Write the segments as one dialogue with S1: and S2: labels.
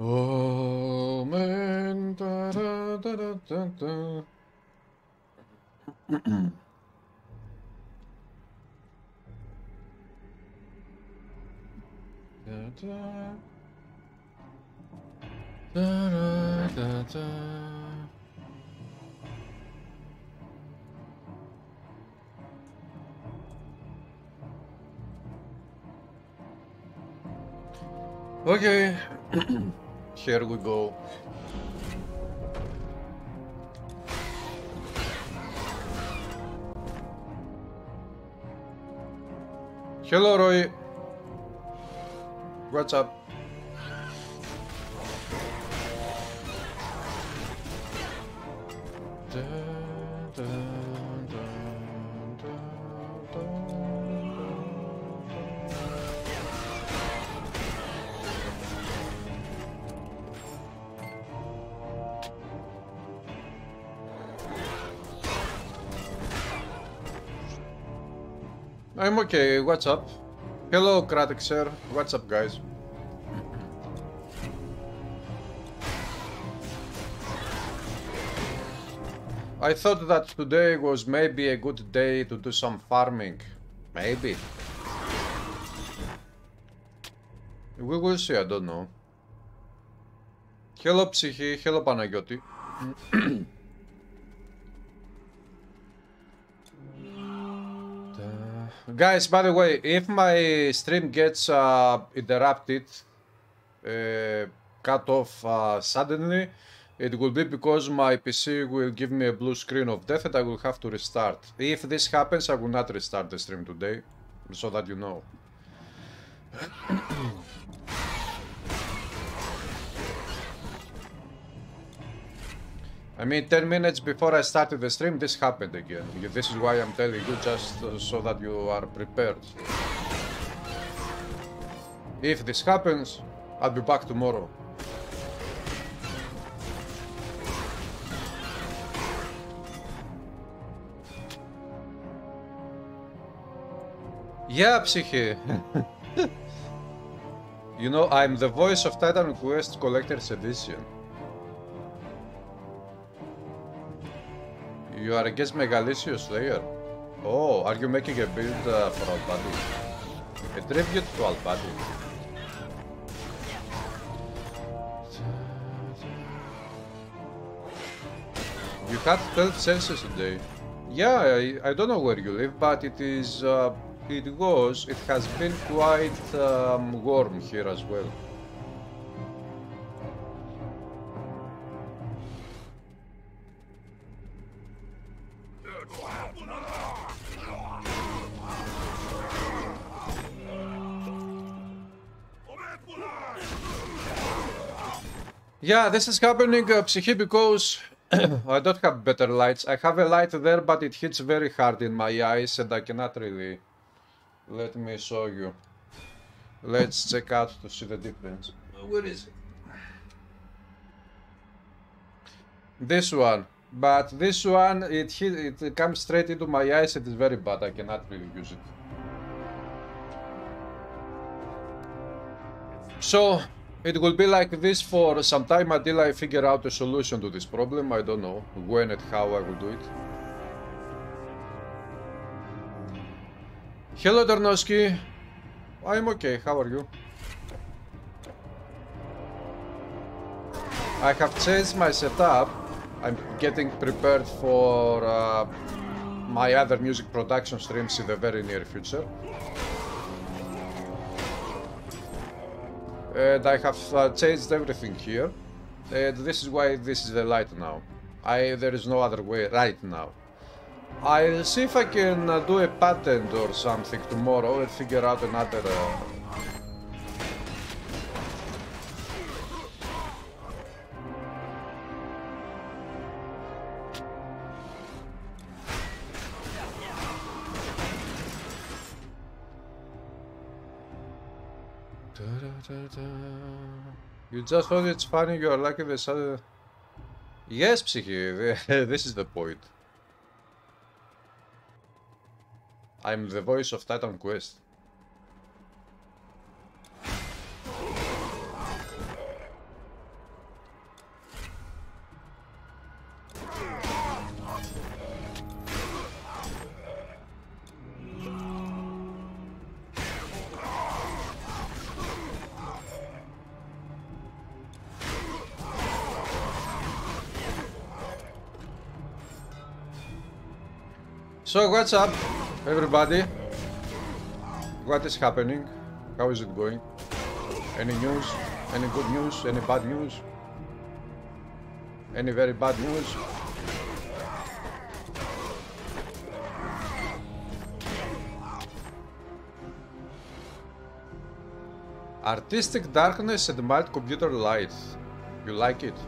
S1: Oh man, da, da, da, da, da, da. Da, da. Da, da, da, da. Okay, here we go. Hello, Roy. What's up? Da, da, da, da, da, I'm okay. What's up? Hello, Kratik sir. What's up, guys? I thought that today was maybe a good day to do some farming. Maybe. We will see, I don't know. Hello, Psyche. Hello, Panagiotti. Guys, by the way, if my stream gets interrupted, cut off suddenly, it will be because my PC will give me a blue screen of death and I will have to restart. If this happens, I will not restart the stream today, so that you know. I mean, 10 minutes before I started the stream, this happened again. This is why I'm telling you, just so that you are prepared. If this happens, I'll be back tomorrow. Yeah, Psyche. You know, I'm the voice of Titan Quest Collector's Edition. You are against Megalicious Slayer? Oh, are you making a build for Albadi? A tribute to Albadi. You had 12 Celsius a day. Yeah, I don't know where you live, but it is, it has been quite warm here as well. Yeah, this is happening, Psyche, because I don't have better lights. I have a light there, but it hits very hard in my eyes and I cannot really... Let me show you. Let's check out to see the difference. Where is it? This one. But this one, it comes straight into my eyes. It is very bad. I cannot really use it. So, it will be like this for some time until I figure out a solution to this problem. I don't know when and how I will do it. Hello, Darnoski. I'm okay. How are you? I have changed my setup. I'm getting prepared for my other music production streams in the very near future. And I have changed everything here. And this is why this is the light now. There is no other way right now. I'll see if I can do a patent or something tomorrow and figure out another... You just thought it's funny, you are lucky the sun... Yes, Psyche, this is the point. I'm the voice of Titan Quest. So what's up, everybody? What is happening? How is it going? Any news? Any good news? Any bad news? Any very bad news? Artistic darkness and mild computer light. You like it?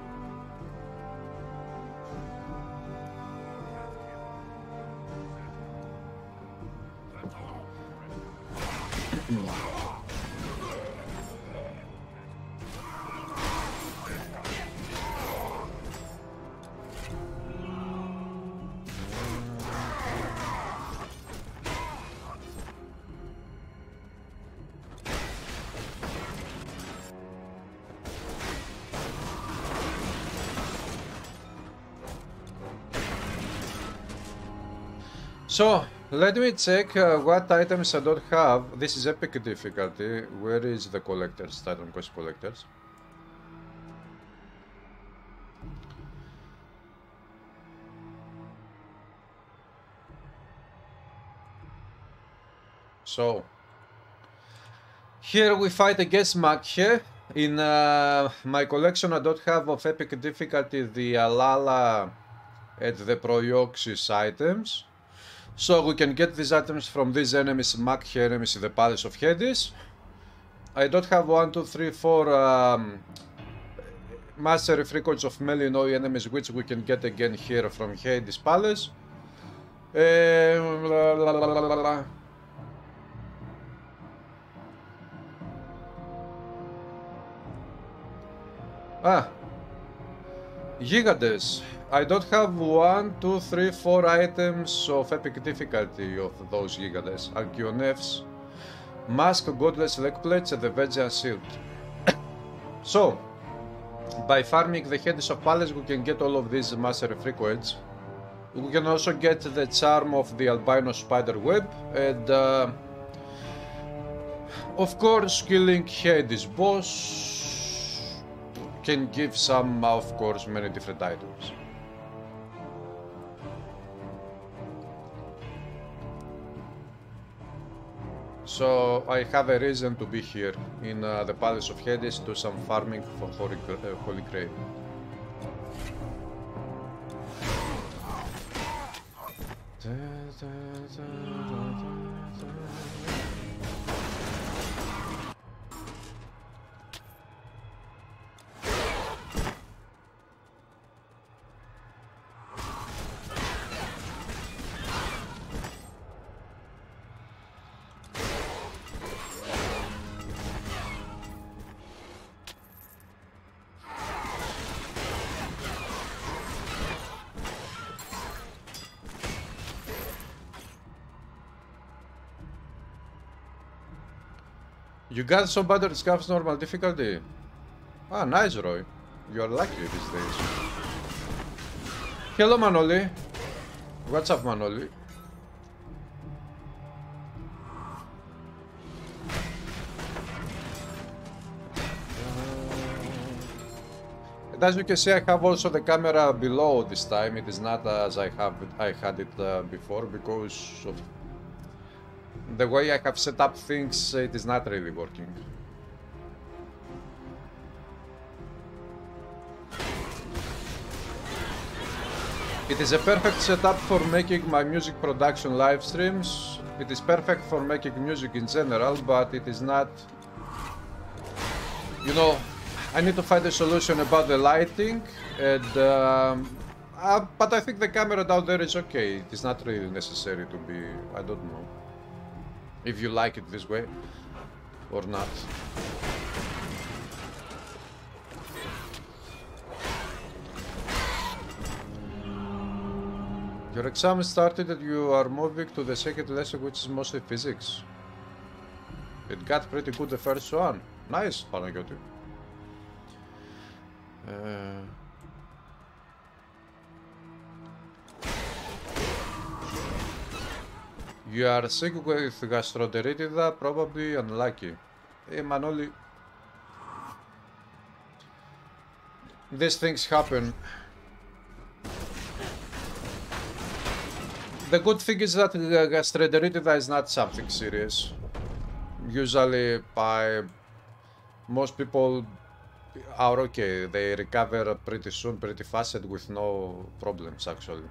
S1: So, let me check what items I don't have. This is epic difficulty. Where is the collectors? Titan Quest collectors. So, here we fight against Makhe. In my collection I don't have of epic difficulty the Alala and the Proioxis items. So we can get these items from these enemies, Makhe enemies in the Palace of Hades. I don't have 1, 2, 3, 4 mastery frequencies of Melinoi enemies, which we can get again here from Hades Palace. Gigantes. I don't have 1, 2, 3, 4 items of epic difficulty of those Gigantes. Alkionefs, Mask, Godless Leg Plates, and the Vegean Shield. So, by farming the Hades of Palace, we can get all of these mastery frequencies. We can also get the charm of the albino spider web, and of course, killing Hades boss can give some, of course, many different items. So I have a reason to be here in the Palace of Hades, do some farming for Holy Grail. You got some better scarves normal difficulty? Ah, nice, Roy. You are lucky these days. Hello, Manoli. What's up, Manoli? And as you can see, I have also the camera below this time. It is not as I had it before, because of the way I have set up things. It is not really working. It is a perfect setup for making my music production live streams. It is perfect for making music in general, but it is not, you know, I need to find a solution about the lighting, and but I think the camera down there is okay. It is not really necessary to be, I don't know if you like it this way or not. Your exam started and you are moving to the second lesson, which is mostly physics. It got pretty good the first one. Nice, Panagiotis. You are sick with gastroenteritis, probably unlucky. Hey, Manoli. These things happen. The good thing is that gastroenteritis is not something serious. Usually, most people are okay. They recover pretty soon, pretty fast, and with no problems actually.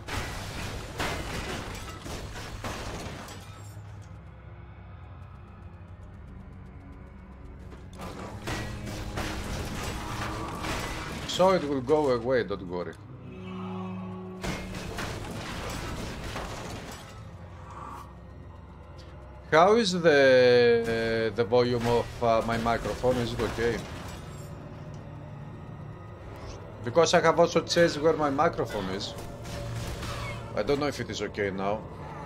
S1: So it will go away, don't worry. How is the volume of my microphone? Is it okay? Because I have also changed where my microphone is. I don't know if it is okay now.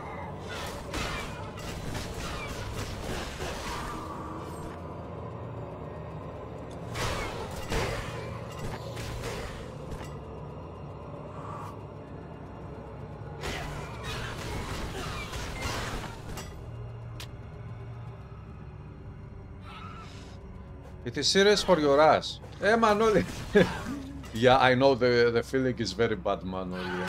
S1: It is serious for your ass. Manoli. Yeah, I know the feeling is very bad, Manoli.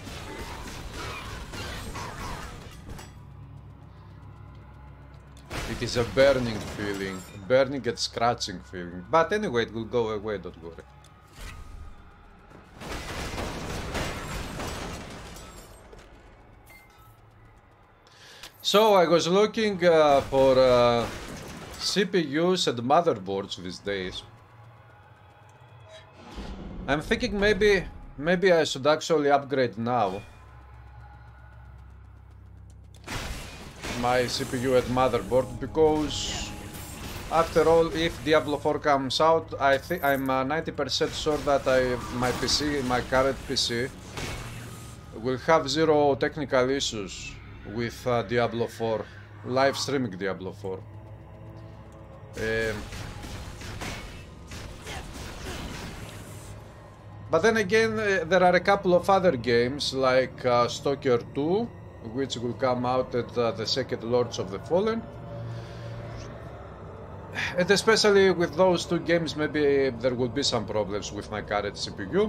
S1: It is a burning feeling, burning and scratching feeling. But anyway, it will go away, don't worry. So I was looking for CPUs and motherboards these days. I'm thinking maybe I should actually upgrade now my CPU and motherboard, because after all, if Diablo 4 comes out, I think I'm 90% sure that my current PC will have zero technical issues with Diablo 4, live streaming Diablo 4. But then again, there are a couple of other games like Stalker 2, which will come out at the second Lords of the Fallen. And especially with those two games, maybe there will be some problems with my current CPU.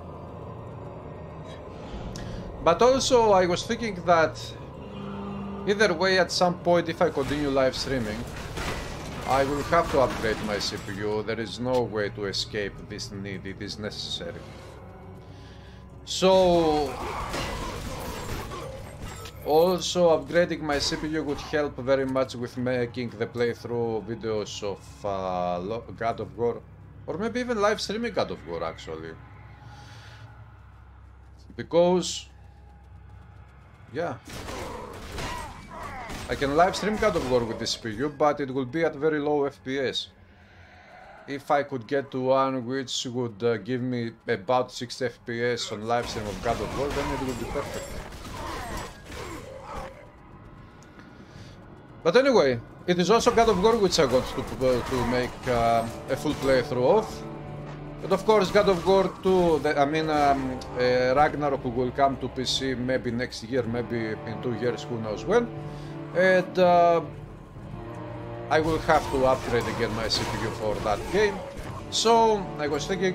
S1: But also, I was thinking that either way, at some point, if I continue live streaming, I will have to upgrade my CPU. There is no way to escape this need, it is necessary. So, also upgrading my CPU would help very much with making the playthrough videos of God of War, or maybe even live streaming God of War actually. Because, yeah, I can live stream God of War with the CPU, but it will be at very low FPS. If I could get to one which would give me about 60 FPS on live stream of God of War, then it would be perfect. But anyway, it is also God of War which I want to make a full playthrough of. And of course, God of War 2, Ragnarok will come to PC maybe next year, maybe in 2 years, who knows when. And I will have to upgrade again my CPU for that game. So I was thinking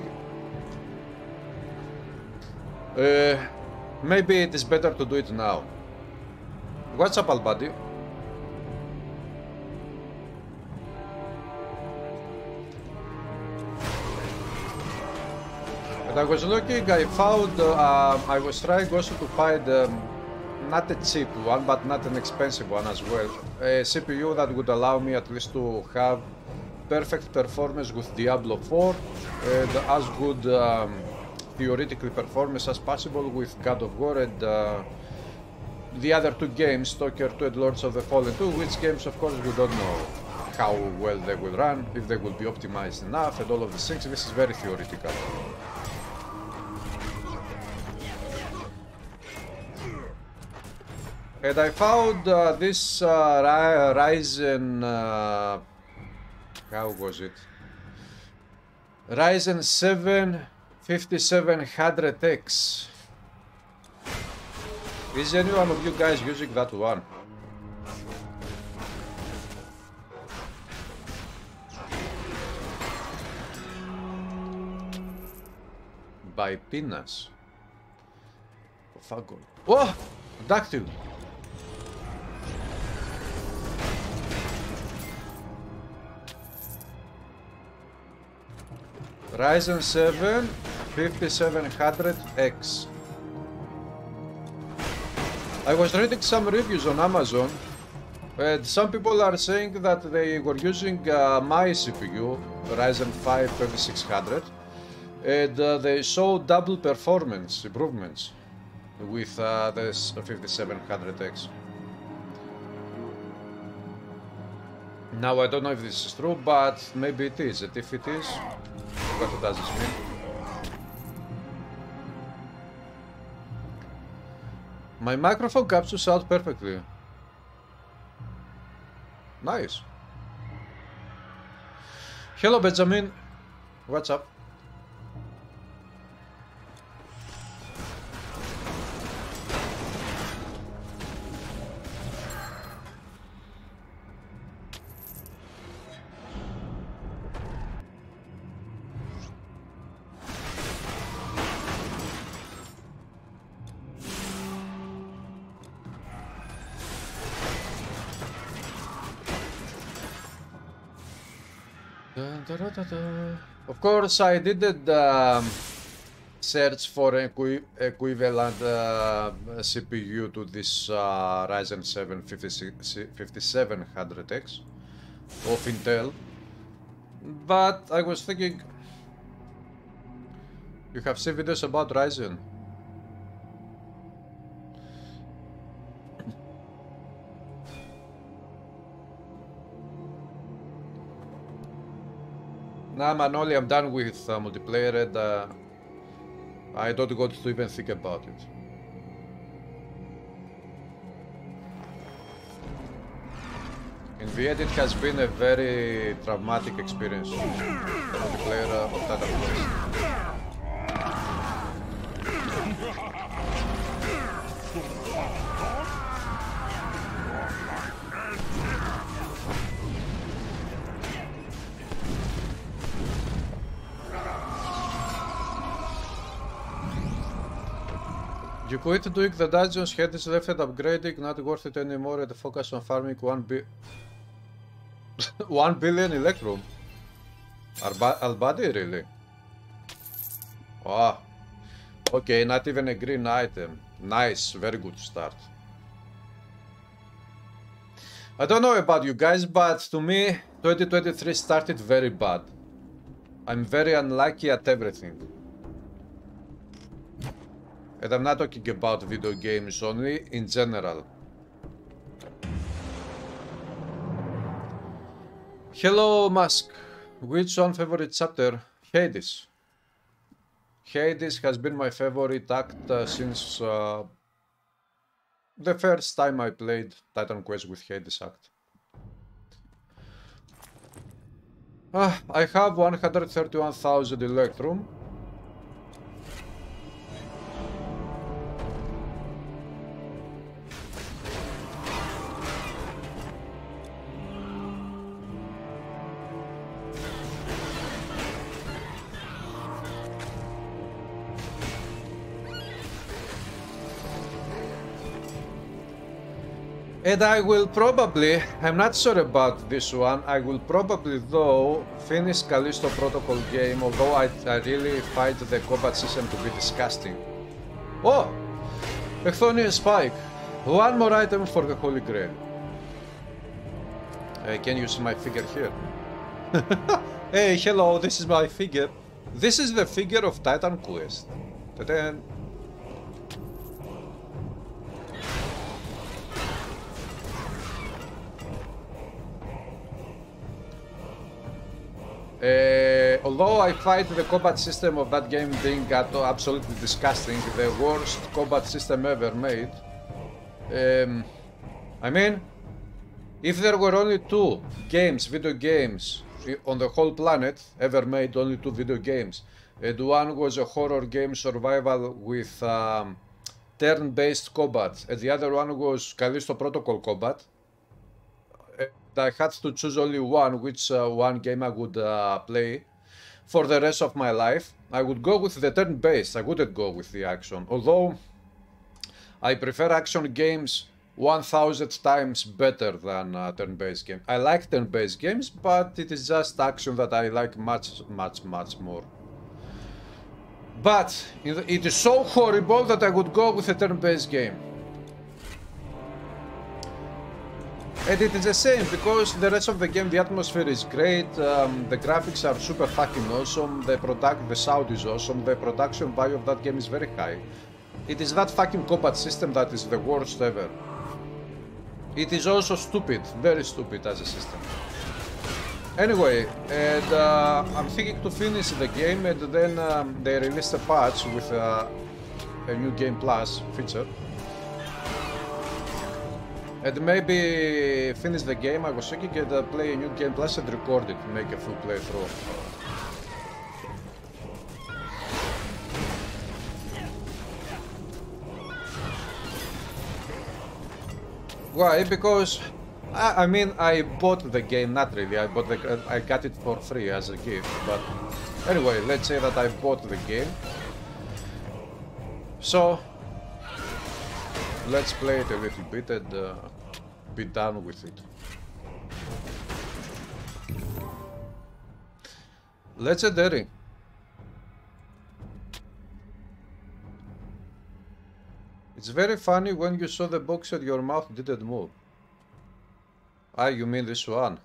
S1: maybe it is better to do it now. What's up, Albadi? And I was looking, I found, I was trying also to find not a cheap one, but not an expensive one as well. A CPU that would allow me at least to have perfect performance with Diablo 4 and as good theoretically performance as possible with God of War and the other two games, Stalker 2 and Lords of the Fallen 2, which games of course we don't know how well they will run, if they will be optimized enough and all of these things. This is very theoretical. And I found this Ryzen, how was it? Ryzen 7 5700X. Is any one of you guys using that one? By Pinas. Fagon. Oh! Dactyl. Ryzen 7 5700X. I was reading some reviews on Amazon, and some people are saying that they were using my CPU, Ryzen 5 5600, and they saw double performance improvements with this 5700X. Now I don't know if this is true, but maybe it is, and if it is, what does this mean? My microphone captures out perfectly. Nice. Hello Benjamin, what's up? Of course, I didn't search for equivalent CPU to this Ryzen 7 5700X of Intel, but I was thinking, you have seen videos about Ryzen. Nah, Manoli, I'm done with multiplayer and I don't want to even think about it. In the end, it has been a very traumatic experience, the multiplayer of Titan Quest. You quit doing the dungeons, head is left at upgrading, not worth it anymore, and focus on farming 1 billion Electrum. Albadi, really? Ah, okay, not even a green item. Nice, very good start. I don't know about you guys, but to me, 2023 started very bad. I'm very unlucky at everything. And I'm not talking about video games only, in general. Hello, Mask. Which one favorite chapter? Hades. Hades has been my favorite act since the first time I played Titan Quest with Hades act. I have 131,000 Electrum. And I will probably, I'm not sure about this one, I will probably though finish Callisto Protocol game, although I really find the combat system to be disgusting. Oh! Echthonian Spike. One more item for the Holy Grail. Can you see my figure here? Hey, hello, this is my figure. This is the figure of Titan Quest. Ta-da. Although I find the combat system of that game being absolutely disgusting, the worst combat system ever made. I mean, if there were only two games, video games, on the whole planet ever made, only two video games, and one was a horror game survival with turn-based combat, and the other one was Callisto Protocol combat, I had to choose only one, which one game I would play for the rest of my life, I would go with the turn-based. I wouldn't go with the action. Although I prefer action games 1000 times better than turn-based games. I like turn-based games, but it is just action that I like much more. But it is so horrible that I would go with a turn-based game. And it is the same, because the rest of the game, the atmosphere is great, the graphics are super fucking awesome, the sound is awesome, the production value of that game is very high. It is that fucking combat system that is the worst ever. It is also stupid, very stupid as a system. Anyway, and I'm thinking to finish the game, and then they released a patch with a new Game Plus feature. And maybe finish the game. I was thinking and play a new Game Plus and record it, make a full playthrough. Why? Because I mean, I bought the game, not really. I got it for free as a gift. But anyway, let's say that I bought the game. So let's play it a little bit and be done with it. Legendary. It's very funny when you saw the box and your mouth didn't move. Ah, you mean this one?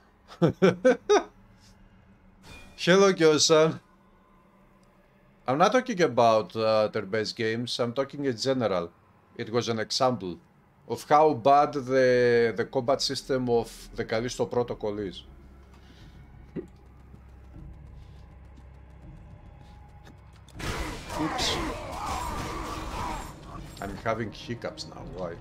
S1: Hello, Kyo-san. I'm not talking about turn-based games, I'm talking in general. It was an example of how bad the combat system of the Callisto Protocol is. Oops. I'm having hiccups now, why?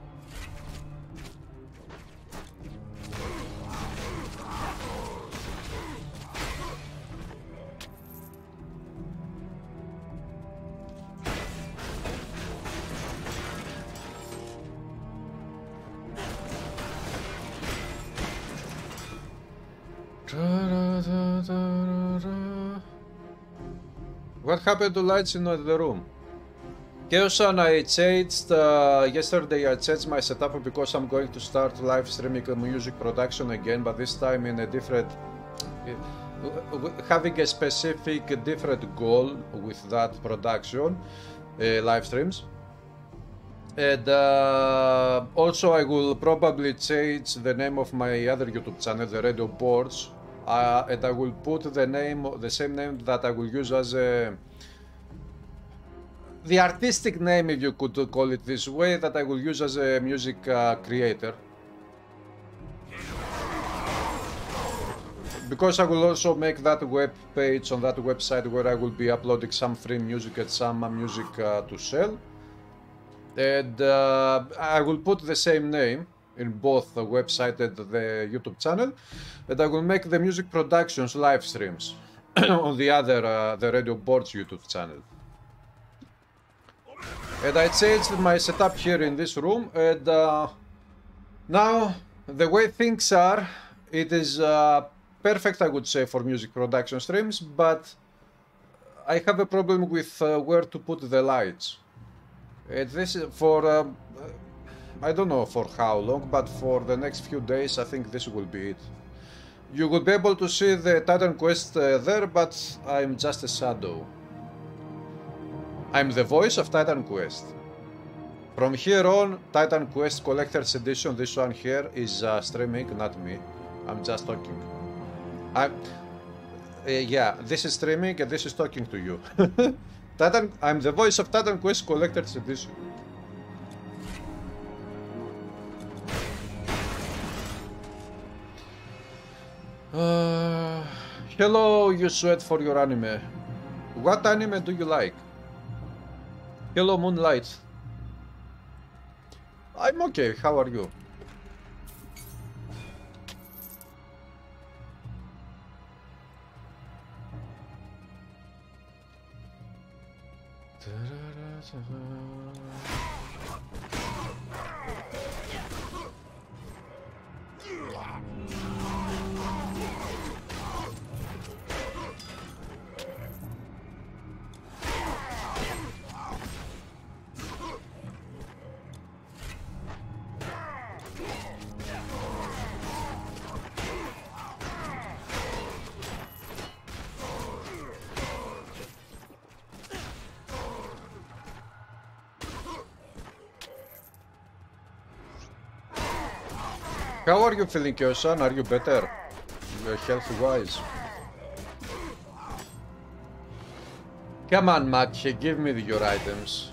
S1: What happened to lights in the room? Kyo-san, I changed, yesterday I changed my setup because I'm going to start live streaming music production again, but this time in a different, having a specific different goal with that production, live streams. And also I will probably change the name of my other YouTube channel, the Radio Boards, and I will put the same name that I will use as the artistic name, if you could call it this way, that I will use as a music creator. Because I will also make that web page on that website where I will be uploading some free music and some music to sell. And I will put the same name in both the website and the YouTube channel. And I will make the music productions live streams on the other, the Radio Boards YouTube channel. And I changed my setup here in this room, and now the way things are, it is perfect, I would say, for music production streams, but I have a problem with where to put the lights. And this is for, I don't know for how long, but for the next few days I think this will be it. You will be able to see the Titan Quest there, but I'm just a shadow. I'm the voice of Titan Quest. From here on, Titan Quest Collector's Edition, this one here, is streaming, not me. I'm just talking. Yeah, this is streaming and this is talking to you. I'm the voice of Titan Quest Collector's Edition. Hello, you sweat for your anime. What anime do you like? Hello, Moonlight. I'm okay, how are you? How are you feeling, Kyo-san? Are you better? Health-wise? Come on, Makhe, give me your items.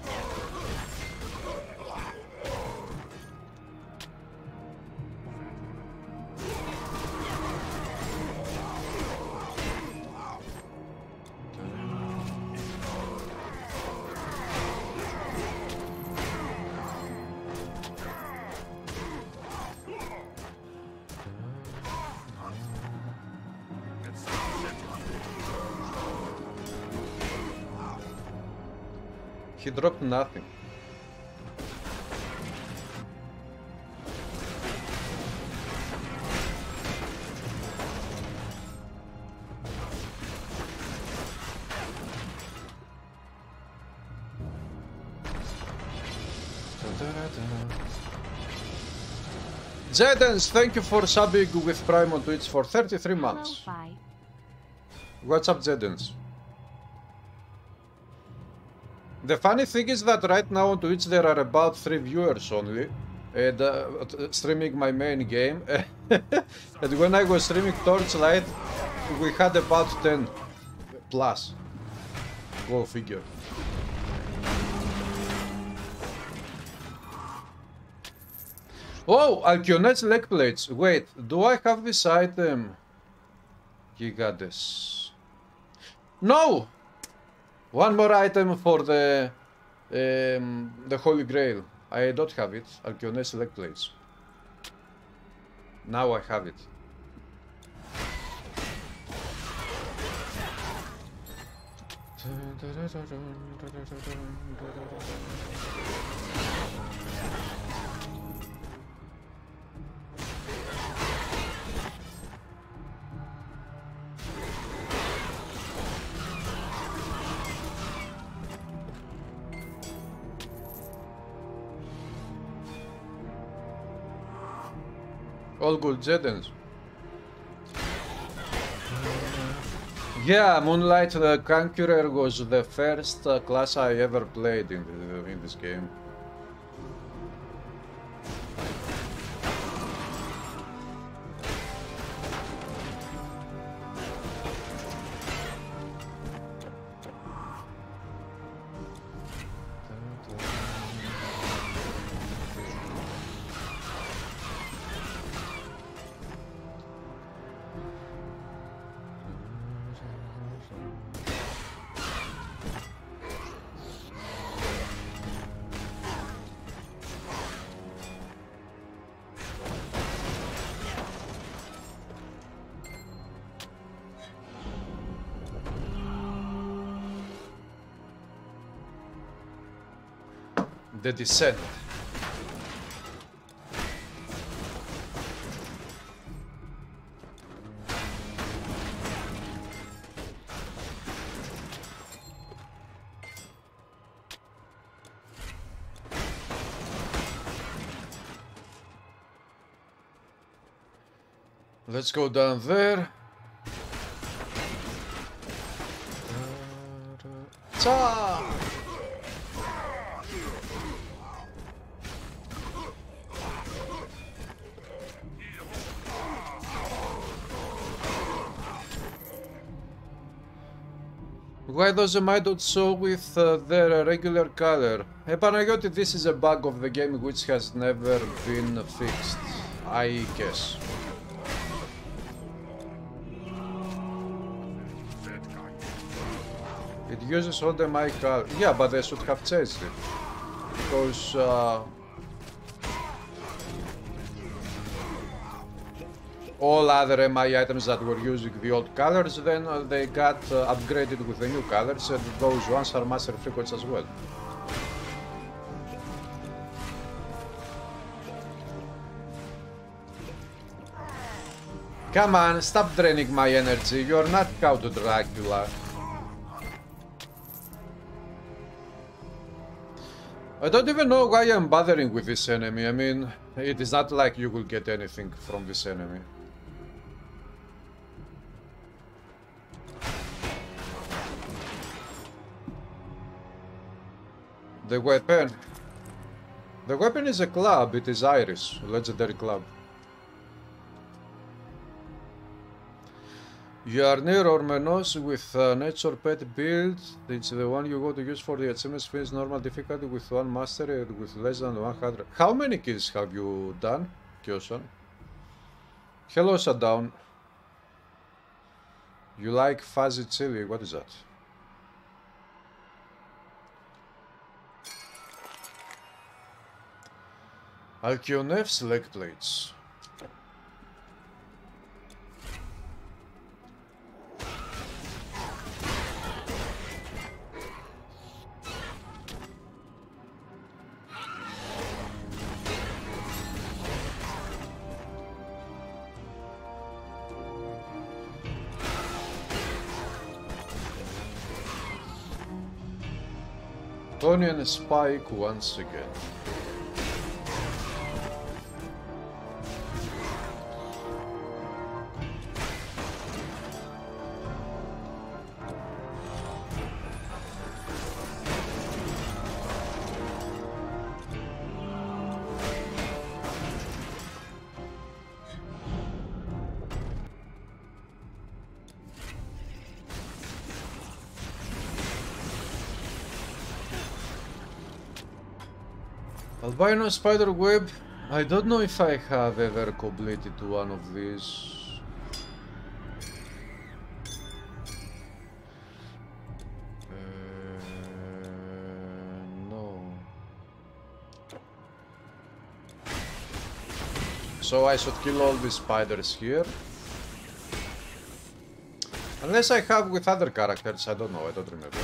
S1: He dropped nothing. Jedens, thank you for subbing with Prime on Twitch for 33 months. What's up, Jedens? The funny thing is that right now on Twitch there are about 3 viewers only, and streaming my main game. And when I was streaming Torchlight, we had about 10 plus. Go figure. Oh, Alkionet's leg plates. Wait, do I have this item? Gigantes. No! One more item for the Holy Grail. I don't have it. Alkionet's leg plates. Now I have it. All good, Jedens. Yeah, Moonlight the Conqueror was the first class I ever played in this game. The Descent. Let's go down there. Ta! Why does the Midot show with their regular color? Panagiotis, this is a bug of the game which has never been fixed, I guess. It uses all the my color. Yeah, but they should have changed it. Because all other MI items that were using the old colors, then they got upgraded with the new colors, and those ones are master frequencies as well. Come on, stop draining my energy, you're not Count Dracula. I don't even know why I'm bothering with this enemy. I mean, it is not like you will get anything from this enemy. The weapon. The weapon is a club, it is Iris, legendary club. You are near Ormenos with nature pet build. It's the one you go to use for the achievements finish normal difficulty with one mastery and with less than 100. How many kills have you done, Kyosan? Hello, Shutdown. You like fuzzy chili? What is that? Alkionev's leg plates. Tony and Spike once again. Albino spider web. I don't know if I have ever completed one of these. No. So I should kill all these spiders here. Unless I have with other characters, I don't know, I don't remember.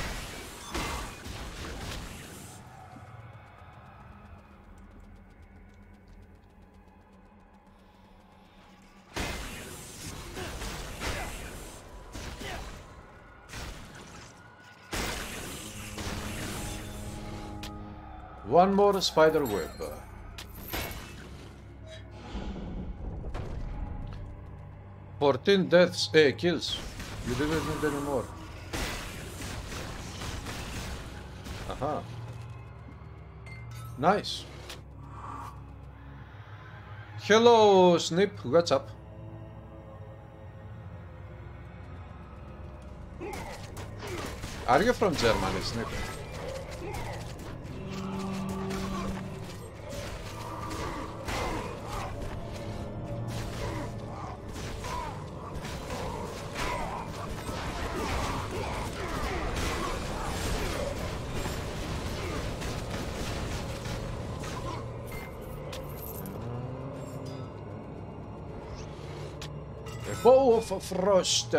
S1: One more spider web. 14 deaths, kills. You didn't need any more. Aha. Nice. Hello, Snip. What's up? Are you from Germany, Snip? Bow of Frost.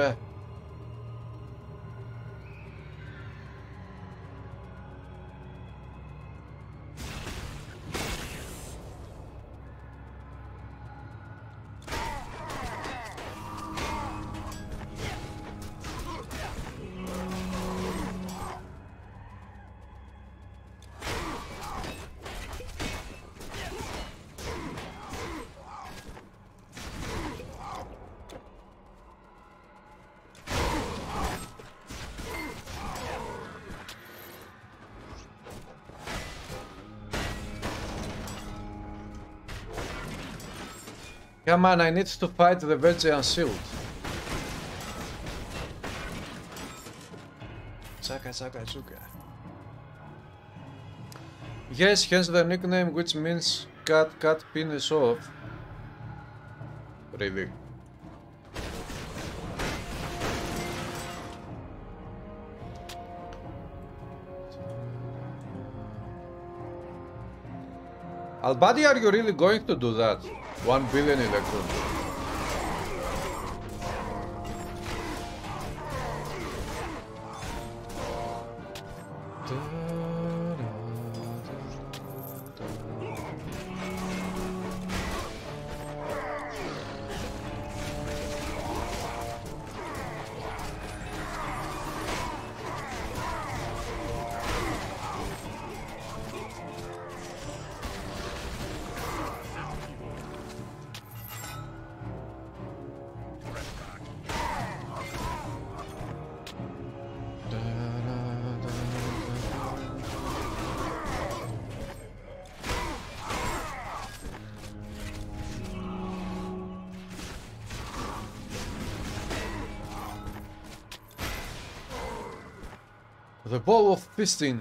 S1: Come on, I need to fight the Belgian shield. Chaka chaka chuka. Yes, hence the nickname, which means cut penis off. Really? Albadi, are you really going to do that? 1 billion electrons. The Bow of Piston.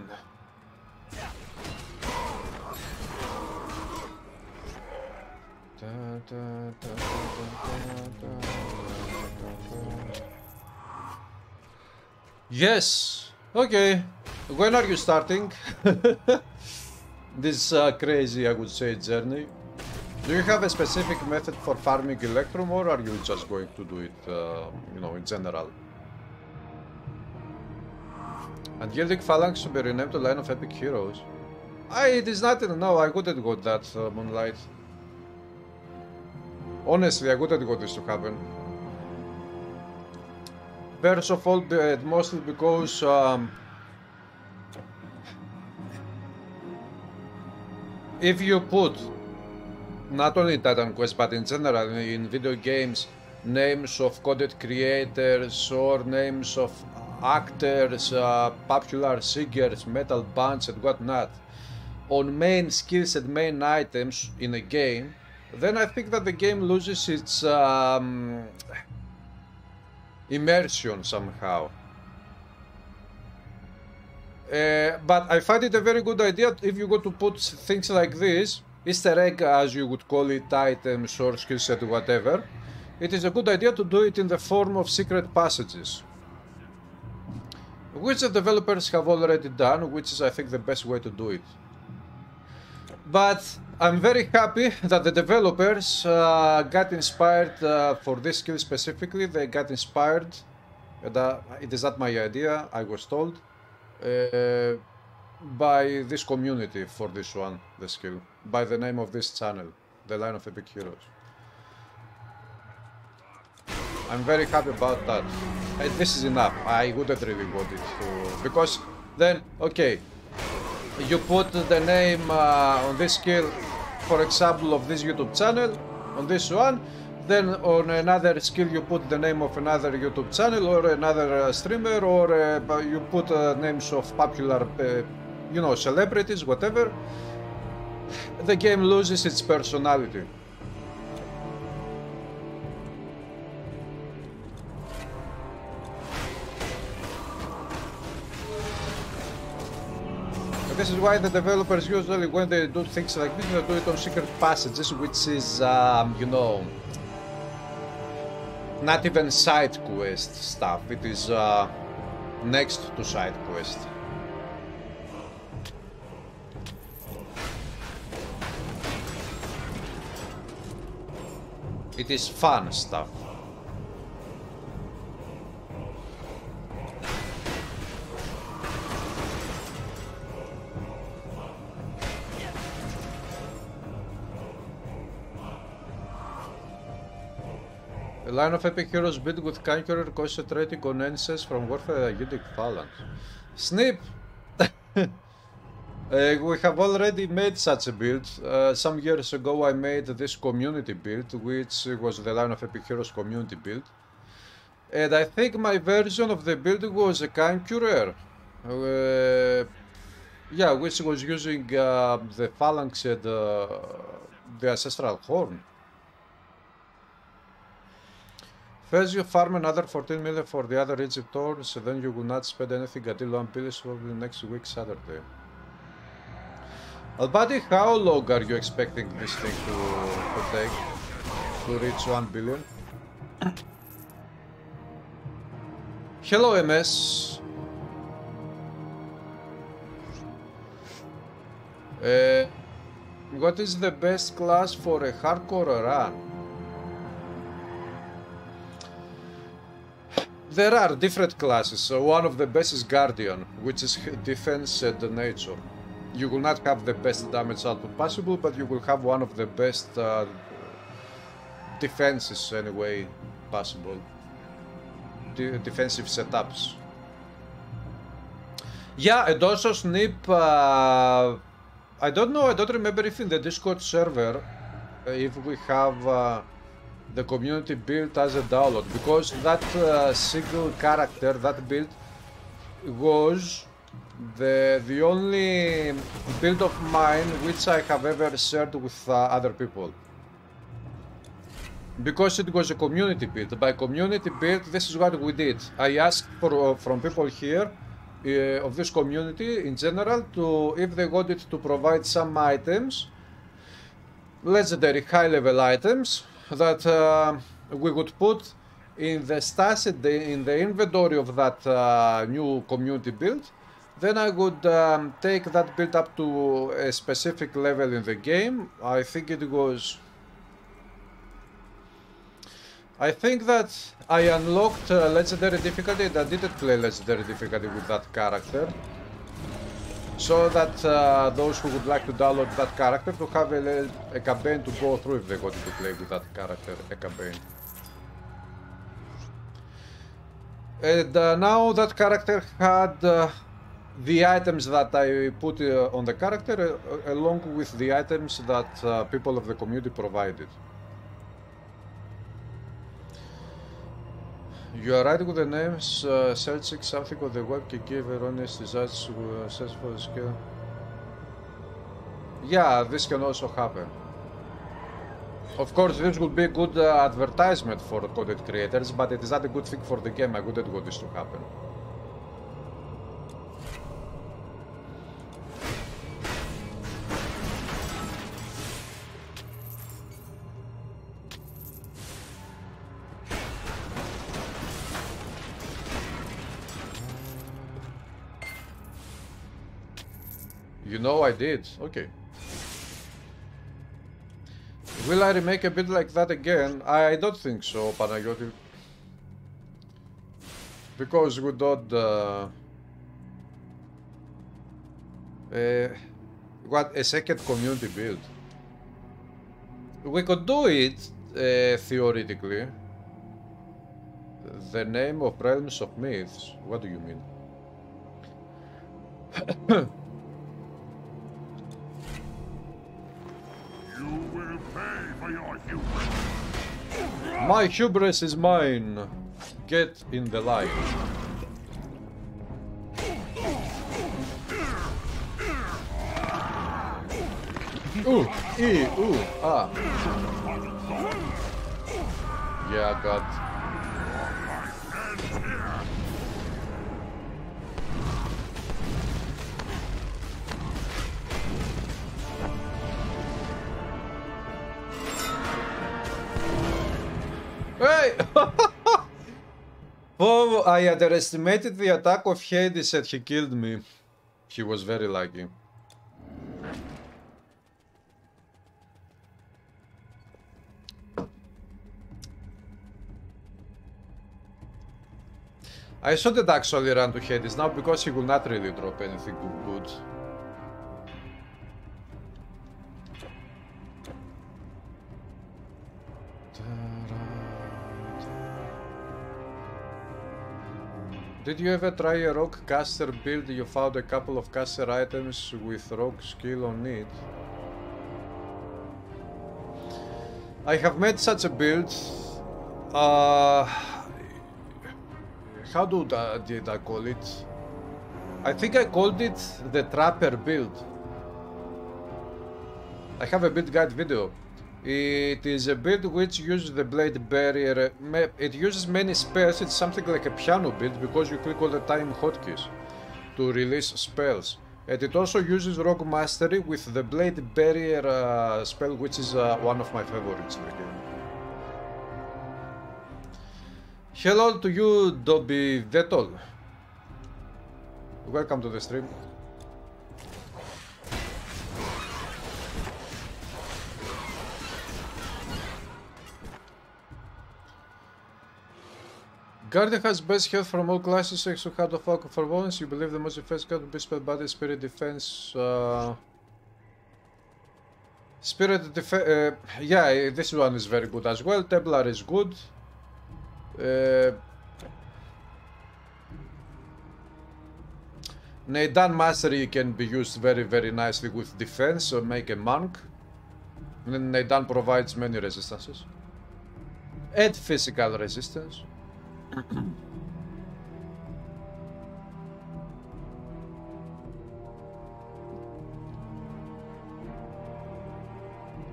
S1: Yes. Okay. When are you starting? This crazy, I would say, journey. Do you have a specific method for farming Electrum, or are you just going to do it, you know, in general? And Gilding Phalanx to be renamed to Line of Epic Heroes. It is nothing, no, I wouldn't got that, Moonlight. Honestly, I wouldn't got this to happen. First of all, mostly because if you put, not only in Titan Quest, but in general in video games, names of coded creators or names of actors, popular singers, metal bands and whatnot, on main skills and main items in a game, then I think that the game loses its immersion somehow. But I find it a very good idea if you go to put things like this, Easter egg as you would call it, items or skill set, whatever. It is a good idea to do it in the form of secret passages, which the developers have already done, which is I think the best way to do it. But I'm very happy that the developers got inspired for this skill specifically. They got inspired, it is not my idea, I was told, by this community for this one, the skill, by the name of this channel, the Line of Epic Heroes. I'm very happy about that. This is enough. I wouldn't really want it to, because then, okay, you put the name on this skill, for example, of this YouTube channel, on this one, then on another skill you put the name of another YouTube channel or another streamer, or you put names of popular, you know, celebrities, whatever. The game loses its personality. This is why the developers usually, when they do things like this, they do it on secret passages, which is, you know, not even side quest stuff. It is next to side quest. It is fun stuff. A line of epic heroes built with Conqueror concentrating on NCS from Warfare Gilding Phalanx. Snip! We have already made such a build. Some years ago I made this community build, which was the Line of Epic Heroes community build. And I think my version of the build was a Conqueror. Yeah, which was using the Phalanx and the Ancestral Horn. First you farm another 14 million for the other Egypt ores, then you will not spend anything until 1 billion probably next week Saturday. Buddy, how long are you expecting this thing to take to reach 1 billion? Hello MS. What is the best class for a hardcore run? There are different classes. So one of the best is Guardian, which is defense and nature. You will not have the best damage output possible, but you will have one of the best defenses anyway possible. Defensive setups. Yeah, and also Snip, I don't know, I don't remember if in the Discord server, if we have the community build as a download, because that single character, that build, was the only build of mine which I have ever shared with other people. Because it was a community build. By community build, this is what we did. I asked for from people here of this community in general, to if they wanted to provide some items, legendary high-level items that we would put in the stash in the inventory of that new community build. Then I would take that build up to a specific level in the game. I think it was... I think that I unlocked legendary difficulty and I didn't play legendary difficulty with that character. So that those who would like to download that character to have a campaign to go through if they wanted to play with that character, a campaign. And now that character had the items that I put on the character along with the items that people of the community provided. You are right with the names, searching something on the web can give erroneous results to search for the skill. Yeah, this can also happen. Of course, this would be a good advertisement for content creators, but it is not a good thing for the game. I wouldn't want this to happen. You know I did. Okay. Will I remake a bit like that again? I don't think so, Panagiotis. Because we don't... what, a second community build. We could do it, theoretically. The name of Realms of Myths. What do you mean? My hubris is mine. Get in the line. Ooh, ooh, ah. Yeah, God. Hey! Oh, I underestimated the attack of Hades and he killed me. He was very lucky. I shouldn't actually run to Hades now because he will not really drop anything good. Did you ever try a rogue caster build? You found a couple of caster items with rogue skill on it. I have made such a build. How did I call it? I think I called it the Trapper build. I have a build guide video. It is a build which uses the blade barrier. It uses many spells. It's something like a piano build because you click all the time hotkeys to release spells. And it also uses Rogue Mastery with the blade barrier spell, which is one of my favorites in the game. Hello to you, Dobby Vettel. Welcome to the stream. Guardian has best health from all classes, extra Heart of Falcon for bonus. You believe the most effective card would be Spell Body, Spirit Defense. Spirit Defense. Yeah, this one is very good as well. Templar is good. Neidan Mastery can be used very, very nicely with defense, so make a monk. And then Neidan provides many resistances. And physical resistance.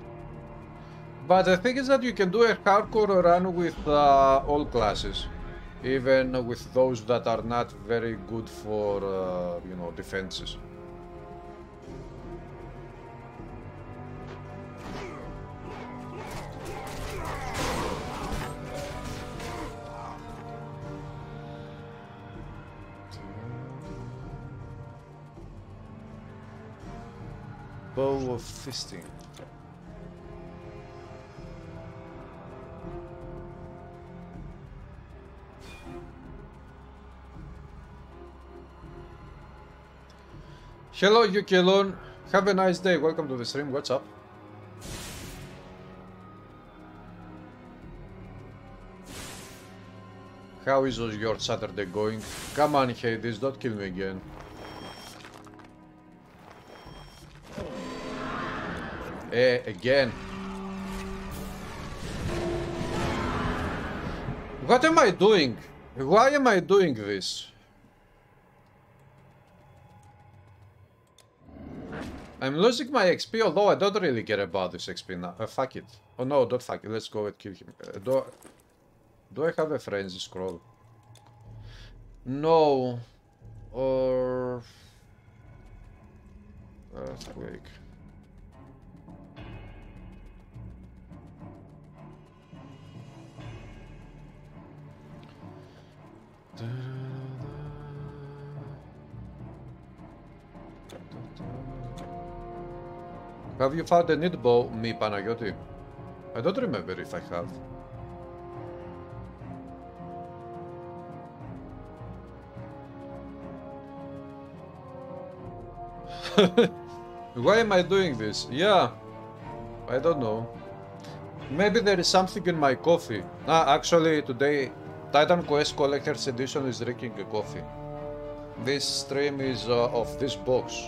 S1: But the thing is that you can do a hardcore run with all classes. even with those that are not very good for, you know, defenses. Bow of Fisting. Hello, Yukilon. Have a nice day. Welcome to the stream. What's up? How is your Saturday going? Come on, Hades, don't kill me again. Again. What am I doing? Why am I doing this? I'm losing my XP, although I don't really care about this XP now. Fuck it. Oh no, don't fuck it. Let's go and kill him. Do I have a frenzy scroll? No. Or... Earthquake. Have you found a need bow, me Panagiotis? I don't remember if I have. Why am I doing this? Yeah, I don't know. Maybe there is something in my coffee. Actually today Titan Quest Collector's Edition is drinking a coffee. This stream is of this box.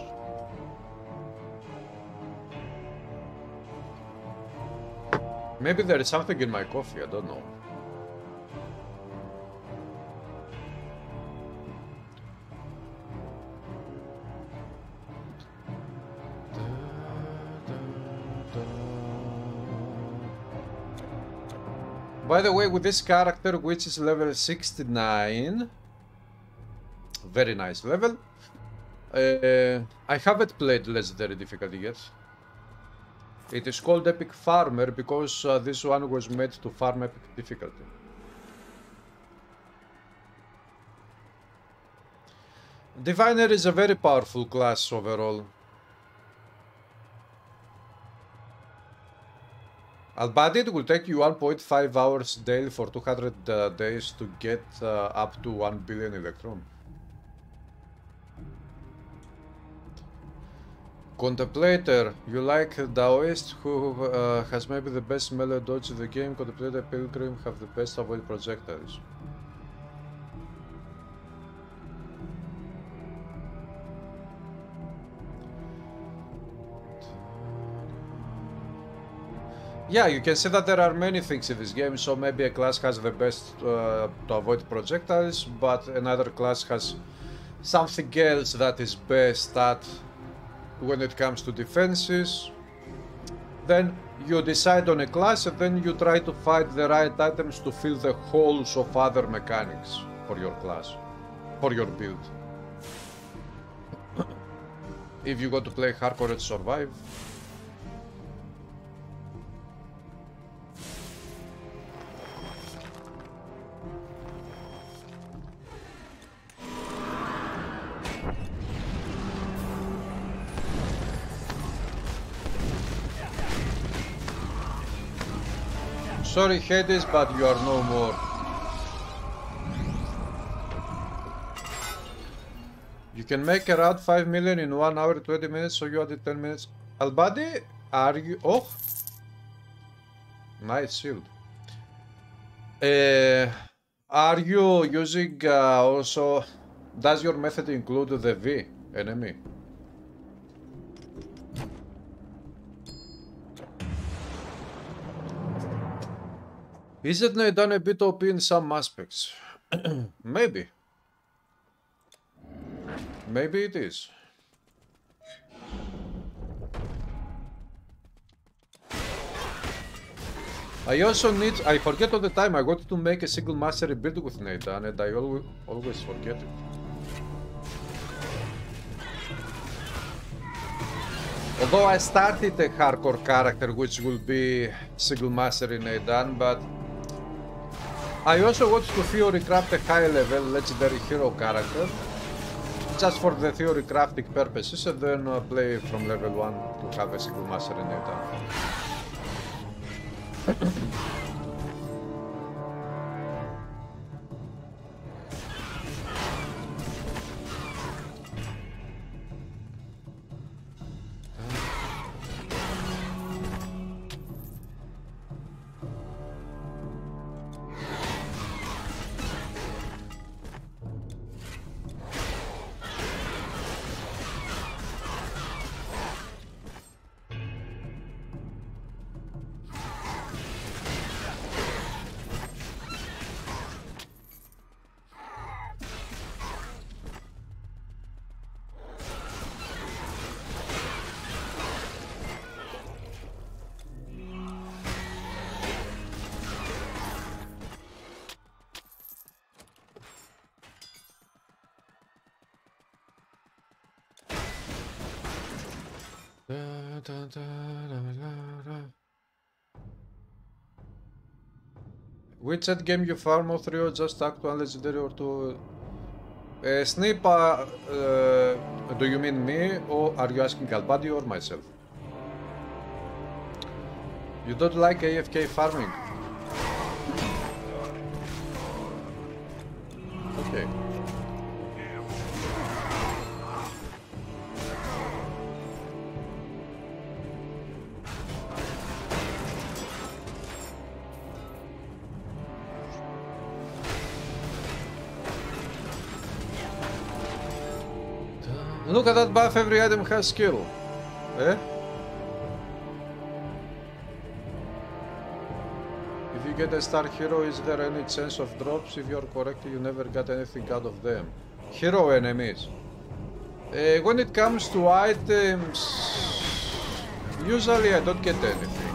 S1: Maybe there is something in my coffee, I don't know. By the way, with this character, which is level 69, very nice level, I haven't played Legendary difficulty yet. It is called Epic Farmer because this one was made to farm epic difficulty. Diviner is a very powerful class overall. Albeit it will take you 1.5 hours daily for 200 days to get up to 1 billion electron. Contemplator, you like Daoist who has maybe the best melee dodge in the game. Contemplator Pilgrim have the best avoid projectiles. Yeah, you can see that there are many things in this game, so maybe a class has the best to avoid projectiles, but another class has something else that is best at when it comes to defenses. Then you decide on a class and then you try to find the right items to fill the holes of other mechanics for your class, for your build. If you want to play hardcore and survive. Sorry Hades, but you are no more. You can make around 5 million in 1 hour 20 minutes, so you added 10 minutes. Albadi, are you... Oh! Nice shield. Are you using also... Does your method include the V enemy? Isn't it done a bit OP in some aspects? Maybe. Maybe it is. I forget all the time, I wanted to make a single mastery build with Nathan and I always forget it. Although I started a hardcore character which will be single mastery Nathan, but I also want to theory craft a high level legendary hero character just for the theory crafting purposes and then play from level 1 to have a single mastery Nathan. Which end game you farm or 3 or just act one legendary or 2? Snip, do you mean me or are you asking Albadi or myself? You don't like AFK farming? Okay. Look at that buff, every item has skill. Eh? If you get a star hero, is there any chance of drops? If you're correct, you never got anything out of them. Hero enemies. When it comes to items, usually I don't get anything.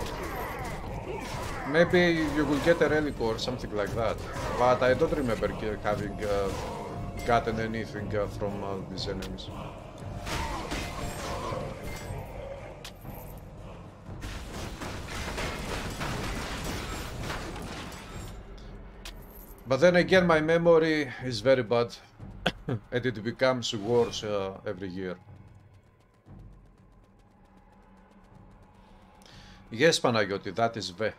S1: Maybe you will get a relic or something like that, but I don't remember having gotten anything from these enemies. But then again, my memory is very bad and it becomes worse every year. Yes, Panagiotis, that is V.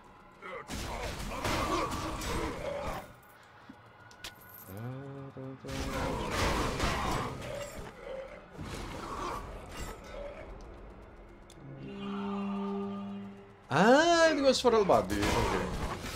S1: Ah, it was for Albadi. Okay.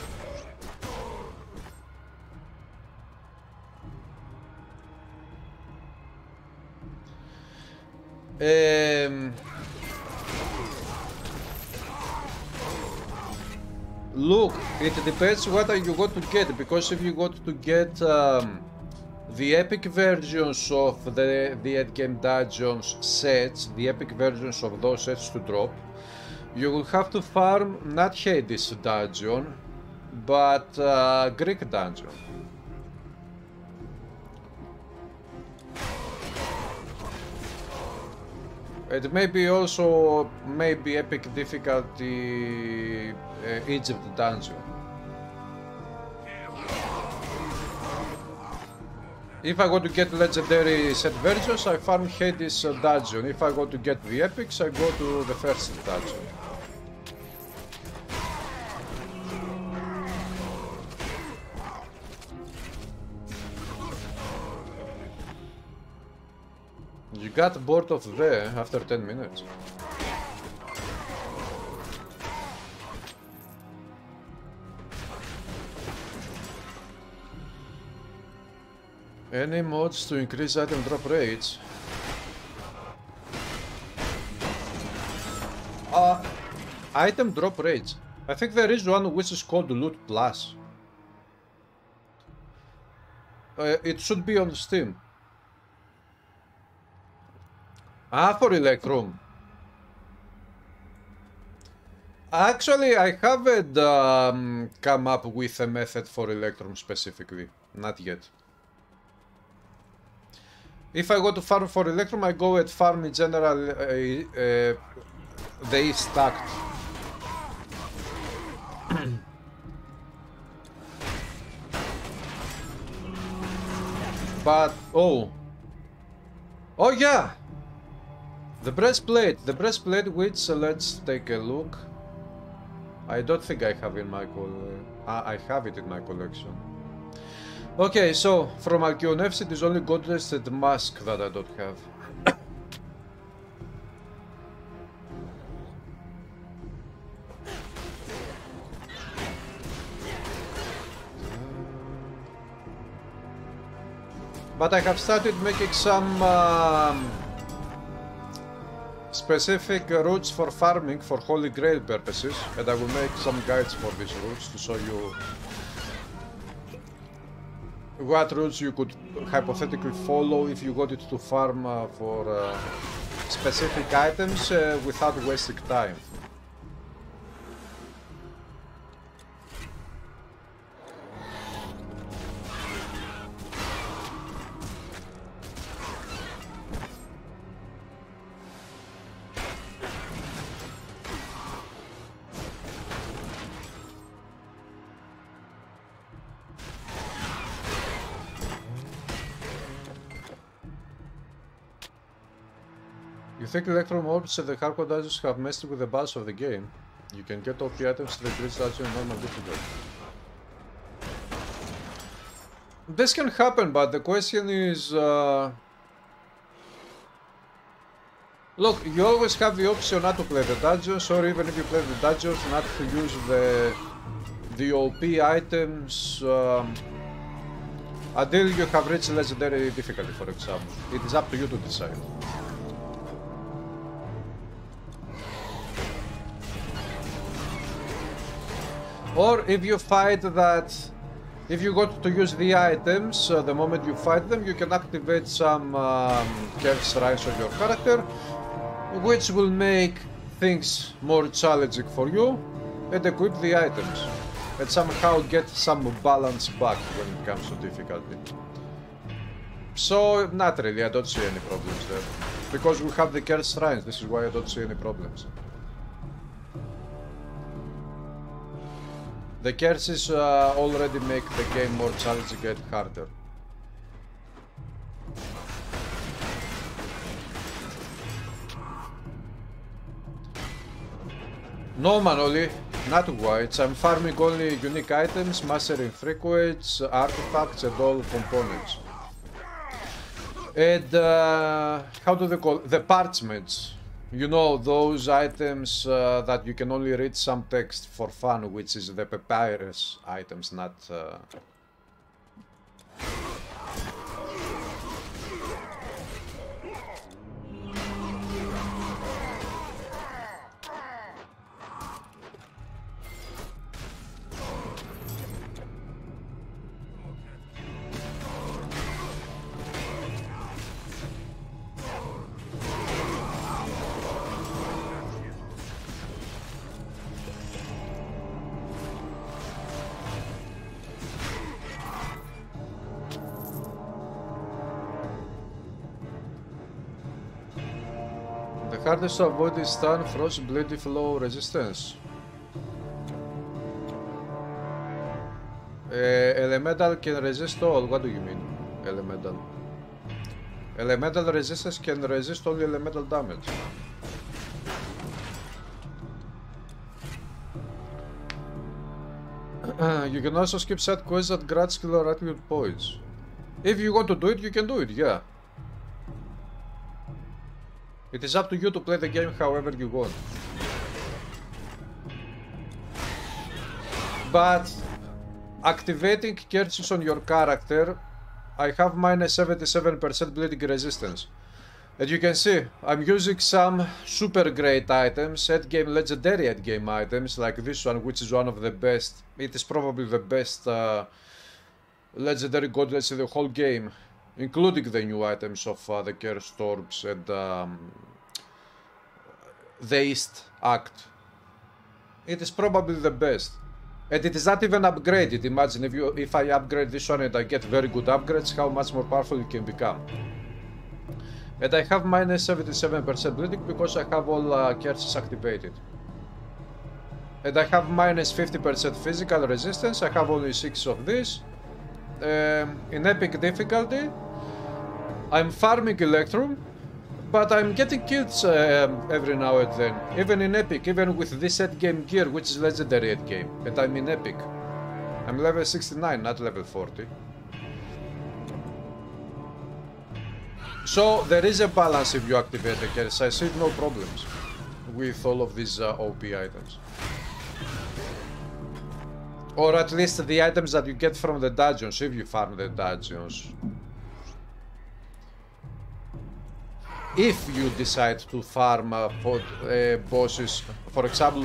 S1: Look, it depends what you got to get, because if you got to get the epic versions of the endgame dungeons sets, the epic versions of those sets to drop, you will have to farm not Hades dungeon, but Greek dungeon. It may be also maybe epic difficulty Egypt dungeon. If I go to get legendary set versions, I farm Hades dungeon. If I go to get the epics, I go to the first dungeon. You got bored of there after 10 minutes. Any mods to increase item drop rates? Item drop rates. I think there is one which is called Loot Plus. It should be on Steam. For Electrum. Actually, I haven't come up with a method for Electrum specifically. Not yet. If I go to farm for Electrum, I go at farm in general, they stacked. But, oh yeah! The breastplate, which, let's take a look. I don't think I have in my I have it in my collection. Okay, so from Alkionefs it is only Godless and Mask that I don't have. But I have started making some specific routes for farming for Holy Grail purposes, and I will make some guides for these routes to show you what routes you could hypothetically follow if you wanted to farm for specific items without wasting time. You think Electrum Orbs and the hardcore dungeons have messed with the balance of the game? You can get OP items to the glitch dungeon in normal difficulty. This can happen, but the question is... Look, you always have the option not to play the dungeons, or even if you play the dungeons, not to use the OP items until you have reached legendary difficulty, for example. It is up to you to decide. Or if you fight that, if you got to use the items, the moment you fight them, you can activate some curse shrines on your character, which will make things more challenging for you, and equip the items, and somehow get some balance back when it comes to difficulty. So, not really, I don't see any problems there. Because we have the curse shrines, this is why I don't see any problems. The curses already make the game more challenging and harder. No, Manoli, not whites. I'm farming only unique items, mastering frequents, artifacts and all components. And how do they call it? The parchments. You know, those items that you can only read some text for fun, which is the papyrus items, not... The hardest to avoid is stun, frost, bleed, flow, resistance. Elemental can resist all. What do you mean, elemental? Elemental resistance can resist only elemental damage. You can also skip side quests that grant skill or attribute points. If you want to do it, you can do it, yeah. It is up to you to play the game however you want. But activating curses on your character, I have minus 77% bleeding resistance. And you can see, I'm using some super great items, endgame legendary endgame items, like this one, which is one of the best. It is probably the best legendary godless in the whole game, including the new items of the Cursed Orbs and the East Act. it is probably the best. And it is not even upgraded. Imagine if I upgrade this one and I get very good upgrades, how much more powerful it can become. And I have minus 77% bleeding because I have all curses activated. And I have minus 50% physical resistance. I have only 6 of this. In epic difficulty, I'm farming Electrum, but I'm getting kills every now and then. Even in epic, even with this endgame gear, which is legendary endgame. And I'm in epic. I'm level 69, not level 40. So there is a balance if you activate the curse. I see no problems with all of these OP items. Or at least the items that you get from the dungeons, if you farm the dungeons. If you decide to farm bosses, for example,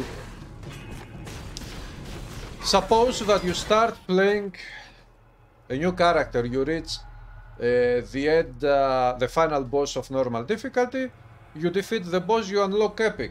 S1: suppose that you start playing a new character, you reach the final boss of normal difficulty, you defeat the boss, you unlock epic.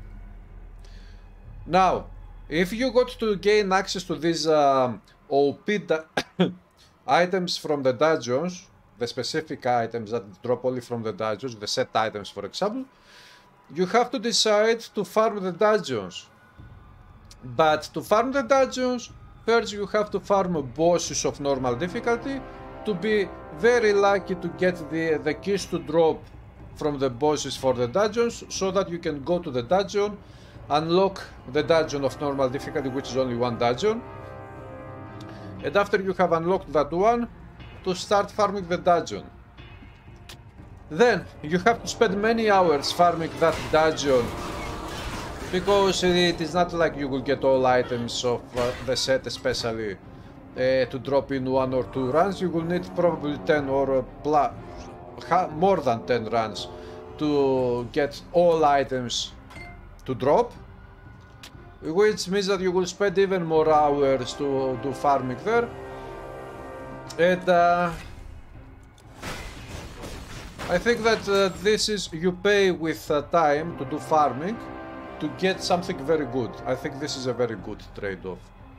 S1: Now, if you got to gain access to these OP items from the dungeons, the specific items that drop only from the dungeons, the set items for example, you have to decide to farm the dungeons. But to farm the dungeons, first you have to farm bosses of normal difficulty to be very lucky to get the keys to drop from the bosses for the dungeons, so that you can go to the dungeon, unlock the dungeon of normal difficulty, which is only one dungeon, and after you have unlocked that one, to start farming the dungeon. Then you have to spend many hours farming that dungeon, because it is not like you will get all items of the set especially to drop in 1 or 2 runs. You will need probably 10 or more than 10 runs to get all items to drop, which means that you will spend even more hours to do farming there. And I think that this is, you pay with time to do farming to get something very good. I think this is a very good trade-off.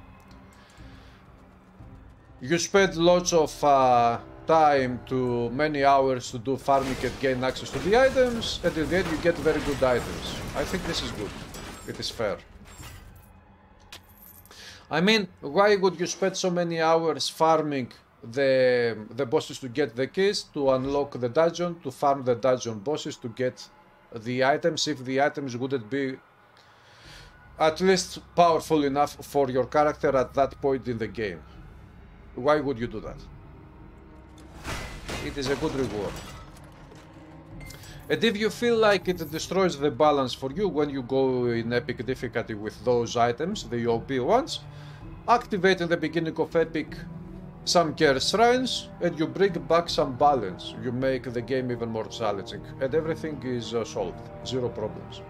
S1: You spend lots of time to many hours to do farming and gain access to the items, and in the end you get very good items. I think this is good. It is fair. I mean, why would you spend so many hours farming the bosses to get the keys, to unlock the dungeon, to farm the dungeon bosses to get the items, if the items wouldn't be at least powerful enough for your character at that point in the game? Why would you do that? It is a good reward. And if you feel like it destroys the balance for you when you go in epic difficulty with those items, the OP ones, activate in the beginning of epic some curse shrines and you bring back some balance. You make the game even more challenging and everything is solved. Zero problems.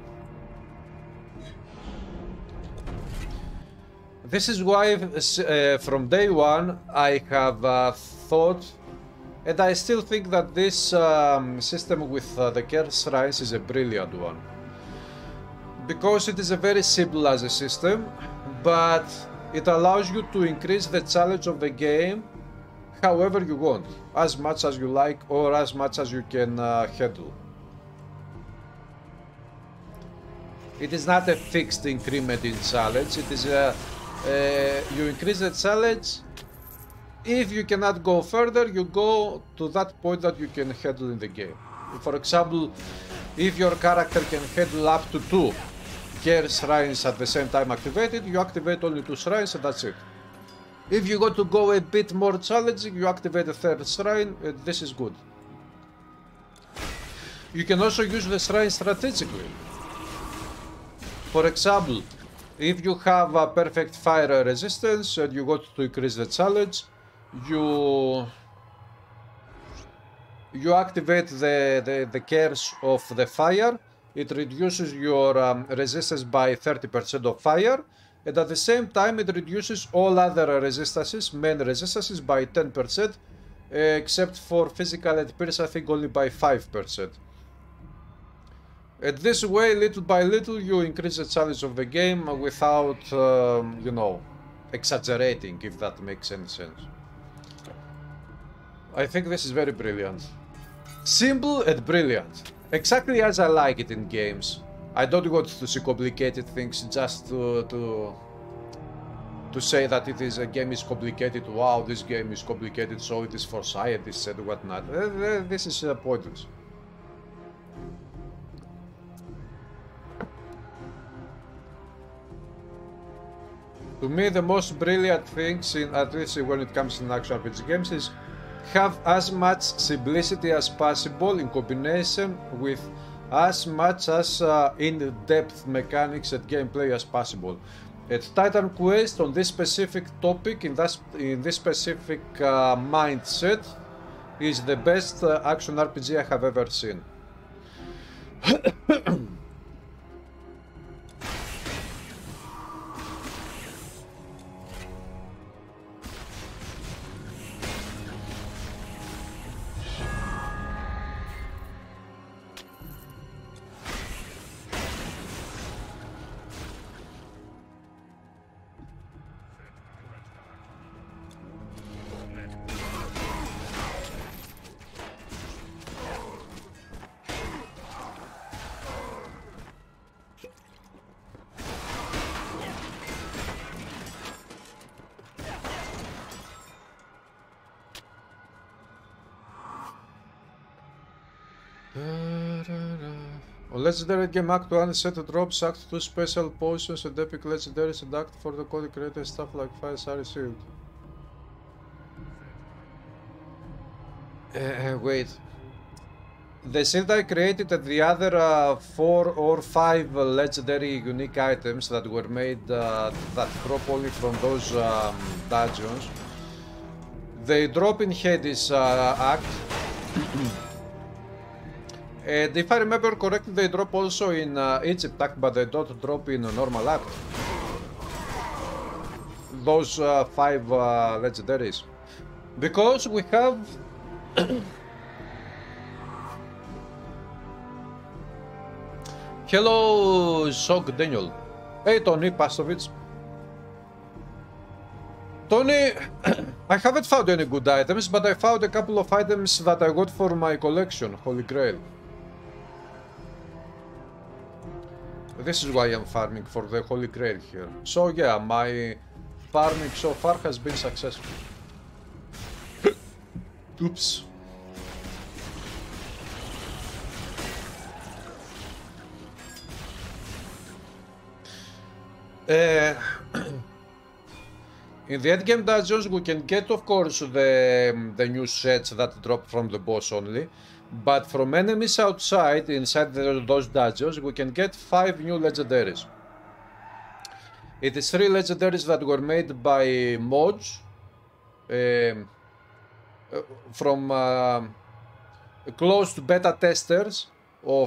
S1: This is why from day one I have thought, and I still think that this system with the curse shrines is a brilliant one. Because it is a very simple as a system, but it allows you to increase the challenge of the game however you want, as much as you like or as much as you can handle. It is not a fixed increment in challenge, it is you increase the challenge. If you cannot go further, you go to that point that you can handle in the game. For example, if your character can handle up to 2 curse shrines at the same time activated, you activate only 2 shrines and that's it. If you want to go a bit more challenging, you activate a 3rd shrine, and this is good. You can also use the shrine strategically. For example, if you have a perfect fire resistance and you want to increase the challenge, you activate the curse of the fire. It reduces your resistance by 30% of fire, and at the same time it reduces all other resistances, main resistances, by 10%, except for physical and pierce, I think only by 5%. And this way, little by little, you increase the challenge of the game without, you know, exaggerating, if that makes any sense. I think this is very brilliant. Simple and brilliant. Exactly as I like it in games. I don't want to see complicated things just to say that it is a game is complicated. Wow, this game is complicated, so it is for scientists and whatnot. This is pointless. To me, the most brilliant things, at least when it comes to action RPG games, is have as much simplicity as possible in combination with as much as in-depth mechanics and gameplay as possible. At Titan Quest, on this specific topic, in this specific mindset, is the best action RPG I have ever seen. On Legendary Game Act 1 set drops, Act 2 special potions and epic legendaries, and Act for the code created stuff like files are received. Wait. The shield I created and the other 4 or 5 legendary unique items that were made that drop only from those dungeons, they drop in Hades Act. And if I remember correctly, they drop also in Egypt Act, but they don't drop in a normal Act. Those 5 legendaries. Because we have... Hello, Shock Daniel. Hey, Tony Pastovich. Tony, I haven't found any good items, but I found a couple of items that I got for my collection, Holy Grail. This is why I'm farming for the Holy Grail here. So yeah, my farming so far has been successful. Oops. In the endgame dungeons we can get, of course, the new sets that drop from the boss only. But from enemies outside, inside those dungeons, we can get 5 new legendaries. It is 3 legendaries that were made by mods from closed beta testers of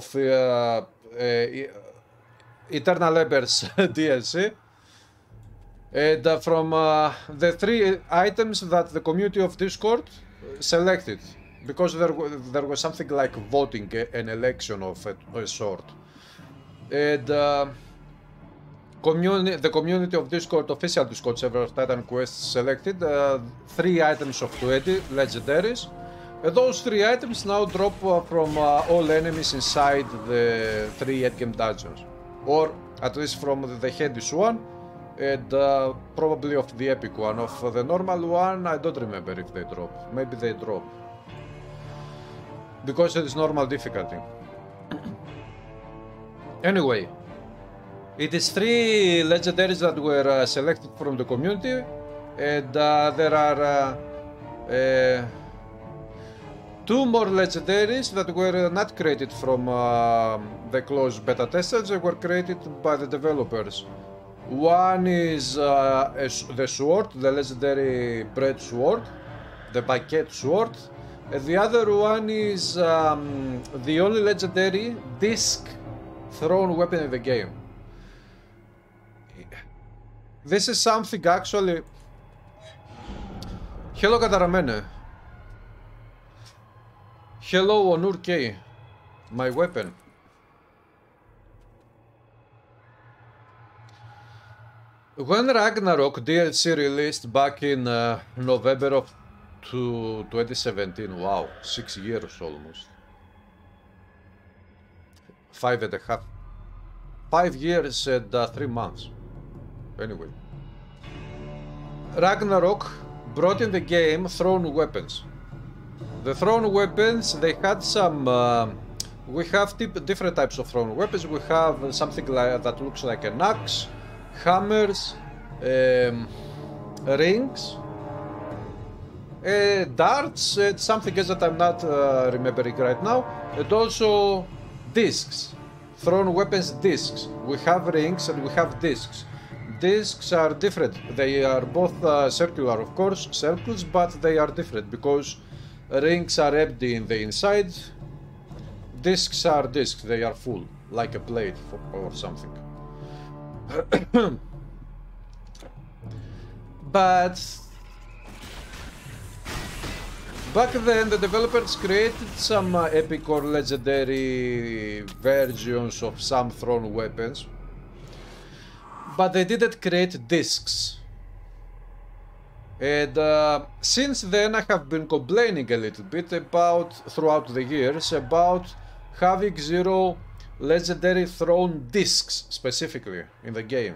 S1: Eternal Embers DLC. And from the 3 items that the community of Discord selected. Because there was something like voting, an election of a sort. And the community of Discord, official Discord server of Titan Quest selected 3 items of 20 legendaries. And those 3 items now drop from all enemies inside the 3 endgame dungeons. Or at least from the Hades one, and probably of the epic one. Of the normal one, I don't remember if they drop. Maybe they drop. Because it is normal difficulty. Anyway, it is 3 legendaries that were selected from the community, and there are 2 more legendaries that were not created from the closed beta testers. They were created by the developers. One is the sword, the legendary bread sword, the baguette sword. And the other one is the only legendary disc thrown weapon in the game. This is something actually... Hello Kataramene. Hello Onur K. My weapon. When Ragnarok DLC released back in November of 2017, wow, 6 years almost. 5.5. 5 years and 3 months. Anyway. Ragnarok brought in the game thrown weapons. The thrown weapons, they had some... we have different types of thrown weapons. We have something like that looks like an axe, hammers, rings, darts, something else that I'm not remembering right now, and also discs, thrown weapons discs. We have rings and we have discs. Discs are different. They are both circular, of course, circles, but they are different because rings are empty in the inside. Discs are discs, they are full, like a plate or something. But back then the developers created some epic or legendary versions of some thrown weapons, but they didn't create discs. And since then I have been complaining a little bit about, throughout the years, about having 0 legendary thrown discs specifically in the game.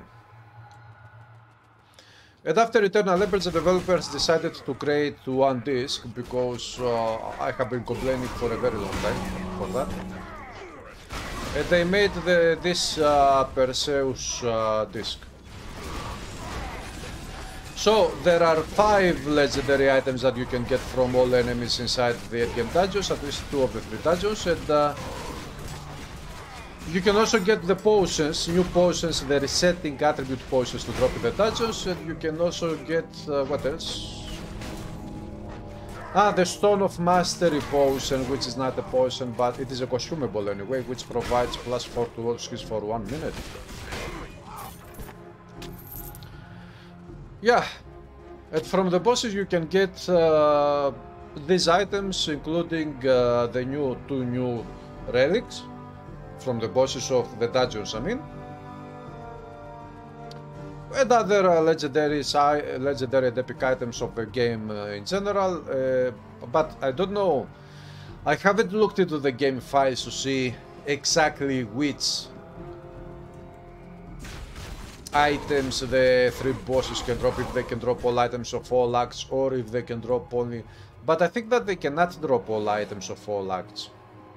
S1: And after Eternal Empire, the developers decided to create 1 disc because I have been complaining for a very long time for that. And they made this Perseus disc. So there are 5 legendary items that you can get from all enemies inside the endgame dungeons, at least 2 of the 3 dungeons, and you can also get the potions, new potions, the resetting attribute potions to drop in the dungeons, and you can also get, what else? The Stone of Mastery potion, which is not a potion, but it is a consumable anyway, which provides +4 to all skills for 1 minute. Yeah, and from the bosses you can get these items, including the 2 new relics from the bosses of the dungeons, I mean, and other legendary and epic items of the game in general, but I don't know, I haven't looked into the game files to see exactly which items the 3 bosses can drop, if they can drop all items of all acts or if they can drop only, but I think that they cannot drop all items of all acts.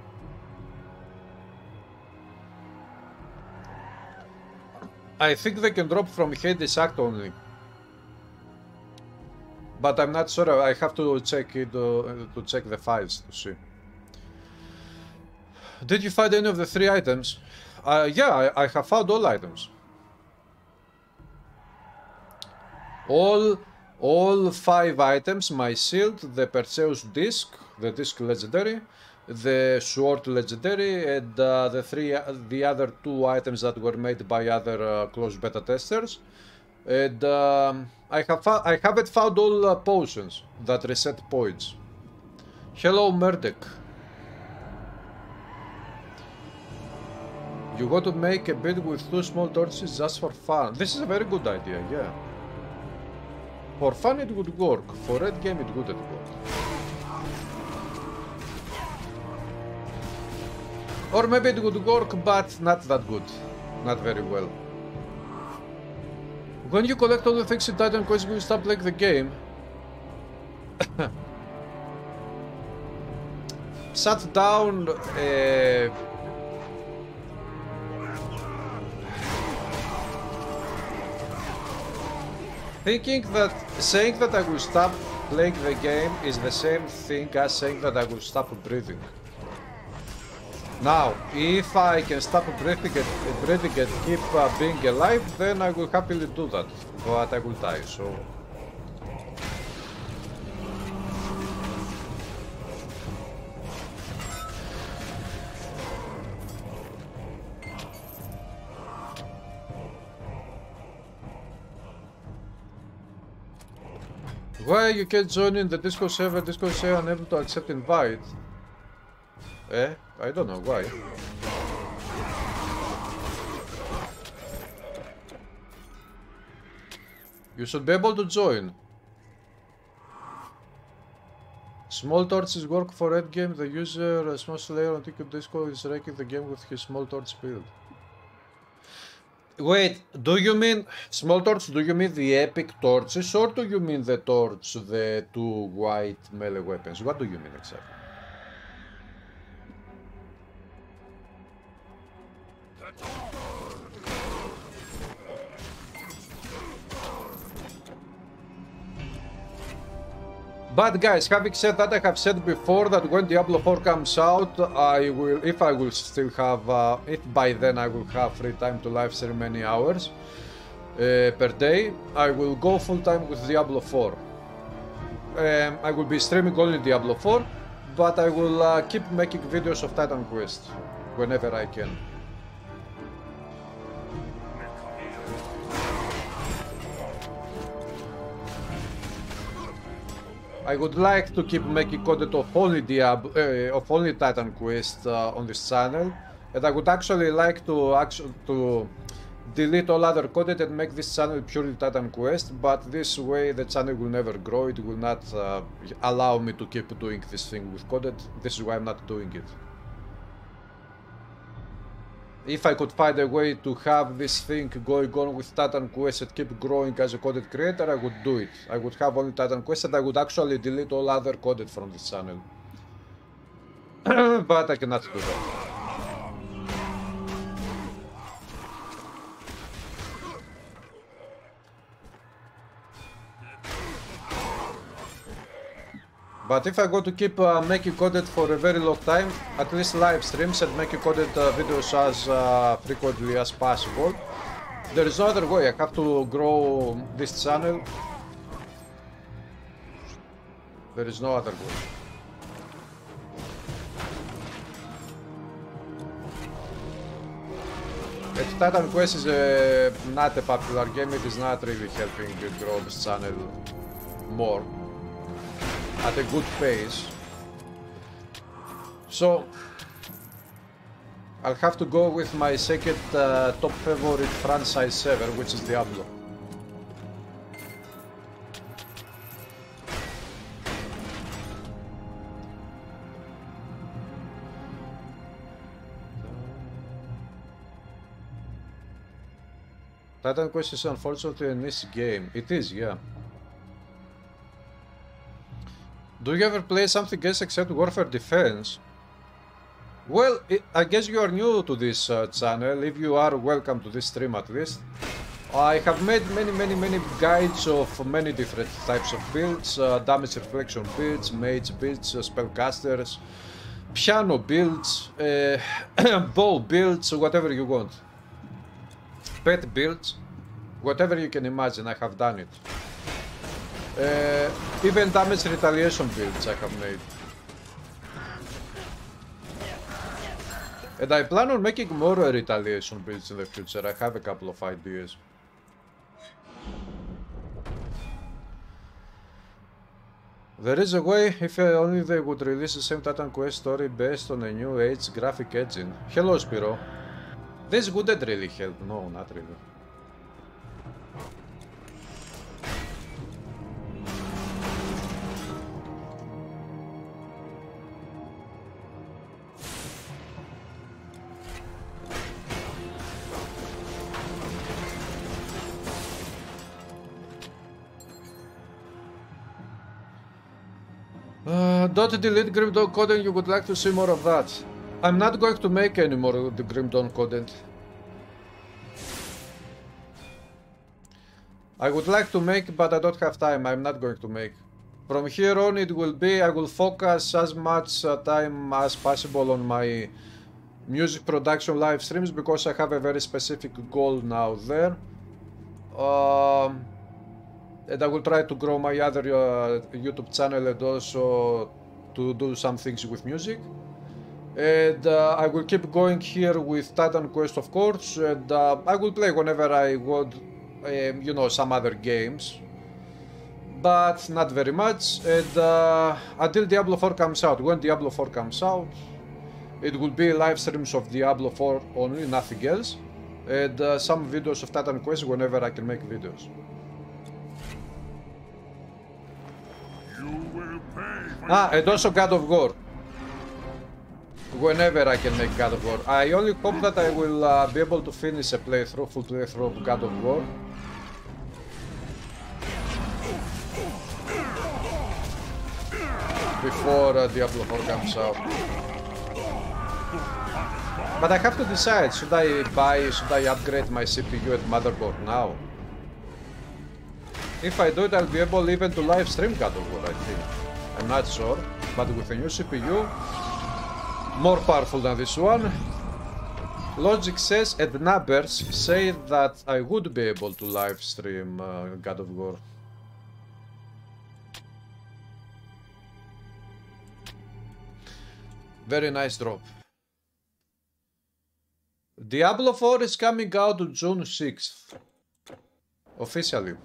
S1: I think they can drop from Hades Act only, but I'm not sure. I have to check it to check the files to see. Did you find any of the 3 items? Yeah, I have found all items. All 5 items: my shield, the Perseus disc, the disc legendary, the sword legendary, and the other 2 items that were made by other closed beta testers. And I haven't found all potions that reset points. Hello, Merdek. You want to make a build with 2 small torches just for fun? This is a very good idea, yeah. For fun it would work, for red game it wouldn't work. Or maybe it would work, but not that good. Not very well. When you collect all the things in Titan Quest, will you stop playing the game? Shut down... saying that I will stop playing the game is the same thing as saying that I will stop breathing. Now, if I can stop breathing and keep being alive, then I will happily do that, but I will die, so... Why you can't join in the Discord server? Discord server unable to accept invite. I don't know why. You should be able to join. Small torches work for endgame. The user, a small slayer on Ticket Disco, is wrecking the game with his small torch build. Wait, do you mean small torch? Do you mean the epic torches, or do you mean the torch, the two white melee weapons? What do you mean exactly? But guys, having said that, I have said before that when Diablo 4 comes out, if I will still have, if by then I will have free time to live stream many hours per day, I will go full time with Diablo 4. I will be streaming only Diablo 4, but I will keep making videos of Titan Quest whenever I can. I would like to keep making content of only Titan Quest on this channel, and I would actually like to delete all other content and make this channel purely Titan Quest, but this way the channel will never grow. It will not allow me to keep doing this thing with content. This is why I'm not doing it. If I could find a way to have this thing going on with Titan Quest and keep growing as a content creator, I would do it. I would have only Titan Quest and I would actually delete all other content from this channel. But I cannot do that. But if I go to keep making content for a very long time, at least live streams and making content videos as frequently as possible, there is no other way. I have to grow this channel. There is no other way. And Titan Quest is not a popular game. It is not really helping you grow this channel more at a good pace. So I'll have to go with my second top favorite franchise ever, which is Diablo. Titan Quest is unfortunately a niche game. It is, yeah. Do you ever play something else except Warfare Defense? Well, I guess you are new to this channel. If you are, welcome to this stream at least. I have made many guides of many different types of builds. Damage reflection builds, mage builds, spellcasters, piano builds, bow builds, whatever you want. Pet builds, whatever you can imagine, I have done it. Even damage retaliation builds I have made. And I plan on making more retaliation builds in the future. I have a couple of ideas. There is a way, if only they would release the same Titan Quest story based on a new age graphic engine. Hello Spiro. This wouldn't really help, no, not really. Don't delete Grim Dawn content, you would like to see more of that. I'm not going to make any more of the Grim Dawn content. I would like to make, but I don't have time. I'm not going to make. From here on it will be, I will focus as much time as possible on my music production live streams because I have a very specific goal now there. And I will try to grow my other YouTube channel and also to do some things with music. And I will keep going here with Titan Quest, of course, and I will play whenever I want, you know, some other games, but not very much. And until Diablo 4 comes out, when Diablo 4 comes out, it will be live streams of Diablo 4 only, nothing else, and some videos of Titan Quest whenever I can make videos. Ah, and also God of War. Whenever I can make God of War. I only hope that I will be able to finish a playthrough, full playthrough of God of War. Before Diablo 4 comes out. But I have to decide, should I upgrade my CPU and motherboard now? If I do it, I'll be able even to live stream God of War, I think. I'm not sure, but with a new CPU, more powerful than this one, logic says and numbers say that I would be able to live stream God of War. Very nice drop. Diablo 4 is coming out on June 6th. Officially.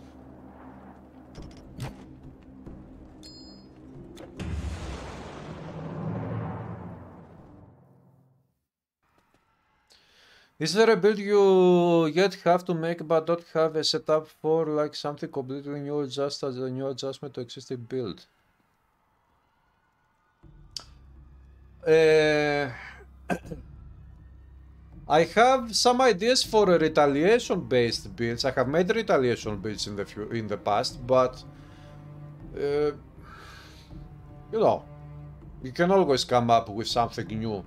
S1: Is there a build you yet have to make but don't have a setup for, like something completely new, just as a new adjustment to existing build? I have some ideas for retaliation-based builds. I have made retaliation builds in the past, but you know, you can always come up with something new.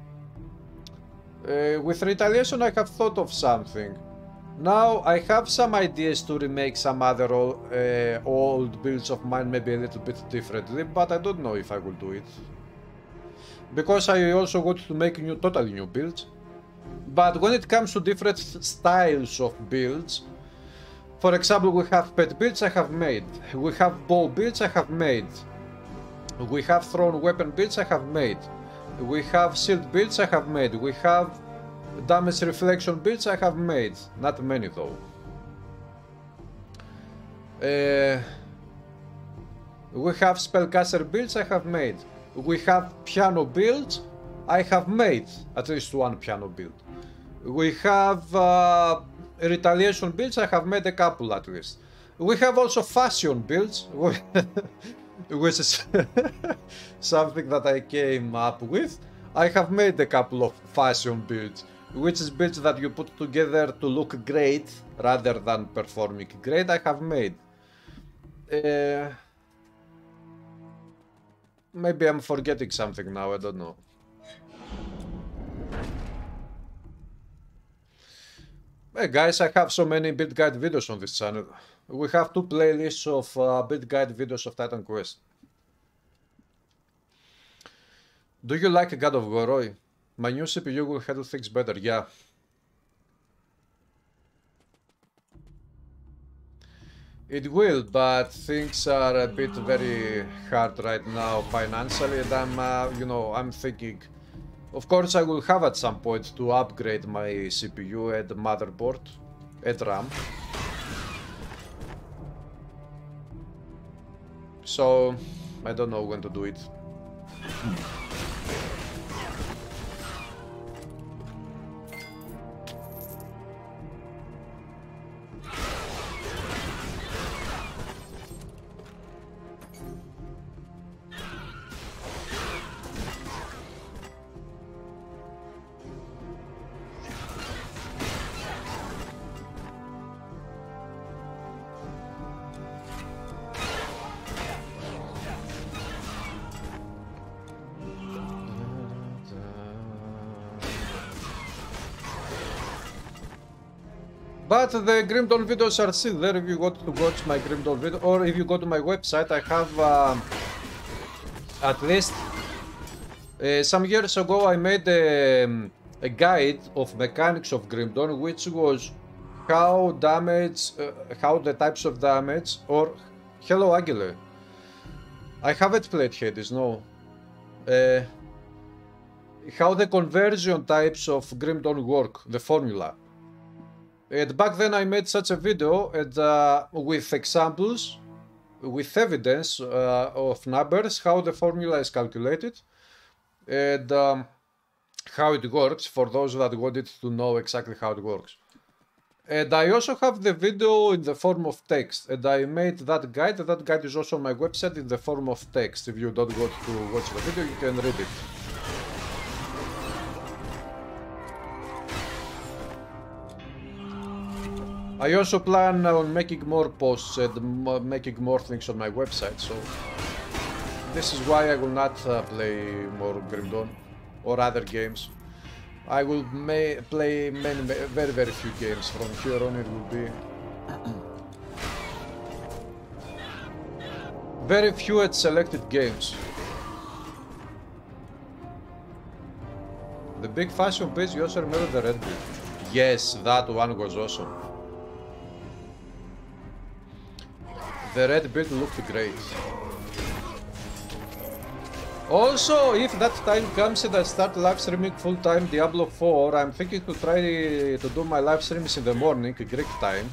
S1: With retaliation, I have thought of something. Now I have some ideas to remake some other old builds of mine, maybe a little bit differently, but I don't know if I will do it. Because I also want to make totally new builds. But when it comes to different styles of builds, for example, we have pet builds I have made, we have bow builds I have made, we have thrown weapon builds I have made, we have shield builds I have made, we have damage reflection builds I have made, not many though. We have spellcaster builds I have made, we have piano builds I have made, at least one piano build. We have retaliation builds, I have made a couple at least. We have also fashion builds, which is something that I came up with. I have made a couple of fashion builds, which is builds that you put together to look great rather than performing great. I have made. Maybe I'm forgetting something now, I don't know. Hey guys, I have so many build guide videos on this channel. We have 2 playlists of build guide videos of Titan Quest. Do you like God of War, Roy? My new CPU will handle things better, yeah. It will, but things are a bit very hard right now financially, and I'm, you know, I'm thinking, of course I will have at some point to upgrade my CPU and motherboard and RAM. So, I don't know when to do it. But the Grim Dawn videos are still there if you want to watch my Grim Dawn video, or if you go to my website. I have at least some years ago I made a guide of mechanics of Grim Dawn, which was how the types of damage, or hello Agile. I haven't played Hades, no. How the conversion types of Grim Dawn work, the formula. And back then I made such a video, and with examples, with evidence of numbers, how the formula is calculated, and how it works, for those that wanted to know exactly how it works. And I also have the video in the form of text, and I made that guide. That guide is also on my website in the form of text. If you don't want to watch the video, you can read it. I also plan on making more posts and making more things on my website, so this is why I will not play more Grim Dawn or other games. I will play very few games. From here on it will be very few and selected games. The big fashion base, you also remember the Red Bull? Yes, that one was awesome. The red build looked great. Also, if that time comes and I start live streaming full time Diablo 4, I'm thinking to try to do my live streams in the morning, Greek time.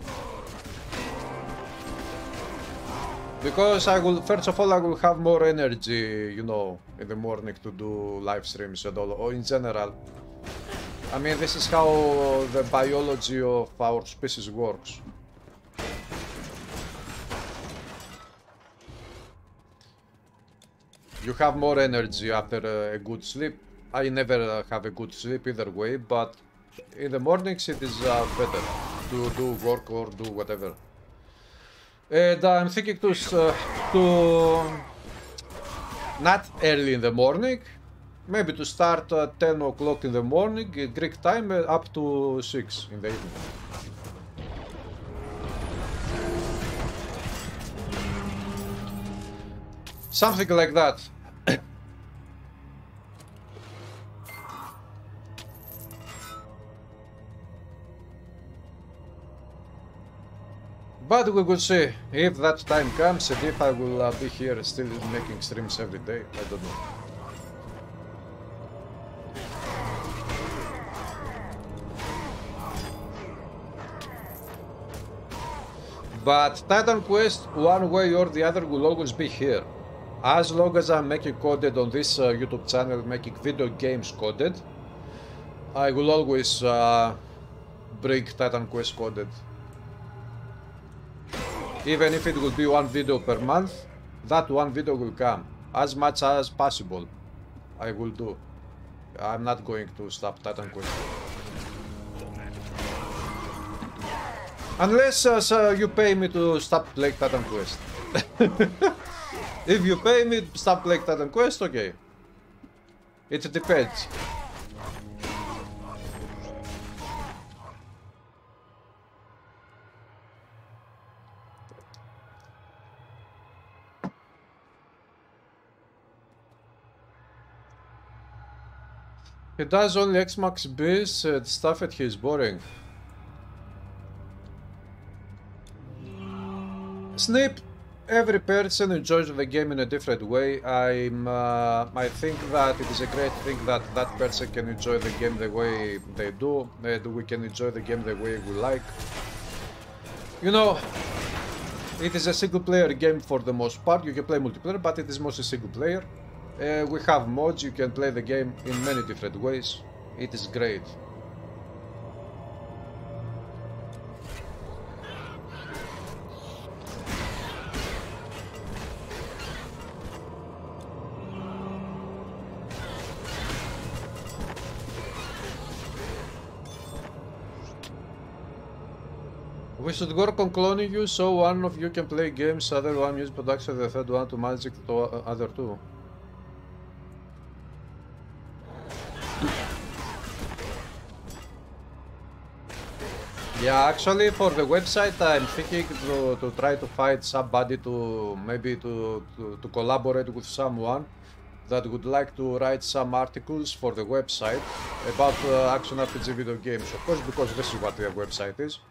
S1: Because I will, first of all, I will have more energy, you know, in the morning to do live streams and all, or in general. I mean, this is how the biology of our species works. You have more energy after a good sleep. I never have a good sleep either way, but in the mornings it is better to do work or do whatever. And I'm thinking to not early in the morning, maybe to start at 10 o'clock in the morning, Greek time, up to 6 in the evening. Something like that. But we will see if that time comes and if I will be here still making streams every day. I don't know. But Titan Quest, one way or the other, will always be here. As long as I'm making content on this YouTube channel, making video games content, I will always bring Titan Quest content. Even if it will be one video per month, that one video will come. As much as possible, I will do. I'm not going to stop Titan Quest. Unless you pay me to stop playing Titan Quest. If you pay me to stop playing Titan Quest, okay. It depends. He does only X-Max biz and stuff and he's boring. Snip, every person enjoys the game in a different way. I think that it is a great thing that that person can enjoy the game the way they do, and we can enjoy the game the way we like. You know, it is a single player game for the most part. You can play multiplayer, but it is mostly single player. We have mods, you can play the game in many different ways. It is great. We should work on cloning you so one of you can play games, other one use production, the third one to manage the other two. Yeah, actually for the website I'm thinking to try to find somebody to maybe to collaborate with someone that would like to write some articles for the website about action RPG video games, of course, because this is what their website is.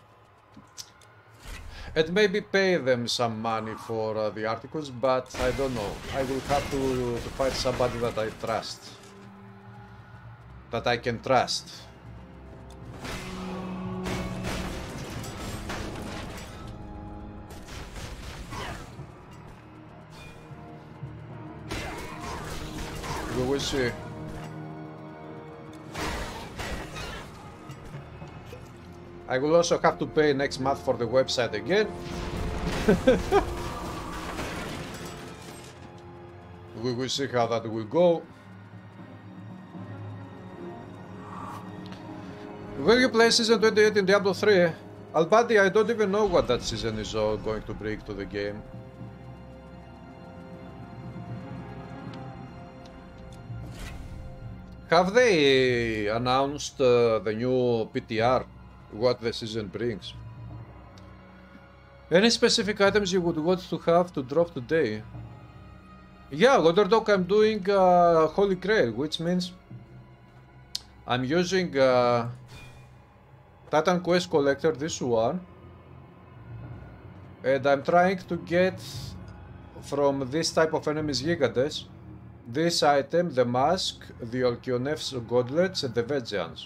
S1: And maybe pay them some money for the articles, but I don't know. I will have to find somebody that I trust. That I can trust. We will see. I will also have to pay next month for the website again. We will see how that will go. Will you play Season 28 in Diablo 3? Albadi, I don't even know what that season is going to bring to the game. Have they announced the new PTR? What the season brings? Any specific items you would want to have to drop today? Yeah, Waterdog, I'm doing Holy Grail, which means I'm using Titan Quest Collector, this one, and I'm trying to get from this type of enemies Gigantes this item, the mask, the Olkionef's gauntlets, and the Vengeance.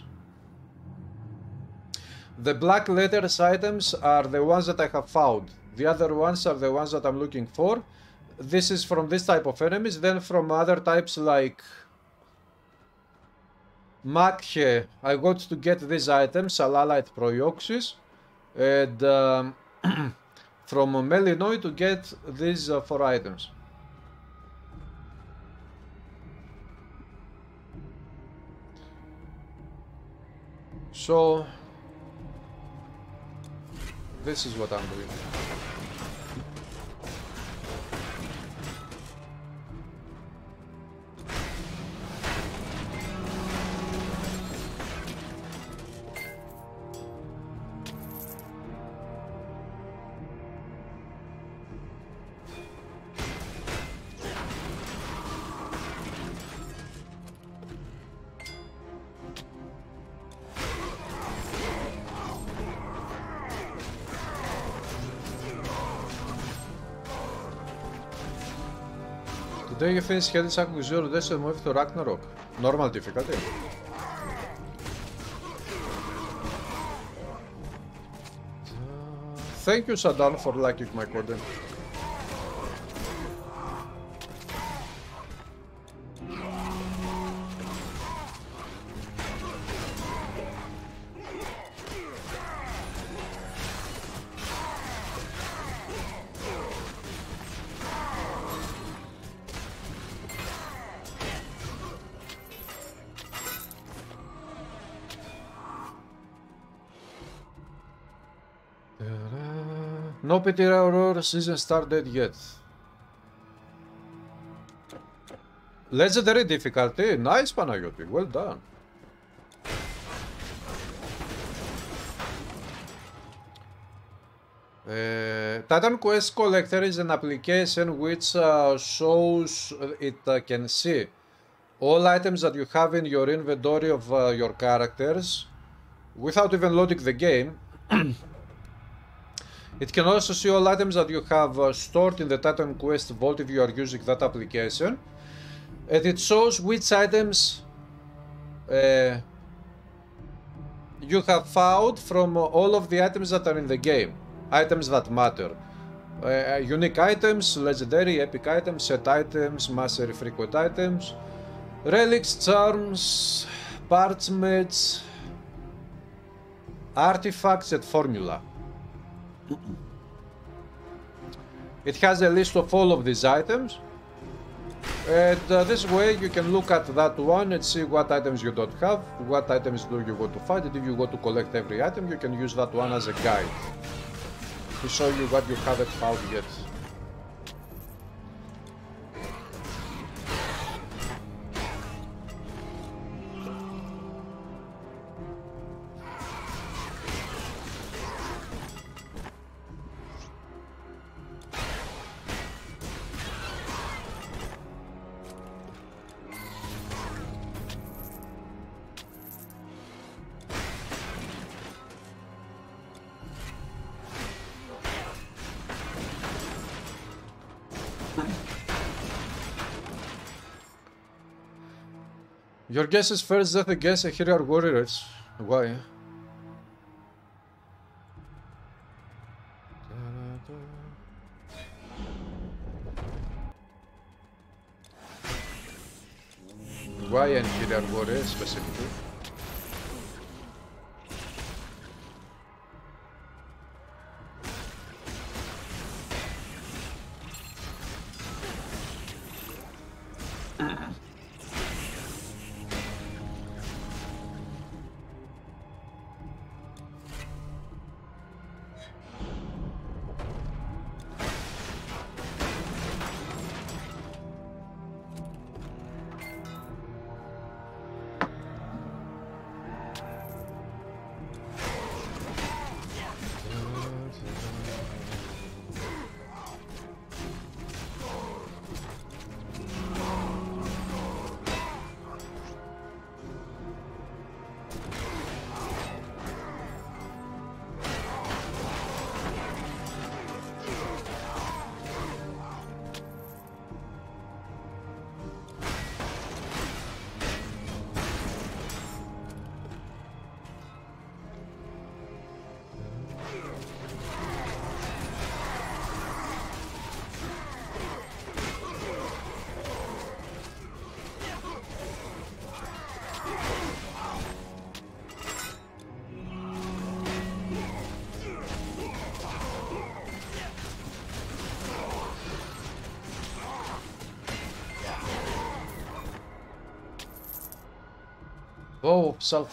S1: The black letters items are the ones that I have found. The other ones are the ones that I'm looking for. This is from this type of enemies. Then from other types like Makhe, I got to get these items, Alalite Proioxys, and from Melinoi to get these 4 items. So this is what I'm doing. Today you finish Hades Aqua 0 days and move to Ragnarok. Normal difficulty. Thank you, Sadan, for liking my content. No PTR season started yet. Legendary difficulty. Nice, Panagiotis. Well done. Titan Quest Collector is an application which shows it can see all items that you have in your inventory of your characters without even loading the game. It can also see all items that you have stored in the Titan Quest vault if you are using that application. And it shows which items you have found from all of the items that are in the game. Items that matter. Unique items, legendary, epic items, set items, mastery frequent items, relics, charms, parchments, artifacts, and formula. It has a list of all of these items, and this way you can look at that one and see what items you don't have, what items do you want to find, and if you want to collect every item you can use that one as a guide to show you what you haven't found yet. Your guess is first death against a hero warriors. Why? Why an hero warrior specifically? Oh, salt.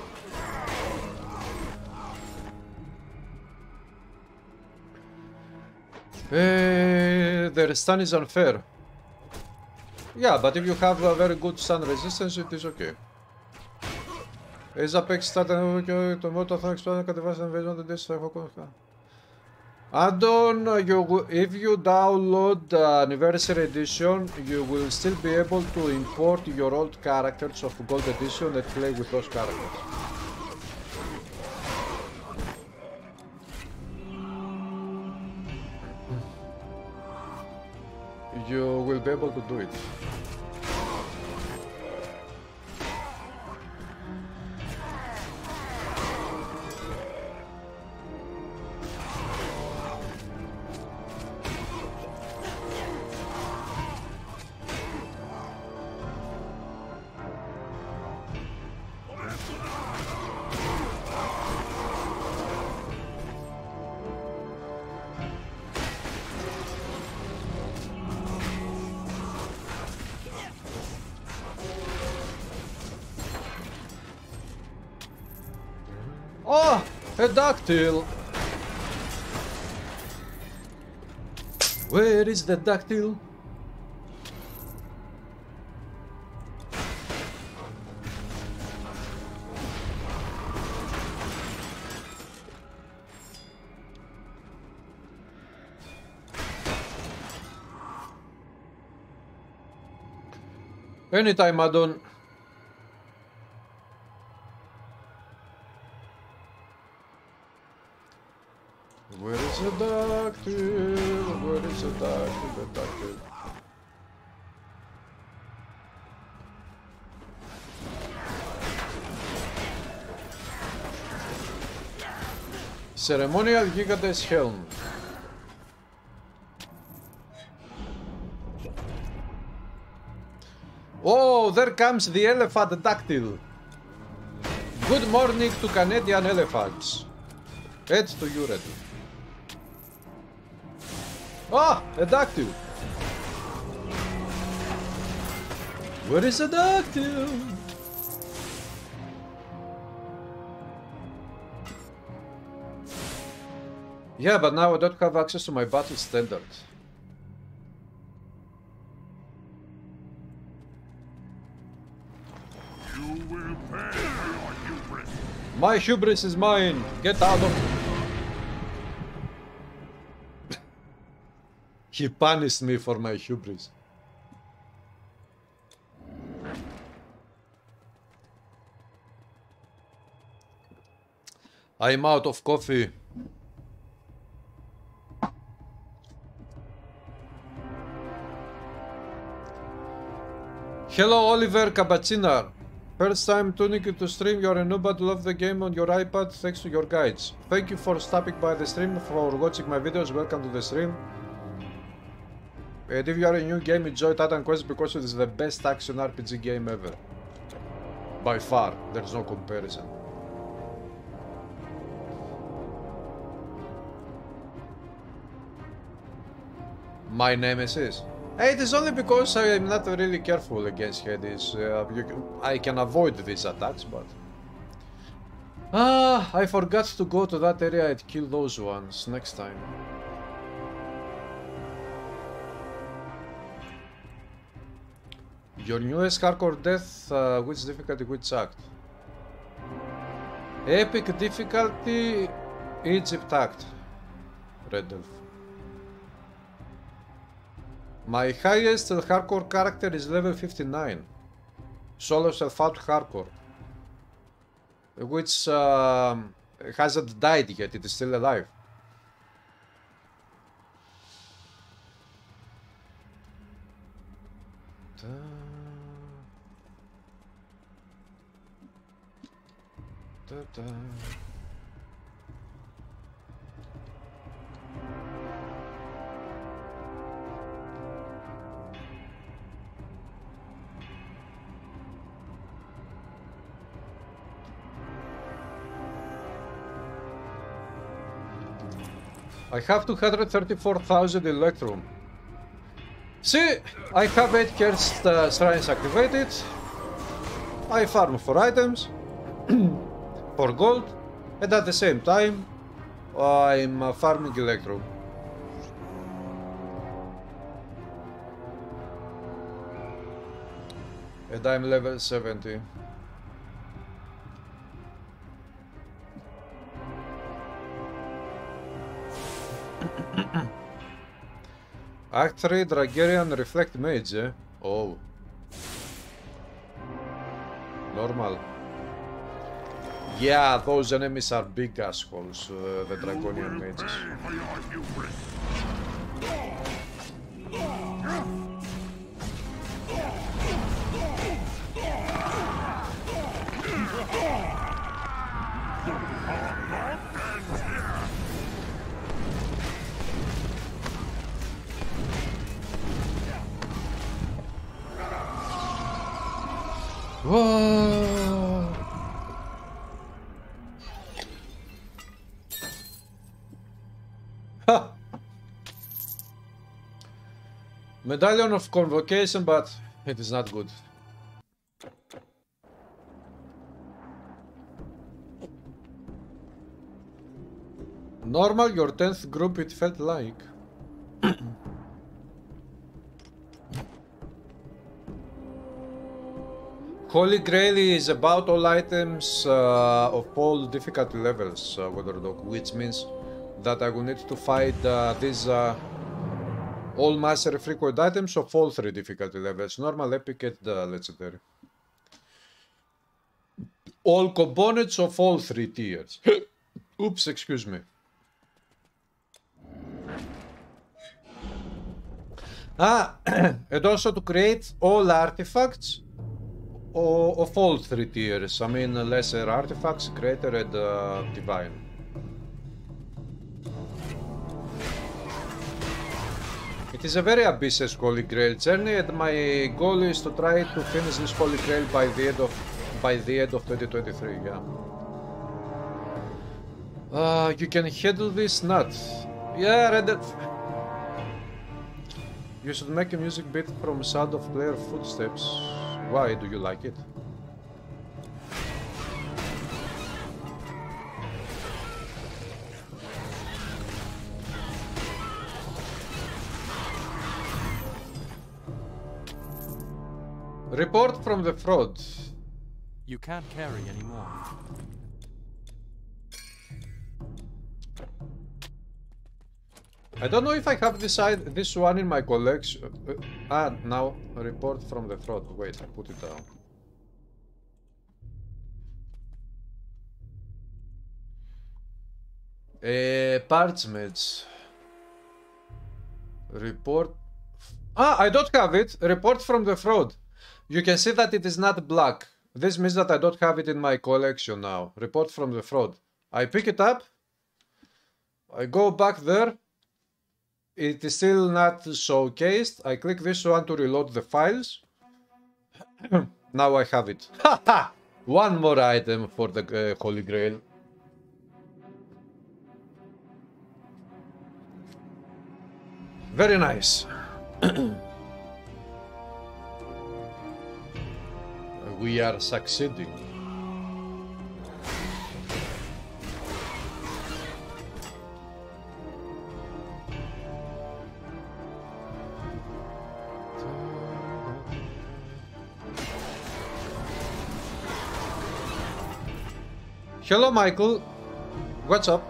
S1: The stun is unfair. Yeah, but if you have a very good stun resistance, it is okay. Έχεις παίξει το μότο θα expand να κατεβάσεις να βέζεις να τέσσερα έχω ακόμα. Add-on, if you download the Anniversary Edition, you will still be able to import your old characters of Gold Edition and play with those characters. You will be able to do it. Oh, a dactyl! Where is the dactyl? Anytime, Adon. Where is the dactyl? Where is the dactyl? The dactyl. Ceremonial Gigantes Helm. Oh, there comes the elephant dactyl. Good morning to Canadian elephants. Head to you, Red. Ah, a dactyl. Where is the dactyl? Yeah, but now I don't have access to my battle standard.
S2: You will pay for your hubris.
S1: My hubris is mine. Get out of... He punished me for my hubris. I'm out of coffee. Hello, Oliver Cabacina. First time tuning into stream, you're a noob but love the game on your iPad thanks to your guides. Thank you for stopping by the stream, for watching my videos, welcome to the stream. And if you are a new game, enjoy Titan Quest because it is the best action RPG game ever. By far, there's no comparison. My nemesis? It is only because I am not really careful against Hades. I can avoid these attacks, but... I forgot to go to that area and kill those ones next time. Your newest hardcore death, which difficulty, which act? Epic difficulty, Egypt act. Red Elf. My highest hardcore character is level 59. Solo self-out hardcore. Which hasn't died yet, it is still alive. I have 234,000 Electrum. See, I have 8 cursed shrines activated. I farm for items, for gold, and at the same time, I'm farming electro. And I'm level 70. Act 3 Dragarian Reflect Mage, eh? Oh. Normal. Yeah, those enemies are big assholes, the Dragonian mages. Whoa. Ha! Medallion of Convocation, but it is not good. Normal, your 10th group, it felt like. Holy Grail is about all items of all difficulty levels, Waterdog, which means that I will need to fight these all mastery frequent items of all 3 difficulty levels, normal, epic, and legendary. All components of all 3 tiers. Oops, excuse me. And also to create all artifacts of all 3 tiers. I mean, lesser artifacts, greater, and divine. It is a very ambitious Holy Grail journey, and my goal is to try to finish this Holy Grail by the end of 2023. Yeah. You can handle this nut. Yeah, read it. You should make a music bit from sound of player footsteps. Why do you like it? Report from the fraud.
S3: You can't carry anymore.
S1: I don't know if I have this one in my collection. Now report from the fraud. Wait, I put it down. Parchments. Report. I don't have it. Report from the fraud. You can see that it is not black. This means that I don't have it in my collection now. Report from the fraud. I pick it up. I go back there. It is still not showcased. I click this one to reload the files. Now I have it. Haha! One more item for the Holy Grail. Very nice. We are succeeding. Hello, Michael. What's up?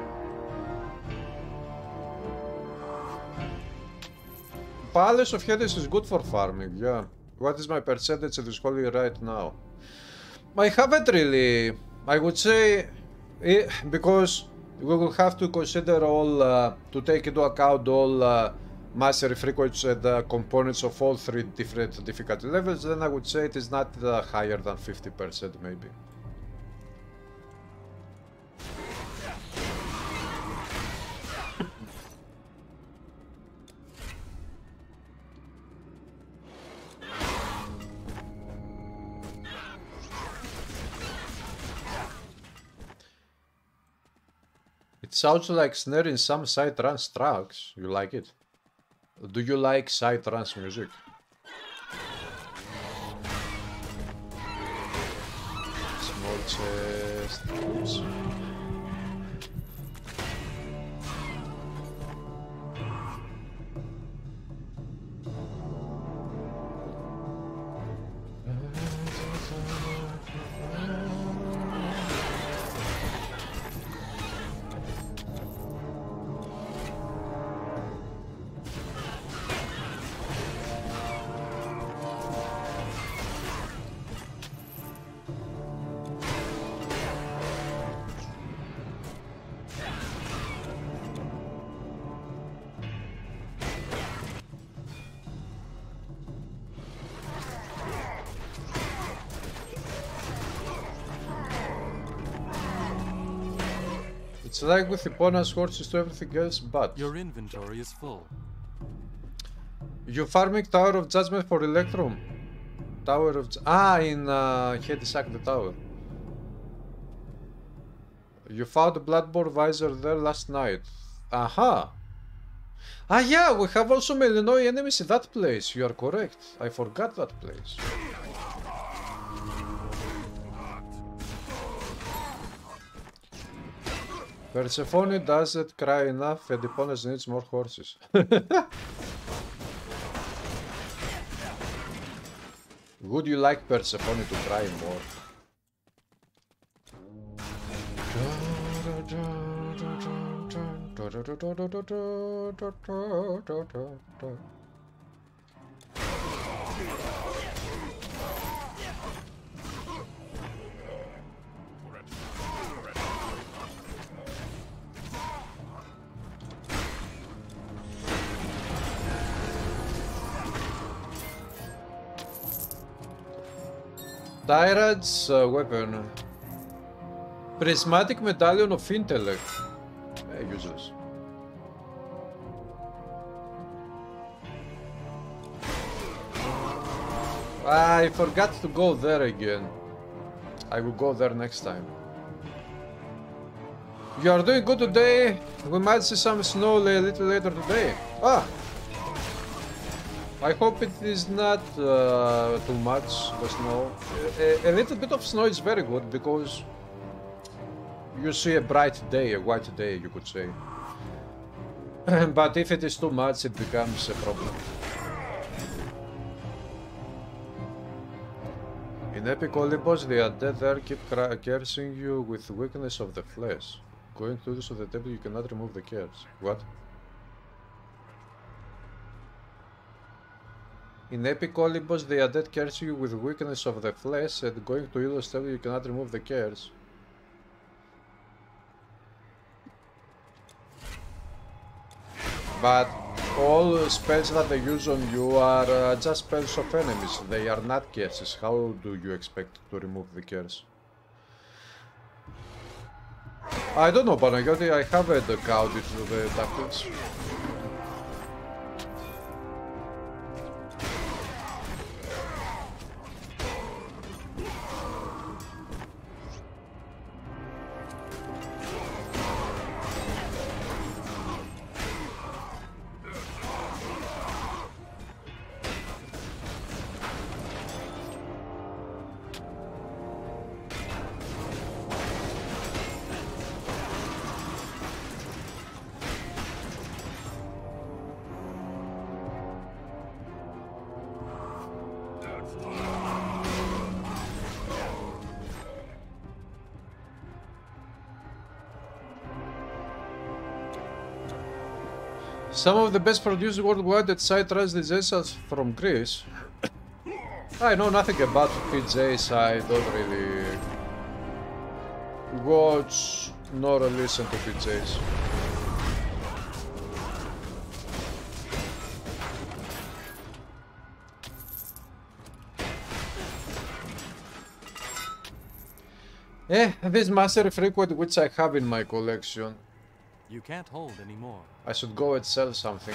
S1: Palace of Hades is good for farming, yeah. What is my percentage in this holy right now? I haven't really. I would say, because we will have to consider all, to take into account all mastery frequencies and components of all 3 different difficulty levels, then I would say it is not higher than 50% maybe. It sounds like snare in some Psytrance tracks. You like it? Do you like Psytrance music? Small chest. Oops. It's like with Epona horses to everything else, but
S3: Your inventory is full.
S1: you farming Tower of Judgment for Electrum. Tower of in Hedisack the Tower. You found a Bloodborne visor there last night. Aha! Ah yeah, we have also Melinoy enemies in that place. You are correct. I forgot that place. Persephone doesn't cry enough and Eponas needs more horses. Would you like Persephone to cry more? Tyrant's weapon. Prismatic Medallion of Intellect. Useless. I forgot to go there again. I will go there next time. You are doing good today. We might see some snow a little later today. Ah! I hope it is not too much, the snow. A little bit of snow is very good because you see a bright day, a white day, you could say. But if it is too much, it becomes a problem. In Epic Olympus, the undead there keep cursing you with weakness of the flesh. Going to this of the temple, you cannot remove the curse. What? In Epic Olympus, the undead curse you with weakness of the flesh, and going to Ilos temple, you cannot remove the curse. But all spells that they use on you are just spells of enemies. They are not curses. How do you expect to remove the curse? I don't know, Panagiotis. I haven't counted the tactics. Some of the best produced worldwide at citrus diseases from Greece. I know nothing about PJs, I don't really watch nor listen to PJs. This Master Frequent which I have in my collection.
S3: You can't hold anymore.
S1: I should go and sell something.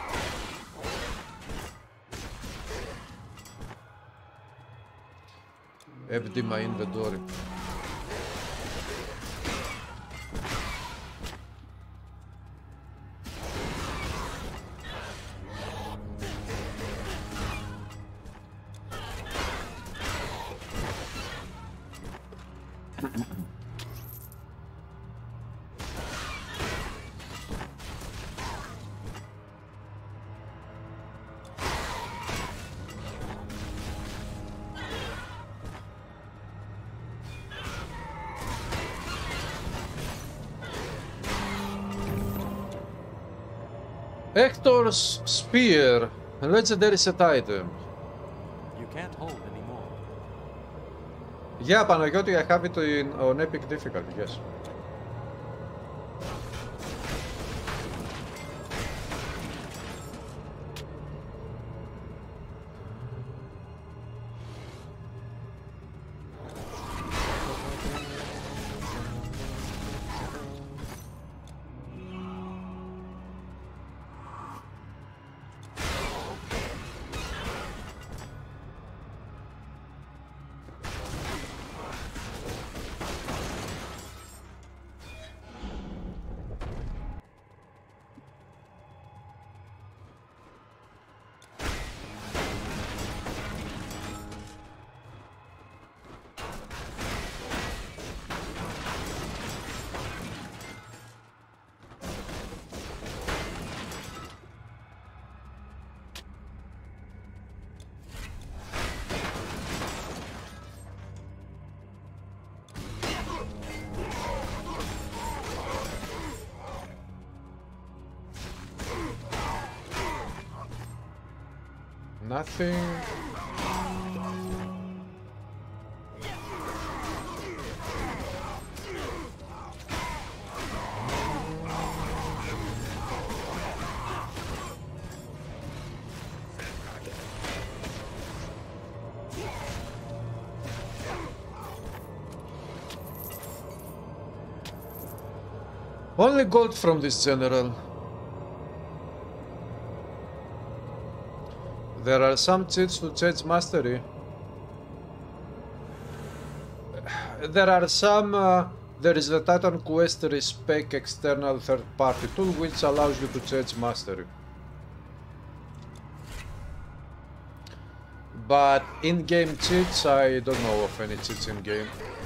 S1: Empty my inventory. Hector's Spear, a legendary set item.
S3: You can't hold anymore.
S1: Yeah, Panagiotis, I have it on epic difficulty, yes. Nothing. Only gold from this general. There are some cheats to change mastery. There are some. There is the Titan Quest Respec external third-party tool which allows you to change mastery. But in-game cheats, I don't know of any cheats in-game.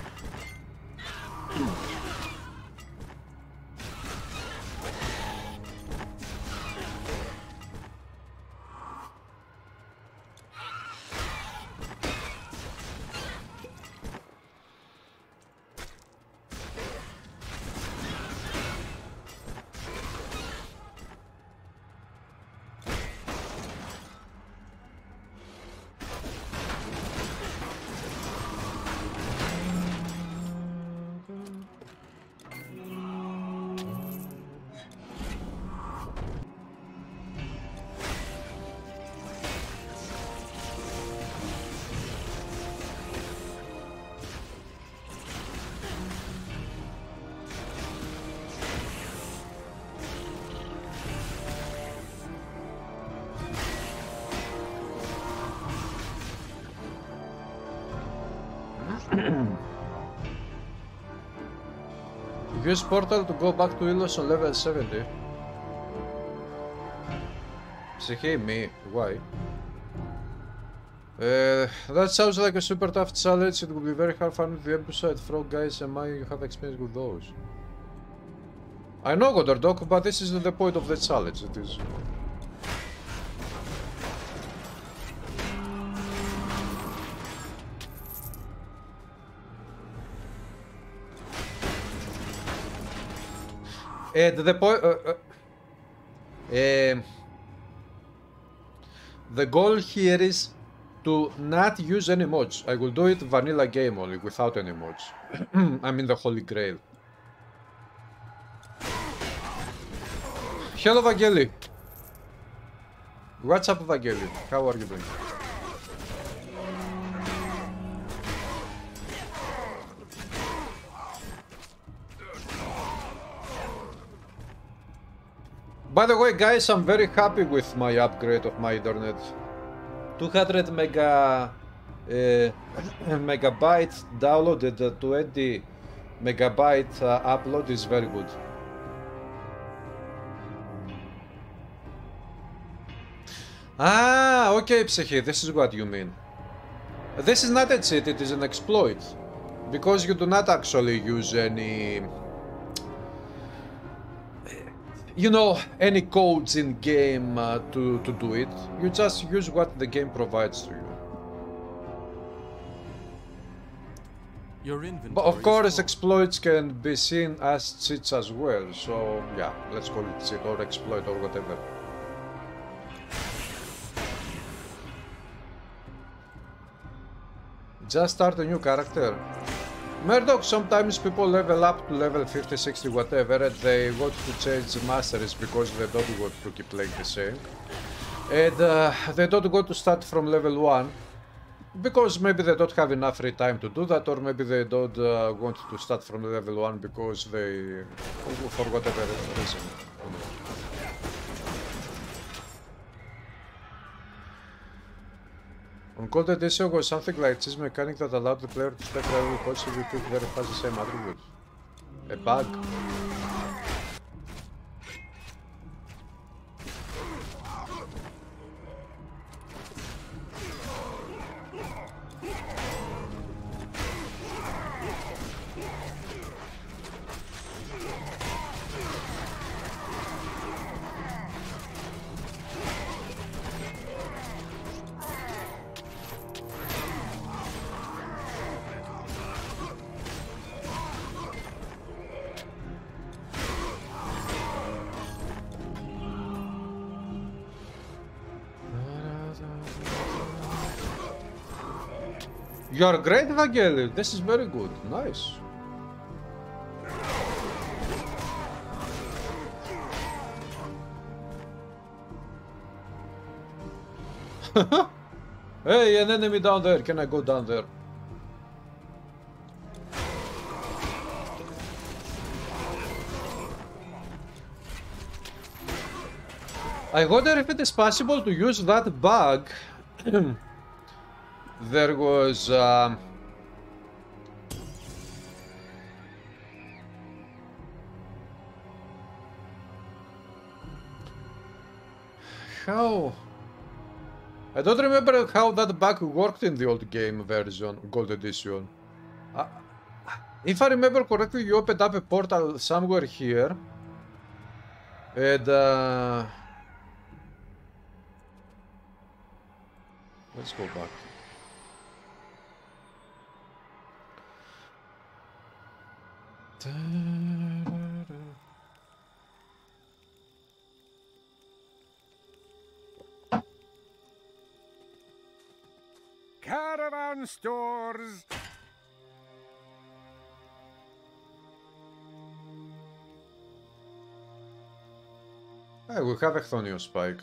S1: Use portal to go back to Ilos on level 70. Psyche me, why? That sounds like a super tough challenge. It would be very hard fun with the episode frog guys and you have experience with those. I know, Godardok, but this isn't the point of the challenge, it is. The point, the goal here is to not use any mods. I will do it vanilla game only, without any mods. I mean the Holy Grail. Hello, Vangeli. What's up, Vangeli? How are you doing? By the way, guys, I'm very happy with my upgrade of my internet. 200 megabytes downloaded, 20 megabyte upload is very good. Ah, okay, Psyche, this is what you mean. This is not a cheat, it is an exploit. Because you do not actually use any, you know, any codes in game to do it. You just use what the game provides to you.
S3: Your inventory
S1: But of course,
S3: is full.
S1: exploits can be seen as cheats as well. So yeah, let's call it cheat or exploit or whatever. Just start a new character. Murdoch, sometimes people level up to level 50, 60, whatever, and they want to change masteries because they don't want to keep playing the same. And they don't want to start from level 1 because maybe they don't have enough free time to do that, or maybe they don't want to start from level 1 because they, for whatever reason. On Cold Edition was something like this mechanic that allowed the player to spec rival codes if you took very fast the same attributes. A bug. You are great, Vangeli. This is very good. Nice. Hey, an enemy down there. Can I go down there? I wonder if it is possible to use that bug. There was how I don't remember how that bug worked in the old game version, Gold Edition. If I remember correctly, you opened up a portal somewhere here, and let's go back.
S2: Caravan stores.
S1: Hey, we have a Chthonian spike.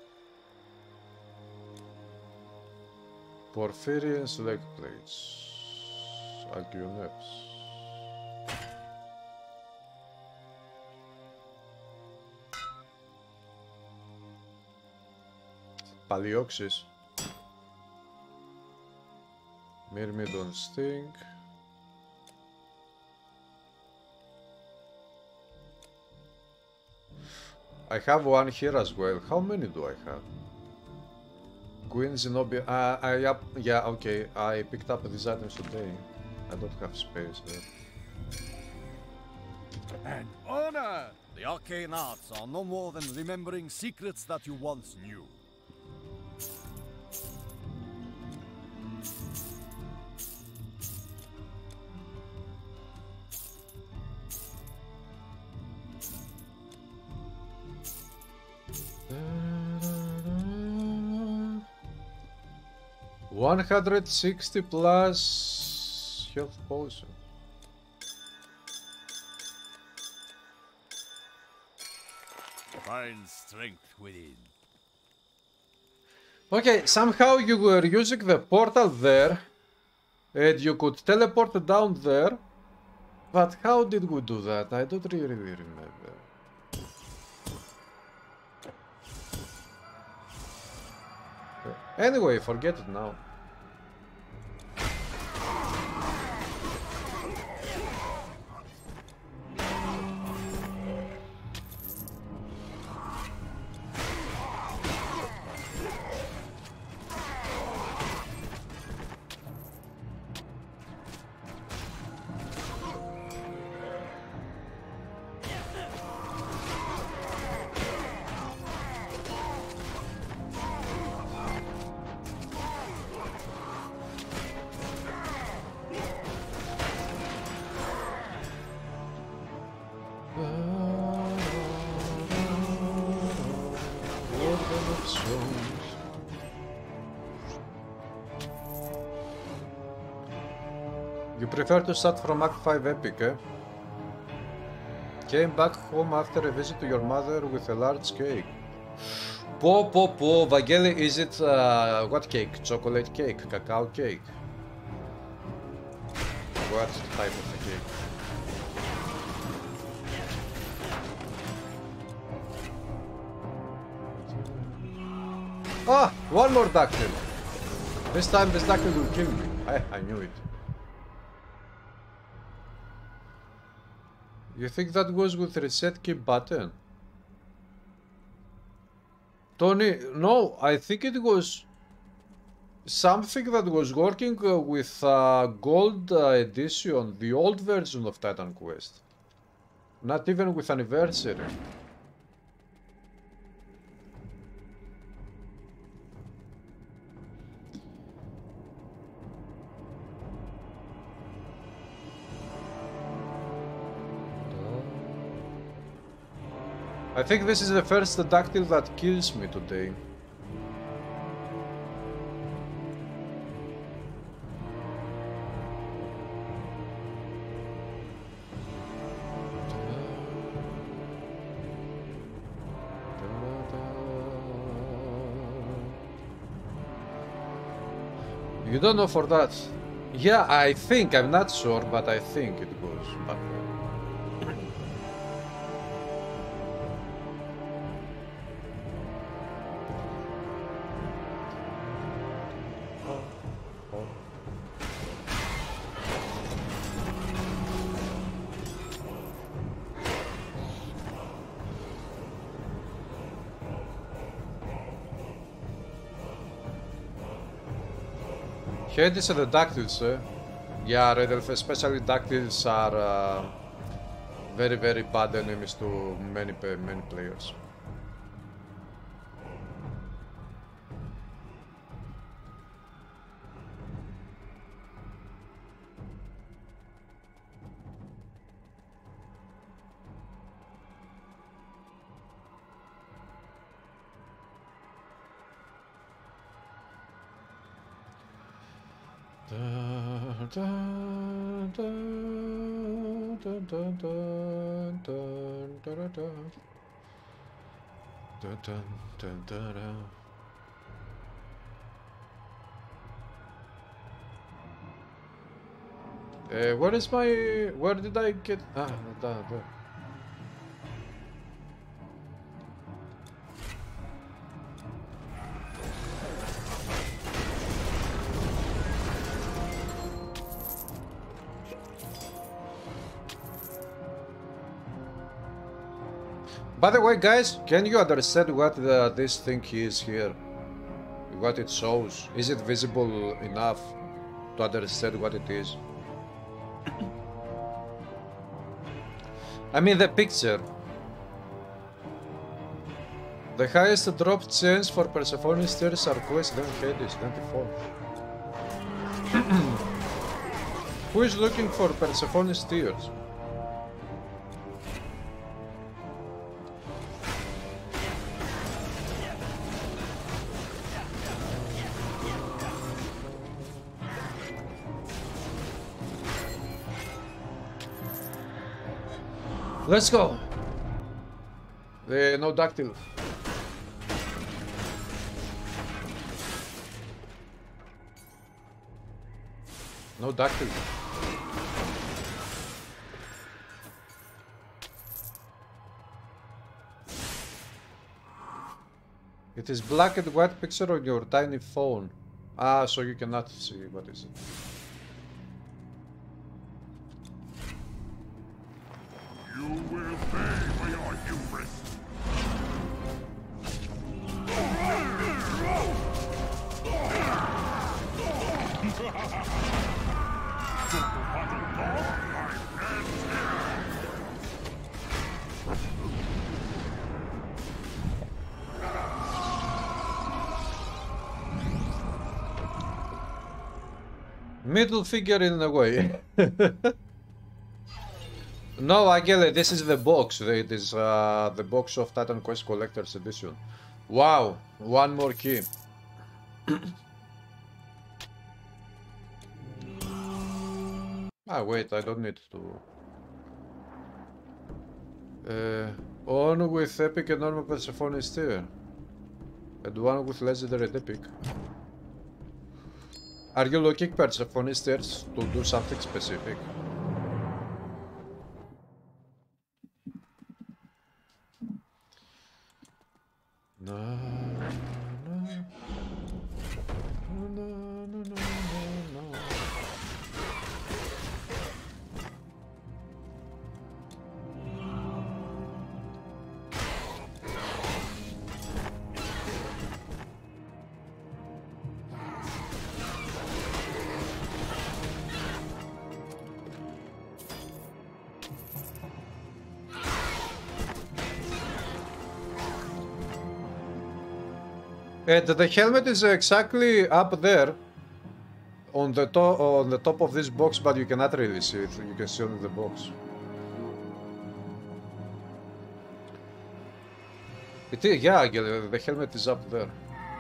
S1: Porphyrian select plates. Algioneps. Palioxis. Myrmidon Sting. I have one here as well. How many do I have? Queen Zenobia. Yeah, okay. I picked up these items today. I don't have space there.
S2: An honor.
S4: The arcane arts are no more than remembering secrets that you once knew.
S1: Uh, 160 plus health potion.
S4: Find strength within.
S1: Okay, somehow you were using the portal there, and you could teleport down there, but how did we do that? I don't really remember. Anyway, forget it now. You prefer to start from Act 5 Epic, eh? Came back home after a visit to your mother with a large cake. Po, Vangeli, is it what cake? Chocolate cake? Cacao cake? What type of a cake? Ah! One more dactyl! This time this dactyl will kill me. I knew it. You think that goes with reset key button? Tony, no, I think it was something that was working with Gold Edition, the old version of Titan Quest. Not even with Anniversary. I think this is the first dactyl that kills me today. You don't know for that? Yeah, I think, I'm not sure, but I think it goes back there. Hades and the dactyls, eh? Yeah, Red Elf, especially dactyls are very, very bad enemies to many players. Where is my... Where did I get... Ah, there. By the way, guys, can you understand what this thing is here? What it shows? Is it visible enough to understand what it is? I mean the picture. The highest drop chance for Persephone's tears are quest than Hades, 24. Who is looking for Persephone's tears? Let's go! No dactyl. No dactyl. It is black and white picture on your tiny phone. Ah, so you cannot see what is it.
S2: You will pay for your hubris.
S1: Middle figure in a way. No, I get it. This is the box. It is the box of Titan Quest Collector's Edition. Wow, one more key. Ah, wait, I don't need to. On with epic and normal Persephone tier. And one with legendary and epic. Are you looking Persephone tiers to do something specific? No, no, no, no, no, no. And the helmet is exactly up there on the top of this box, but you cannot really see it. You can see only the box. It is, yeah, the helmet is up there.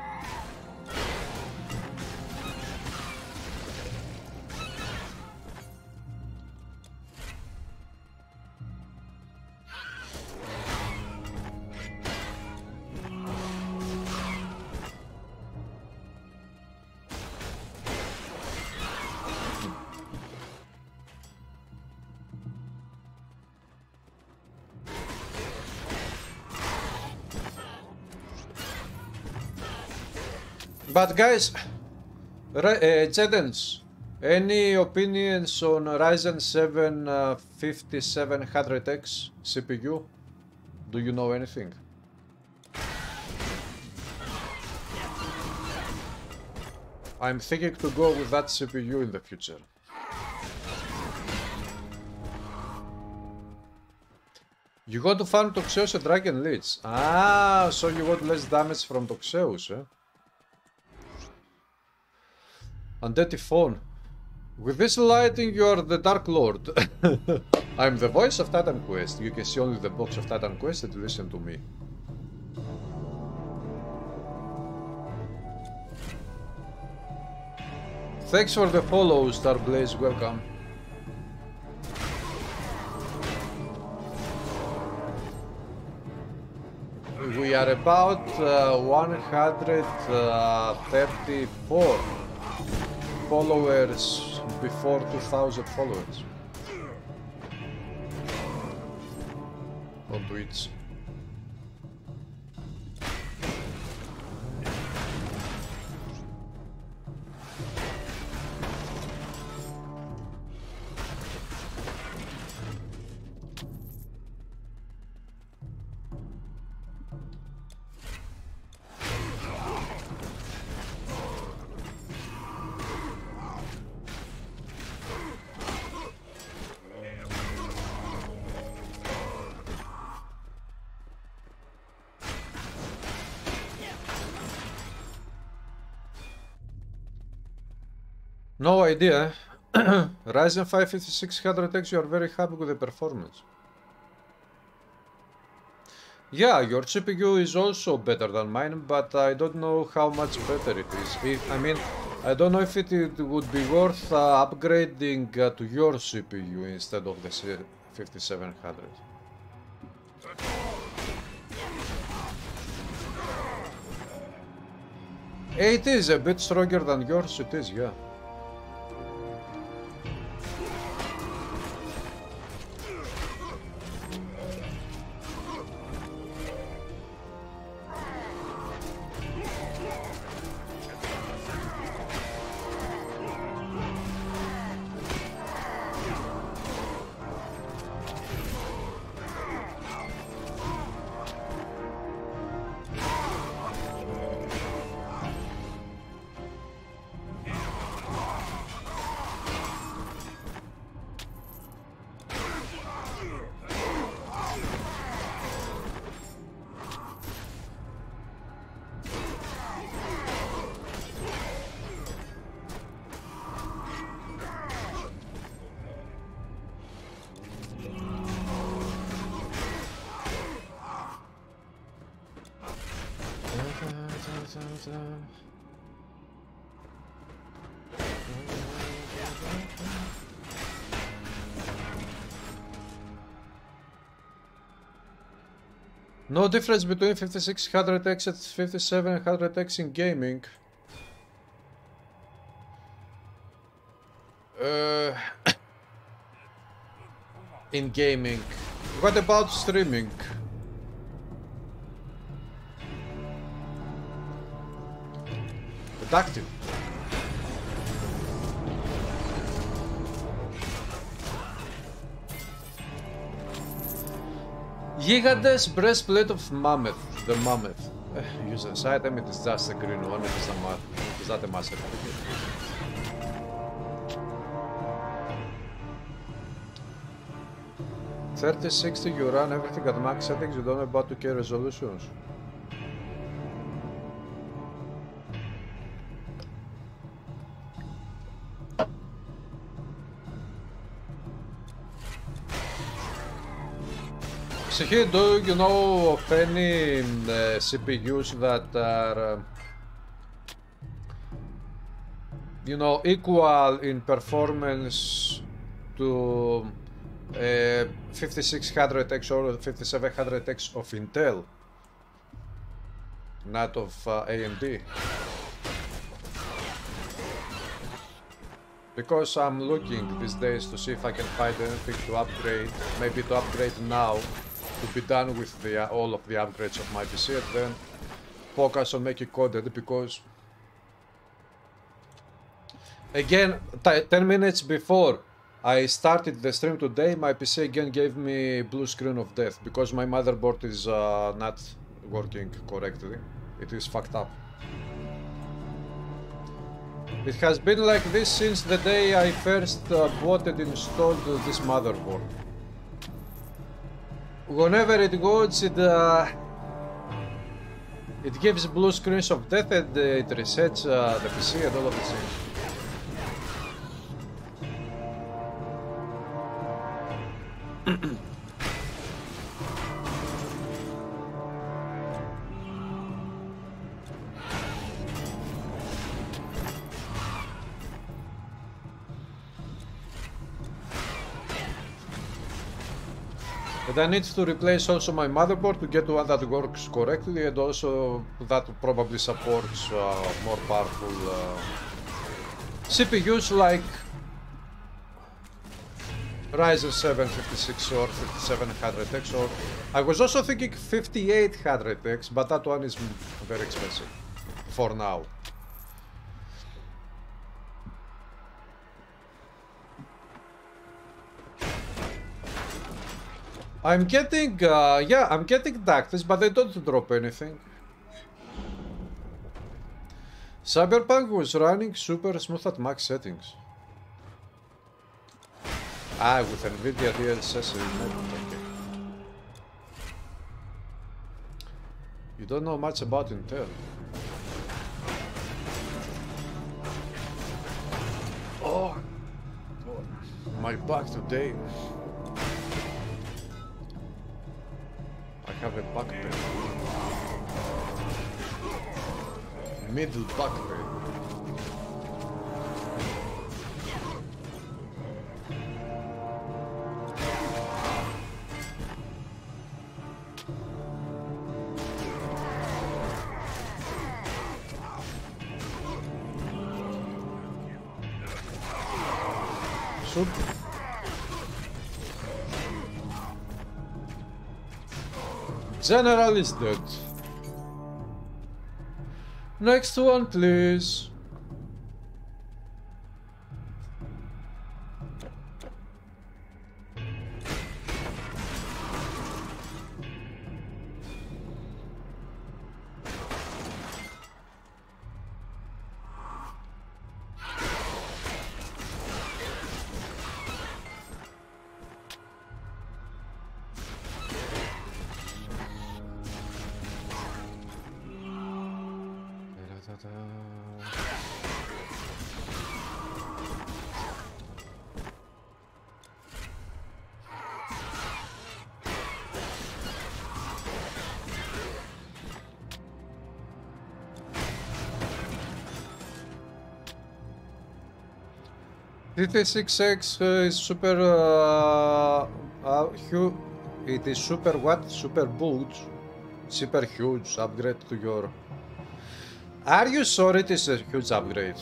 S1: But guys, Jedens, any opinions on Ryzen 7 5700X CPU? Do you know anything? I'm thinking to go with that CPU in the future. You got to farm Toxeus and Dragon Leech. Ah, so you got less damage from Toxeus, eh? Undead phone. With this lighting, you are the Dark Lord. I'm the voice of Titan Quest. You can see only the box of Titan Quest and listen to me. Thanks for the follow, Starblaze. Welcome. We are about 134 followers before 2000 followers on Twitch. No idea. Ryzen 5 5600X, you are very happy with the performance. Yeah, your CPU is also better than mine, but I don't know how much better it is. I mean, I don't know if it would be worth upgrading to your CPU instead of the 5700. It is a bit stronger than yours, it is, yeah. No difference between 5600X and 5700X in gaming. In gaming. What about streaming? Productive. Gigant's breastplate of Mammoth. The Mammoth. Useless item, it is just a green one, it is not a massive. 3060, you run everything at max settings, you don't have about 2K resolutions. Psyche, do you know of any CPUs that are, you know, equal in performance to 5600X or 5700X of Intel, not of AMD? Because I'm looking these days to see if I can find anything to upgrade, maybe to upgrade now, to be done with the, all of the upgrades of my PC, and then focus on making content, because again, 10 minutes before I started the stream today, my PC again gave me blue screen of death, because my motherboard is not working correctly. It is fucked up. It has been like this since the day I first bought and installed this motherboard. Whenever it goes, it gives blue screens of death, and it resets the PC and all of these things. And I need to replace also my motherboard to get one that works correctly, and also that probably supports more powerful CPUs like Ryzen 7 56 or 5700X, or I was also thinking 5800X, but that one is very expensive for now. I'm getting, yeah, I'm getting Dactyls, but they don't drop anything. Cyberpunk was running super smooth at max settings. Ah, with NVIDIA DLSS enabled, okay. You don't know much about Intel. Oh, my back today. I have a back pain. Middle back pain. Soup. General is dead. Next one, please. GT6X is super it is super what? Super boots. Super huge upgrade to your... Are you sure it is a huge upgrade?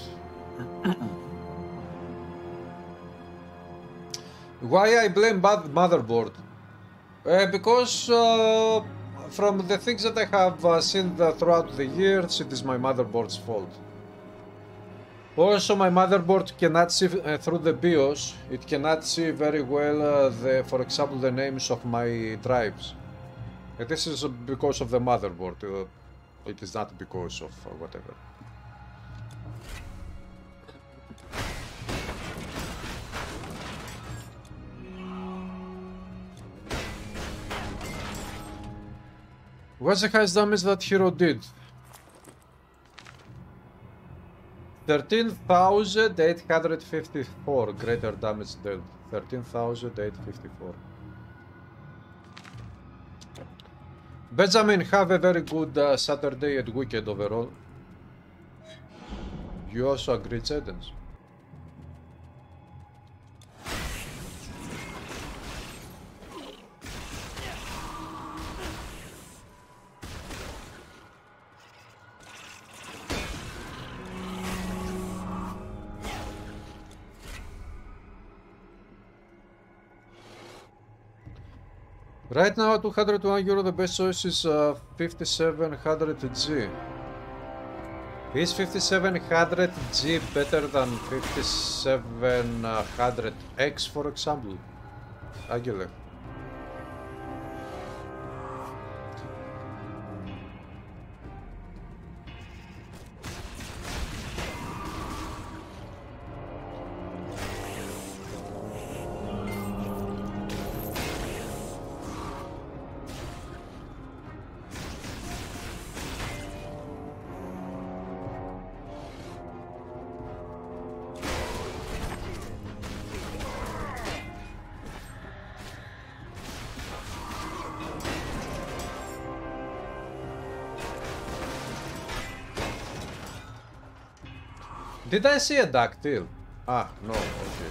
S1: Why I blame bad motherboard? Because from the things that I have seen throughout the years, it is my motherboard's fault. Also, my motherboard cannot see through the BIOS. It cannot see very well, for example, the names of my drives. And this is because of the motherboard. It is not because of whatever. What's the highest damage that hero did? 13,854 greater damage dealt. 13,854. Benjamin, have a very good Saturday and weekend overall. You also agree, Chedens? Right now, 201 euro, the best choice is 5700G. Is 5700G better than 5700X, for example? Aguilera. Did I see a ducktail? Ah, no, okay.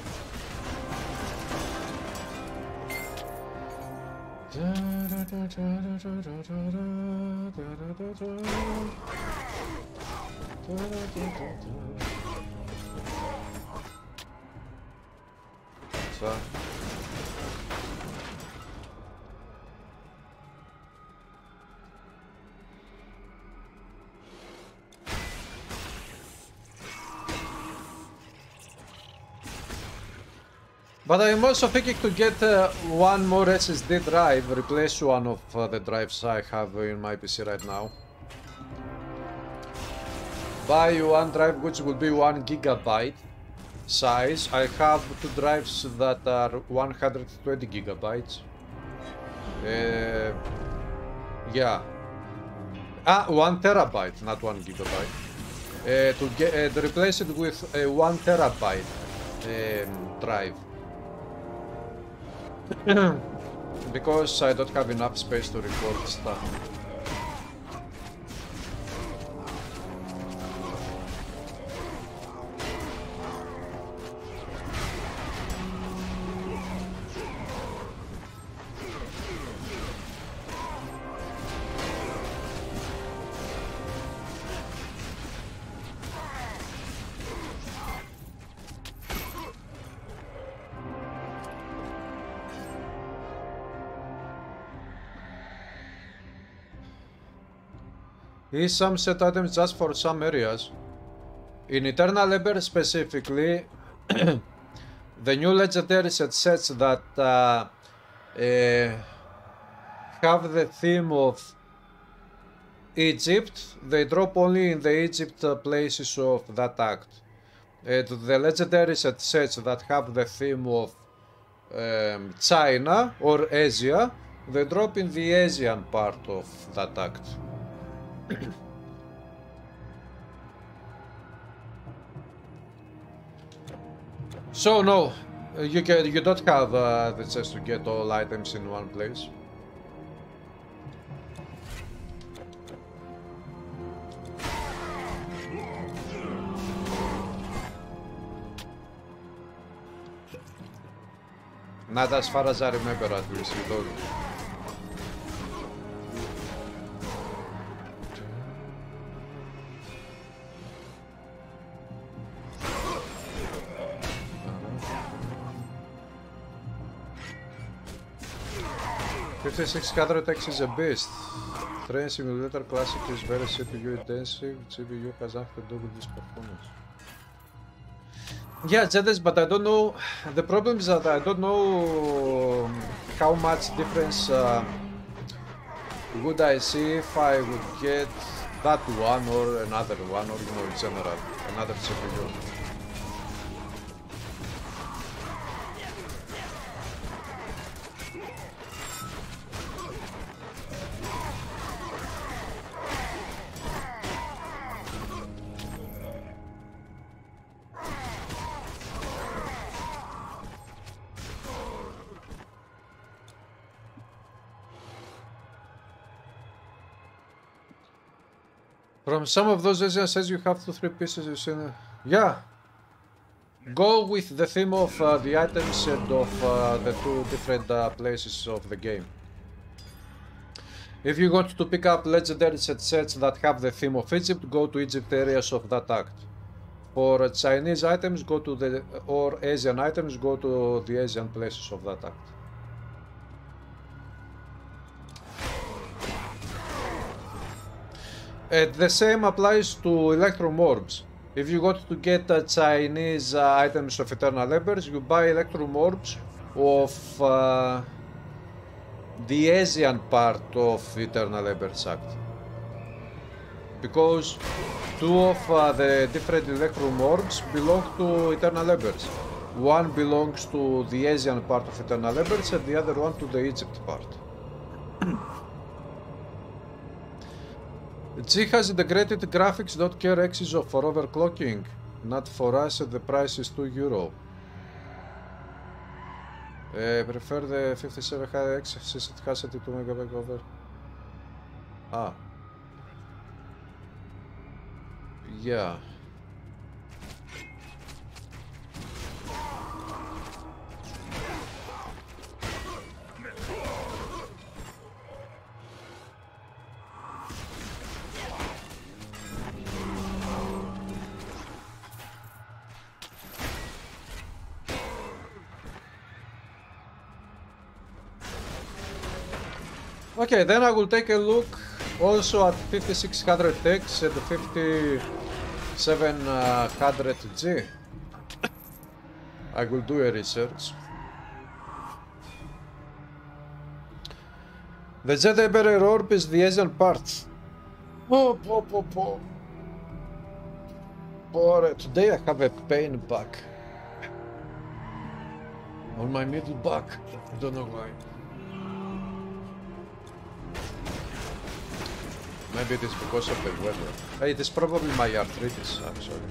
S1: So. But I'm also thinking to get one more SSD drive, replace one of the drives I have in my PC right now. Buy one drive which will be 1 GB size. I have two drives that are 120 GB. Yeah. 1 TB, not 1 GB. To replace it with a 1 TB drive. Because I don't have enough space to record stuff. Is some set items just for some areas. In Eternal Ember specifically, the new legendary set sets that have the theme of Egypt, they drop only in the Egypt places of that act. The legendary set sets that have the theme of China or Asia, they drop in the Asian part of that act. So no, you don't have the chance to get all items in one place. Not as far as I remember, at least, you don't. 5600X is a beast. Train Simulator Classic is very CPU intensive. GPU has after double this performance. Yeah, Zedes, but I don't know. The problem is that I don't know how much difference would I see if I would get that one or another one, or you know, in general, another CPU. From some of those Asians says you have 2-3 pieces you see. Yeah. Go with the theme of the items and of the two different places of the game. If you want to pick up legendary sets that have the theme of Egypt, go to Egypt areas of that act. For Chinese items, go to the or Asian items, go to the Asian places of that act. And the same applies to Electrum Orbs. If you want to get Chinese items of Eternal Embers, you buy Electrum Orbs of the Asian part of Eternal Embers Act. Because two of the different Electrum Orbs belong to Eternal Embers. One belongs to the Asian part of Eternal Embers and the other one to the Egypt part. G has integrated graphics, don't care X's for overclocking. Not for us, the price is €2. Prefer the 57X since it has 32 MB over. Ah. Yeah. Okay, then I will take a look also at 5600X and 5700G. I will do a research. The Jedi Emperor Orb is the Asian part. Today I have a pain back. On my middle back. I don't know why. Maybe it is because of the weather. Hey, it is probably my arthritis, actually.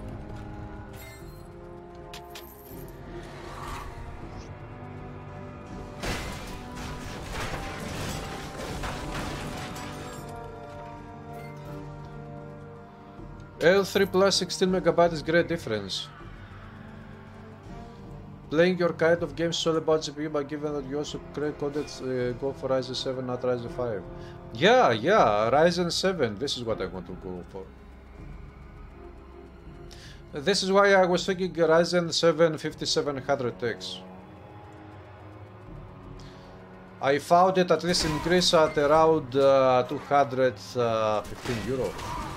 S1: L3 plus 16 MB is great difference. Playing your kind of games is all about GPU, but given that you also create content, go for Ryzen 7, not Ryzen 5. Yeah, Ryzen 7, this is what I want to go for. This is why I was thinking Ryzen 7 5700X. I found it at least in Greece at around €215.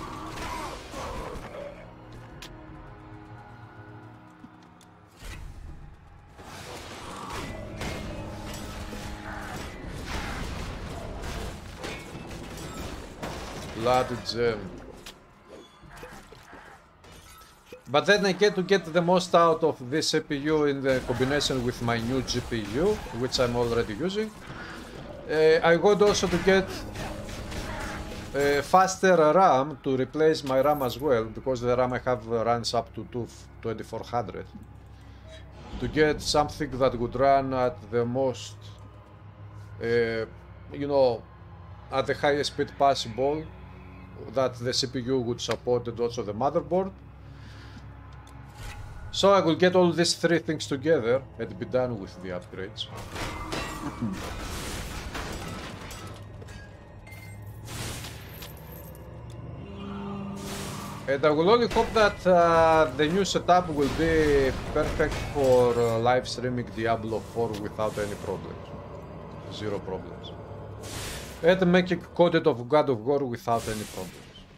S1: Bloody gem. But then I get to get the most out of this CPU in the combination with my new GPU, which I'm already using. I want also to get faster RAM to replace my RAM as well, because the RAM I have runs up to 2400. To get something that would run at the most, you know, at the highest speed possible that the CPU would support, and also the motherboard. So I will get all these three things together and be done with the upgrades. And I will only hope that the new setup will be perfect for live streaming Diablo 4 without any problems. Zero problems. And making content of God of War without any problems.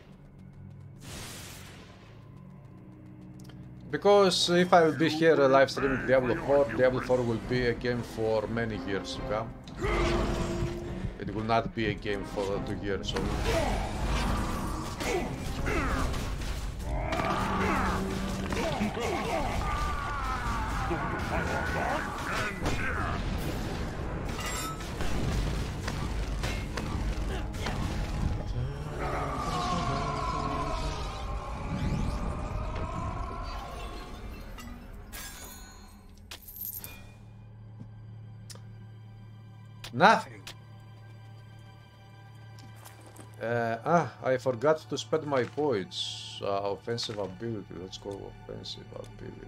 S1: Because if I will be here live streaming Diablo 4, Diablo 4 will be a game for many years to come. It will not be a game for 2 years only. Nothing. I forgot to spend my points. Offensive ability. Let's go offensive ability.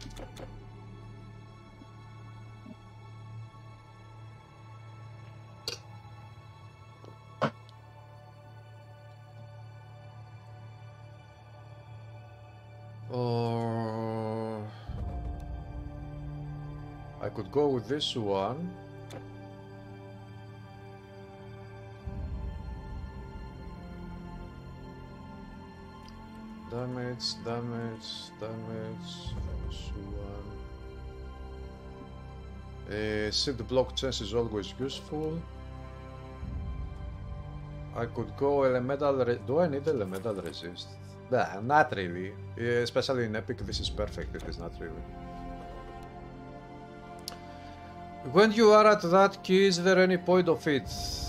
S1: I could go with this one. Damage. This one. Shield block chance is always useful. I could go elemental. Do I need elemental resist? Nah, not really. Especially in epic, this is perfect. It is not really. When you are at that key, is there any point of it?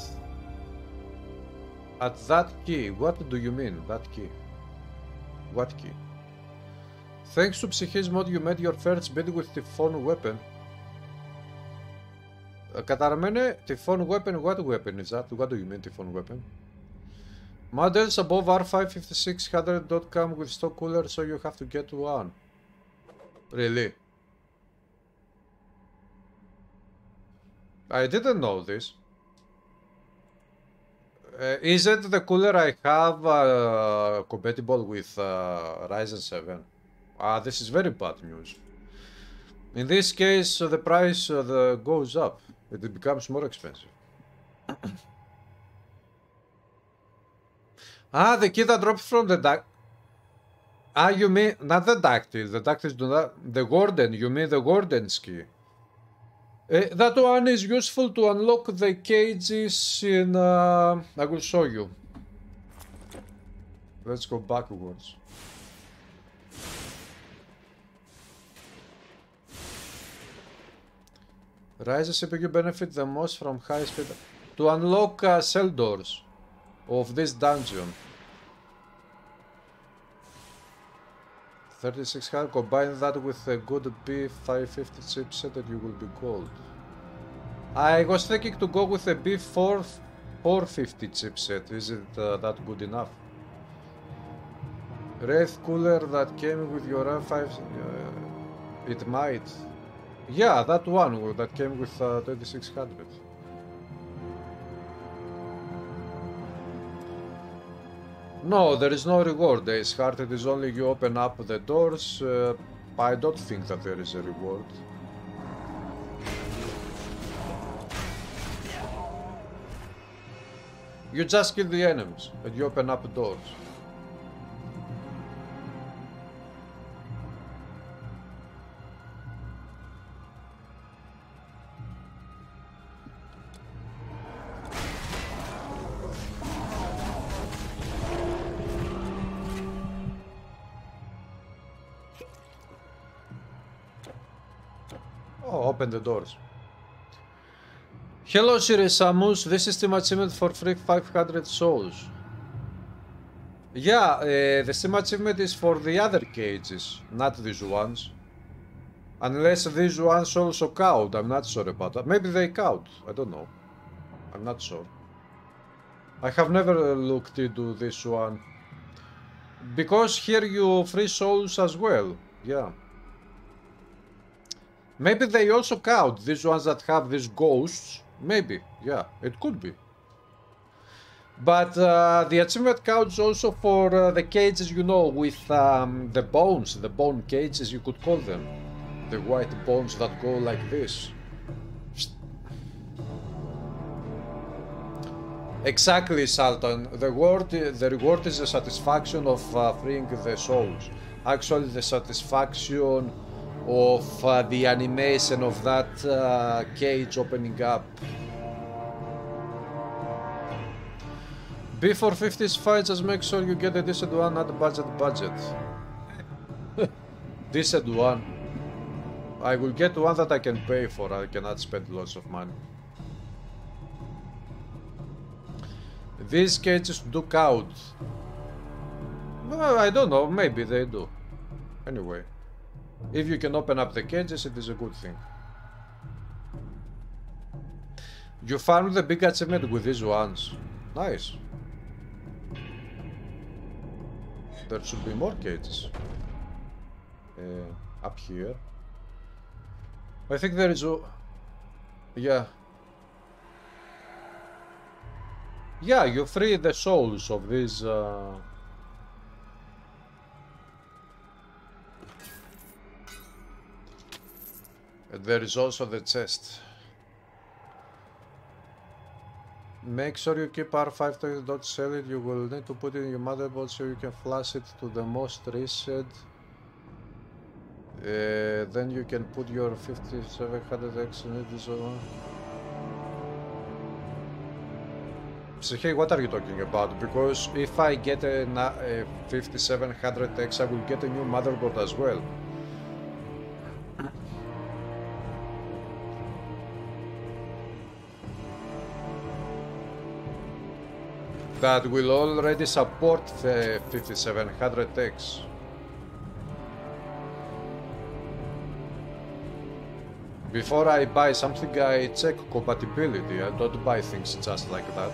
S1: At that key? What do you mean, that key? What key? Thanks to Psyche's mod, you made your first bid with Typhon weapon. Καταρμένε, Typhon weapon, what weapon is that? What do you mean Typhon weapon? Models above R55600 don't come with stock cooler, so you have to get one. Really? I didn't know this. Is it the cooler I have compatible with Ryzen 7? This is very bad news. In this case, the price goes up. It becomes more expensive. The key that drops from the duct. You mean not the ductile. The ductiles do not. The Gordon. You mean the Gordon's key. That one is useful to unlock the cages in... I will show you. Let's go backwards. Ryzen CPU benefit the most from high speed... To unlock cell doors of this dungeon. 3600, combine that with a good B550 chipset and you will be gold. I was thinking to go with a B450 chipset. Is it that good enough? Wraith cooler that came with your R5, it might. Yeah, that one that came with 2600. No, there is no reward. It's hard. It is only you open up the doors. I don't think that there is a reward. You just kill the enemies and you open up doors. Open the doors. Hello Sirius Samus, this is Steam Achievement for free 500 souls. Yeah, the Steam Achievement is for the other cages, not these ones. Unless these ones also count, I'm not sure about that. Maybe they count, I don't know. I'm not sure. I have never looked into this one. Because here you free souls as well, yeah. Maybe they also count, these ones that have these ghosts. Maybe, yeah, it could be. But the achievement counts also for the cages, you know, with the bones, the bone cages, you could call them. The white bones that go like this. Exactly, Sultan. The reward is the satisfaction of freeing the souls. Actually, the satisfaction of the animation of that cage opening up. Before 50s fight, just make sure you get a decent one at budget. Decent one. I will get one that I can pay for. I cannot spend lots of money. These cages do count. Well, I don't know, maybe they do. Anyway, if you can open up the cages, it is a good thing. You found the big achievement with these ones. Nice. There should be more cages. Up here. I think there is a... Yeah. Yeah, you free the souls of these... And there is also the chest. Make sure you keep R5 to don't sell it. You will need to put it in your motherboard so you can flash it to the most recent. Then you can put your 5700X in it. So hey, what are you talking about? Because if I get a 5700X, I will get a new motherboard as well. That will already support the 5700X. Before I buy something, I check compatibility. I don't buy things just like that.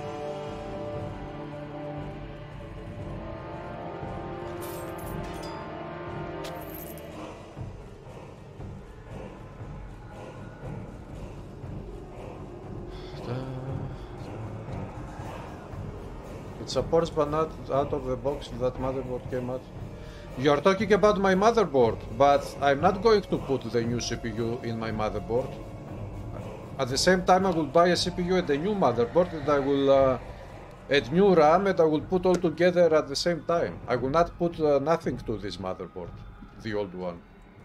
S1: It supports, but not out of the box that motherboard came out. You're talking about my motherboard, but I'm not going to put the new CPU in my motherboard. At the same time, I will buy a CPU and a new motherboard, and I will add new RAM, and I will put all together at the same time. I will not put nothing to this motherboard, the old one.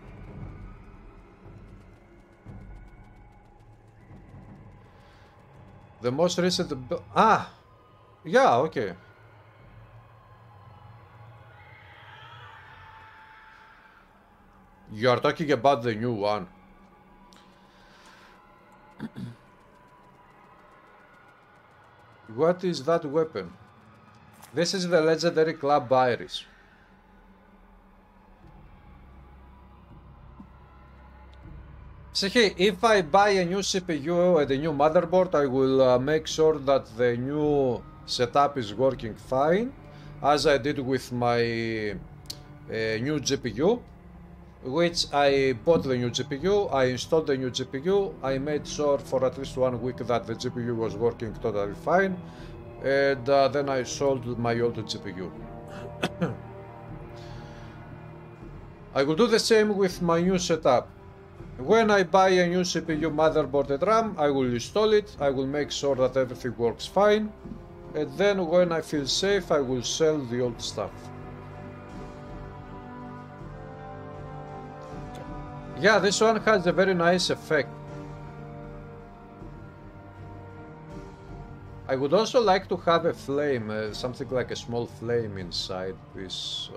S1: The most recent... Ah! Yeah, okay. You are talking about the new one. What is that weapon? This is the legendary Club Iris. So hey, if I buy a new CPU and a new motherboard, I will make sure that the new setup is working fine, as I did with my new GPU, which I bought the new GPU, I installed the new GPU, I made sure for at least 1 week that the GPU was working totally fine, and then I sold my old GPU. I will do the same with my new setup. When I buy a new CPU, motherboard and RAM, I will install it, I will make sure that everything works fine, and then when I feel safe, I will sell the old stuff. Yeah, this one has a very nice effect. I would also like to have a flame, something like a small flame inside this...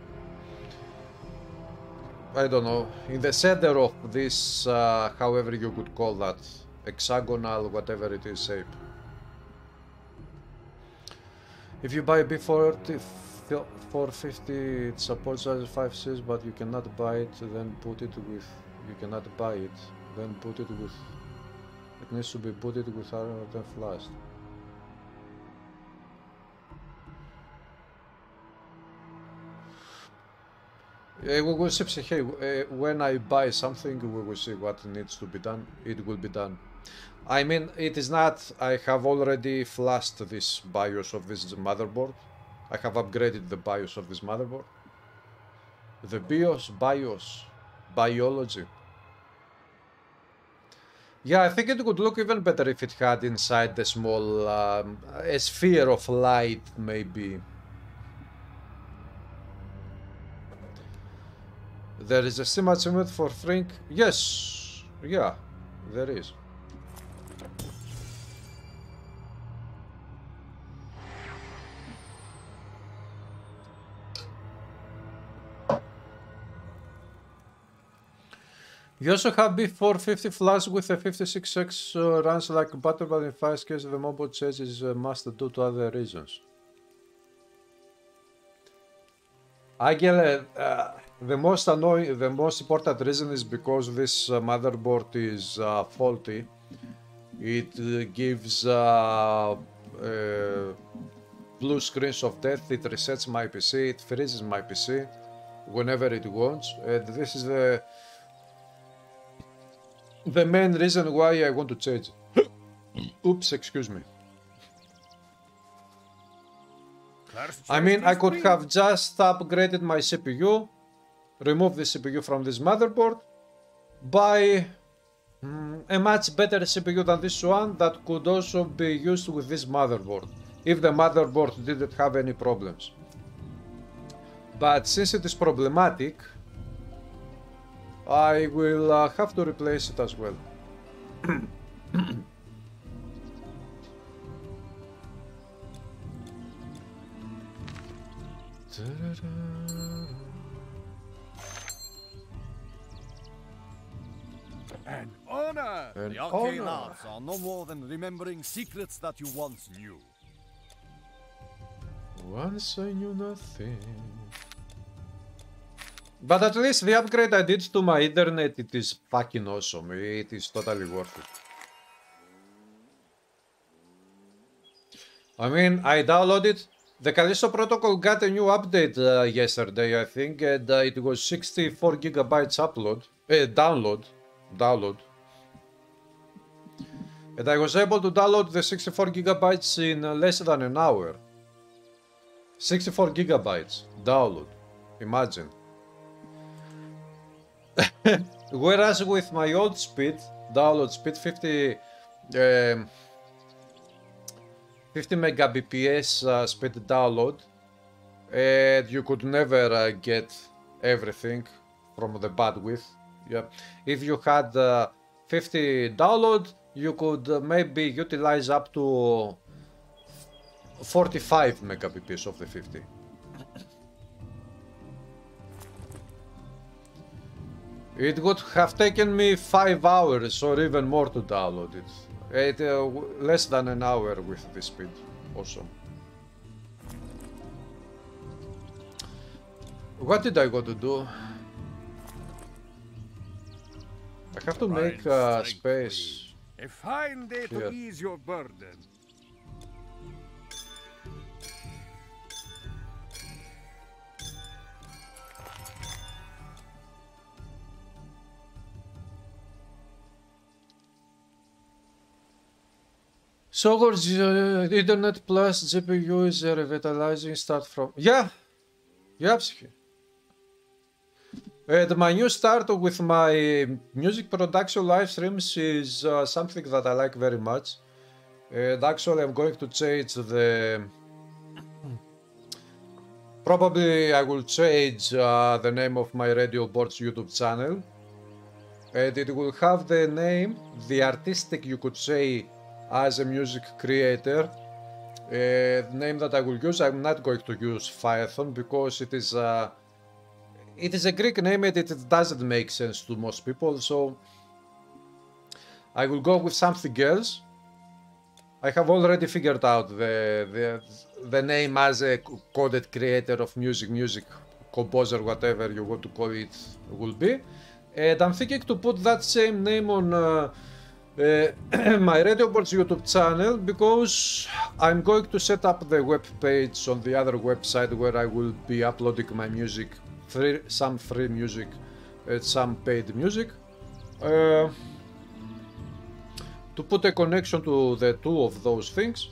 S1: I don't know, in the center of this, however you could call that, hexagonal, whatever it is, shape. If you buy B40 450, it supports other 5Cs, but you cannot buy it, then put it with, you cannot buy it, then put it with, it needs to be put it with other than flashed. We will see, hey, when I buy something, we will see what needs to be done, it will be done. I mean, it is not, I have already flashed this BIOS of this motherboard. I have upgraded the BIOS of this motherboard. The BIOS, biology. Yeah, I think it would look even better if it had inside the small a sphere of light, maybe. There is a sim achievement for Frink. Yes, yeah, there is. You also have B450 flash with a 56x runs like a butter, but in 5 cases the mobile change is must due to other reasons. The most annoying, the most important reason is because this motherboard is faulty. It gives blue screens of death. It resets my PC. It freezes my PC whenever it wants, and this is the main reason why I want to change it. Oops, excuse me. I mean, I could have just upgraded my CPU, remove the CPU from this motherboard, buy a much better CPU than this one that could also be used with this motherboard, if the motherboard didn't have any problems. But since it is problematic, I will have to replace it as well.
S4: An honor!
S1: An
S4: The arcane
S1: honor.
S4: arts are no more than remembering secrets that you once knew.
S1: Once I knew nothing. But at least the upgrade I did to my internet, it is fucking awesome. It is totally worth it. I mean, I downloaded. The Callisto Protocol got a new update yesterday, I think, and it was 64 gigabytes download. And I was able to download the 64 gigabytes in less than an hour. 64 gigabytes download. Imagine. Whereas with my old speed, download speed 50 megabps speed download, and you could never get everything from the bandwidth. Yeah, if you had 50 download, you could maybe utilize up to 45 megabps of the 50. It would have taken me 5 hours or even more to download it. Less than an hour with this speed. Awesome. What did I go to do? I have to make space.
S2: A fine day to
S1: Here.
S2: ease your burden.
S1: Sogor's Internet Plus GPU is revitalizing start from... Yeah! Yapski. And my new start with my music production live streams is something that I like very much. And actually I'm going to change the... Probably I will change the name of my Radio Boards YouTube channel. And it will have the name, the artistic, you could say, as a music creator. The name that I will use, I'm not going to use Phaethon because it is a Greek name and it doesn't make sense to most people, so I will go with something else. I have already figured out the name as a coded creator of music composer, whatever you want to call it will be. And I'm thinking to put that same name on my Radio Boards YouTube channel because I'm going to set up the web page on the other website where I will be uploading my music, some free music and some paid music. To put a connection to the two of those things,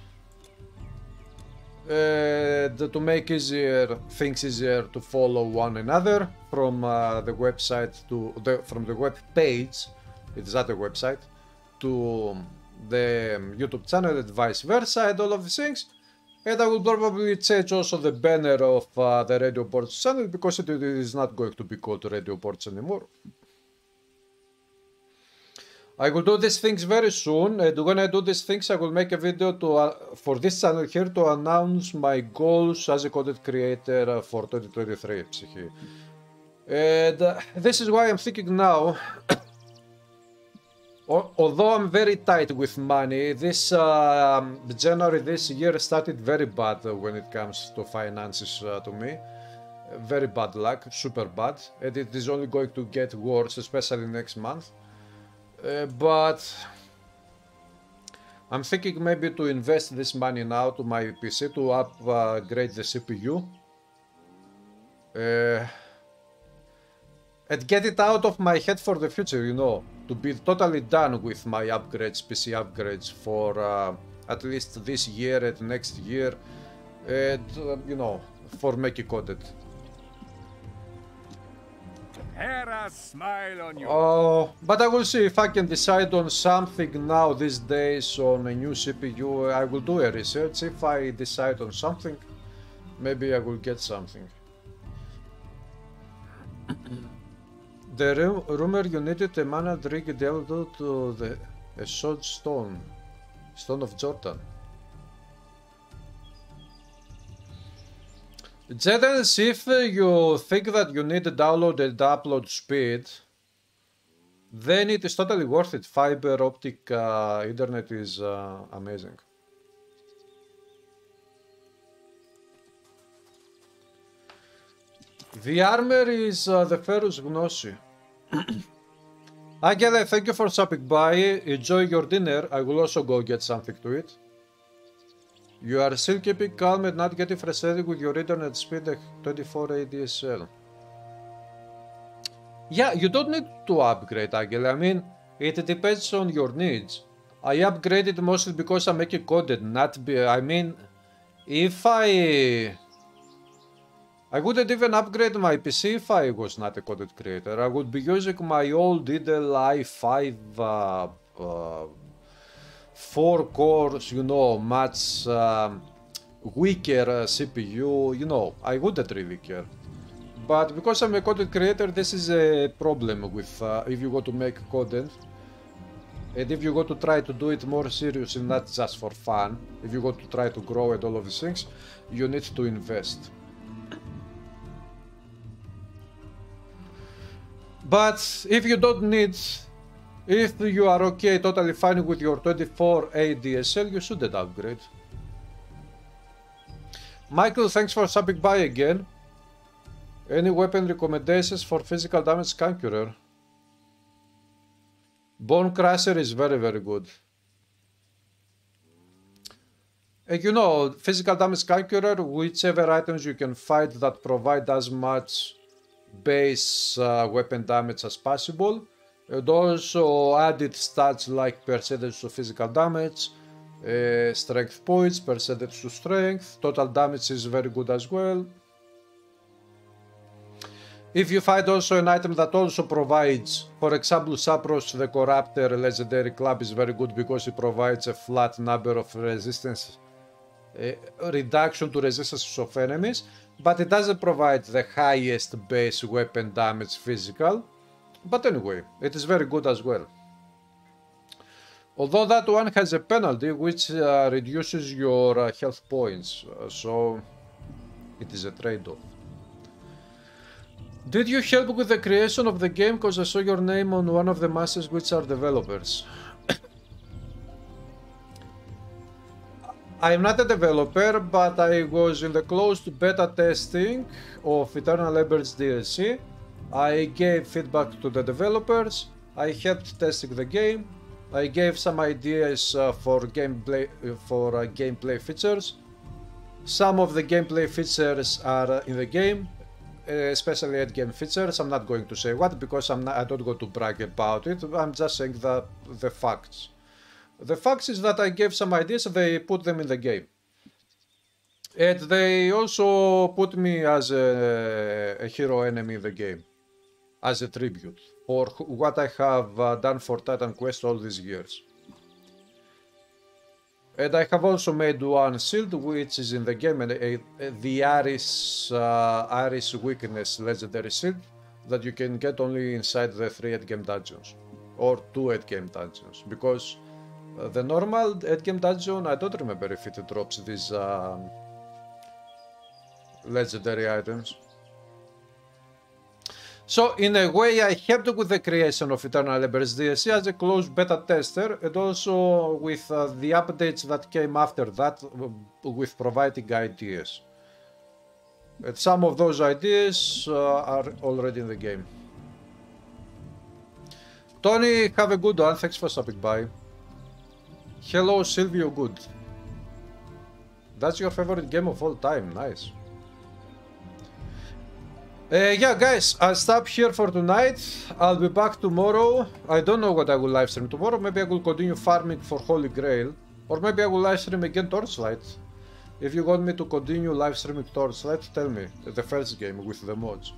S1: to make things easier to follow one another from the website from the web page. It's at the website to the YouTube channel and vice versa and all of these things. And I will probably change also the banner of the Radio Ports channel because it is not going to be called Radio Ports anymore. I will do these things very soon, and when I do these things I will make a video to for this channel here to announce my goals as a content creator for 2023. And this is why I'm thinking now, although I'm very tight with money, this January this year started very bad when it comes to finances to me. Very bad luck, super bad, and it is only going to get worse, especially next month. But I'm thinking maybe to invest this money now to my PC to upgrade the CPU and get it out of my head for the future, you know, to be totally done with my upgrades, PC upgrades for at least this year and next year, and you know, for making content.
S2: Hera smile on you.
S1: Oh, but I will see if I can decide on something now these days on a new CPU. I will do a research. If I decide on something, maybe I will get something. The rumor you needed a mana drink delved to a sword stone of Jordan. Jedens, if you think that you need download and upload speed, then it is totally worth it. Fiber optic internet is amazing. The armor is the Ferrous Gnosi. Angela, thank you for stopping by. Enjoy your dinner. I will also go get something to eat. You are still keeping calm and not getting frustrated with your internet speed at 24 ADSL. Yeah, you don't need to upgrade, Angela. I mean, it depends on your needs. I upgraded mostly because I'm making content, I mean, if I wouldn't even upgrade my PC if I was not a content creator. I would be using my old Intel i5 4 cores, you know, much weaker CPU, you know, I wouldn't really care. But because I'm a content creator, this is a problem with if you go to make content. And if you go to try to do it more seriously, not just for fun, if you go to try to grow and all of these things, you need to invest. But if you don't need, if you are okay, totally fine with your 24 ADSL, you shouldn't upgrade. Michael, thanks for stopping by again. Any weapon recommendations for physical damage Conqueror? Bone Crusher is very, very good. And you know, physical damage Conqueror, whichever items you can fight that provide as much base weapon damage as possible. And also added stats like percentage to physical damage, strength points, percentage to strength, total damage is very good as well. If you find also an item that also provides, for example, Sapros the Corruptor Legendary Club is very good because it provides a flat number of resistance, reduction to resistance of enemies, but it doesn't provide the highest base weapon damage physical. But anyway, it is very good as well. Although that one has a penalty which reduces your health points, so it is a trade-off. Did you help with the creation of the game? Because I saw your name on one of the masses which are developers. I am not a developer, but I was in the closed beta testing of Eternal Embers DLC. I gave feedback to the developers, I helped testing the game, I gave some ideas for gameplay features. Some of the gameplay features are in the game, especially endgame features. I'm not going to say what because I don't go to brag about it. I'm just saying the facts. The facts is that I gave some ideas and they put them in the game. And they also put me as a hero enemy in the game, as a tribute for what I have done for Titan Quest all these years. And I have also made one shield which is in the game, and the Aris weakness legendary shield that you can get only inside the 3 endgame dungeons or 2 endgame dungeons, because the normal endgame dungeon, I don't remember if it drops these legendary items. So in a way I helped with the creation of Eternal Embers DLC as a closed beta tester, and also with the updates that came after that, with providing ideas. And some of those ideas are already in the game. Tony, have a good one, thanks for stopping by. Hello Silvio Good. That's your favorite game of all time, nice. Yeah, guys, I'll stop here for tonight. I'll be back tomorrow. I don't know what I will live stream tomorrow. Maybe I will continue farming for Holy Grail. Or maybe I will live stream again Torchlight. If you want me to continue live streaming Torchlight, tell me. The first game with the mods.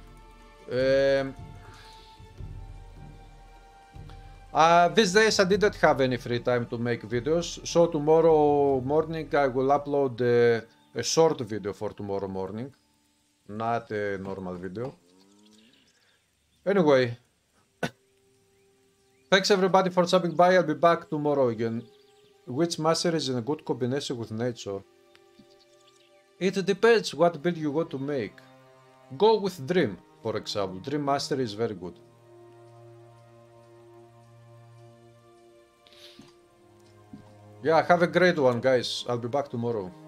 S1: These days I didn't have any free time to make videos. So tomorrow morning I will upload a short video for tomorrow morning. Not a normal video. Anyway, thanks everybody for stopping by. I'll be back tomorrow again. Which master is in a good combination with nature? It depends what build you want to make. Go with Dream, for example. Dream Master is very good. Yeah, have a great one, guys. I'll be back tomorrow.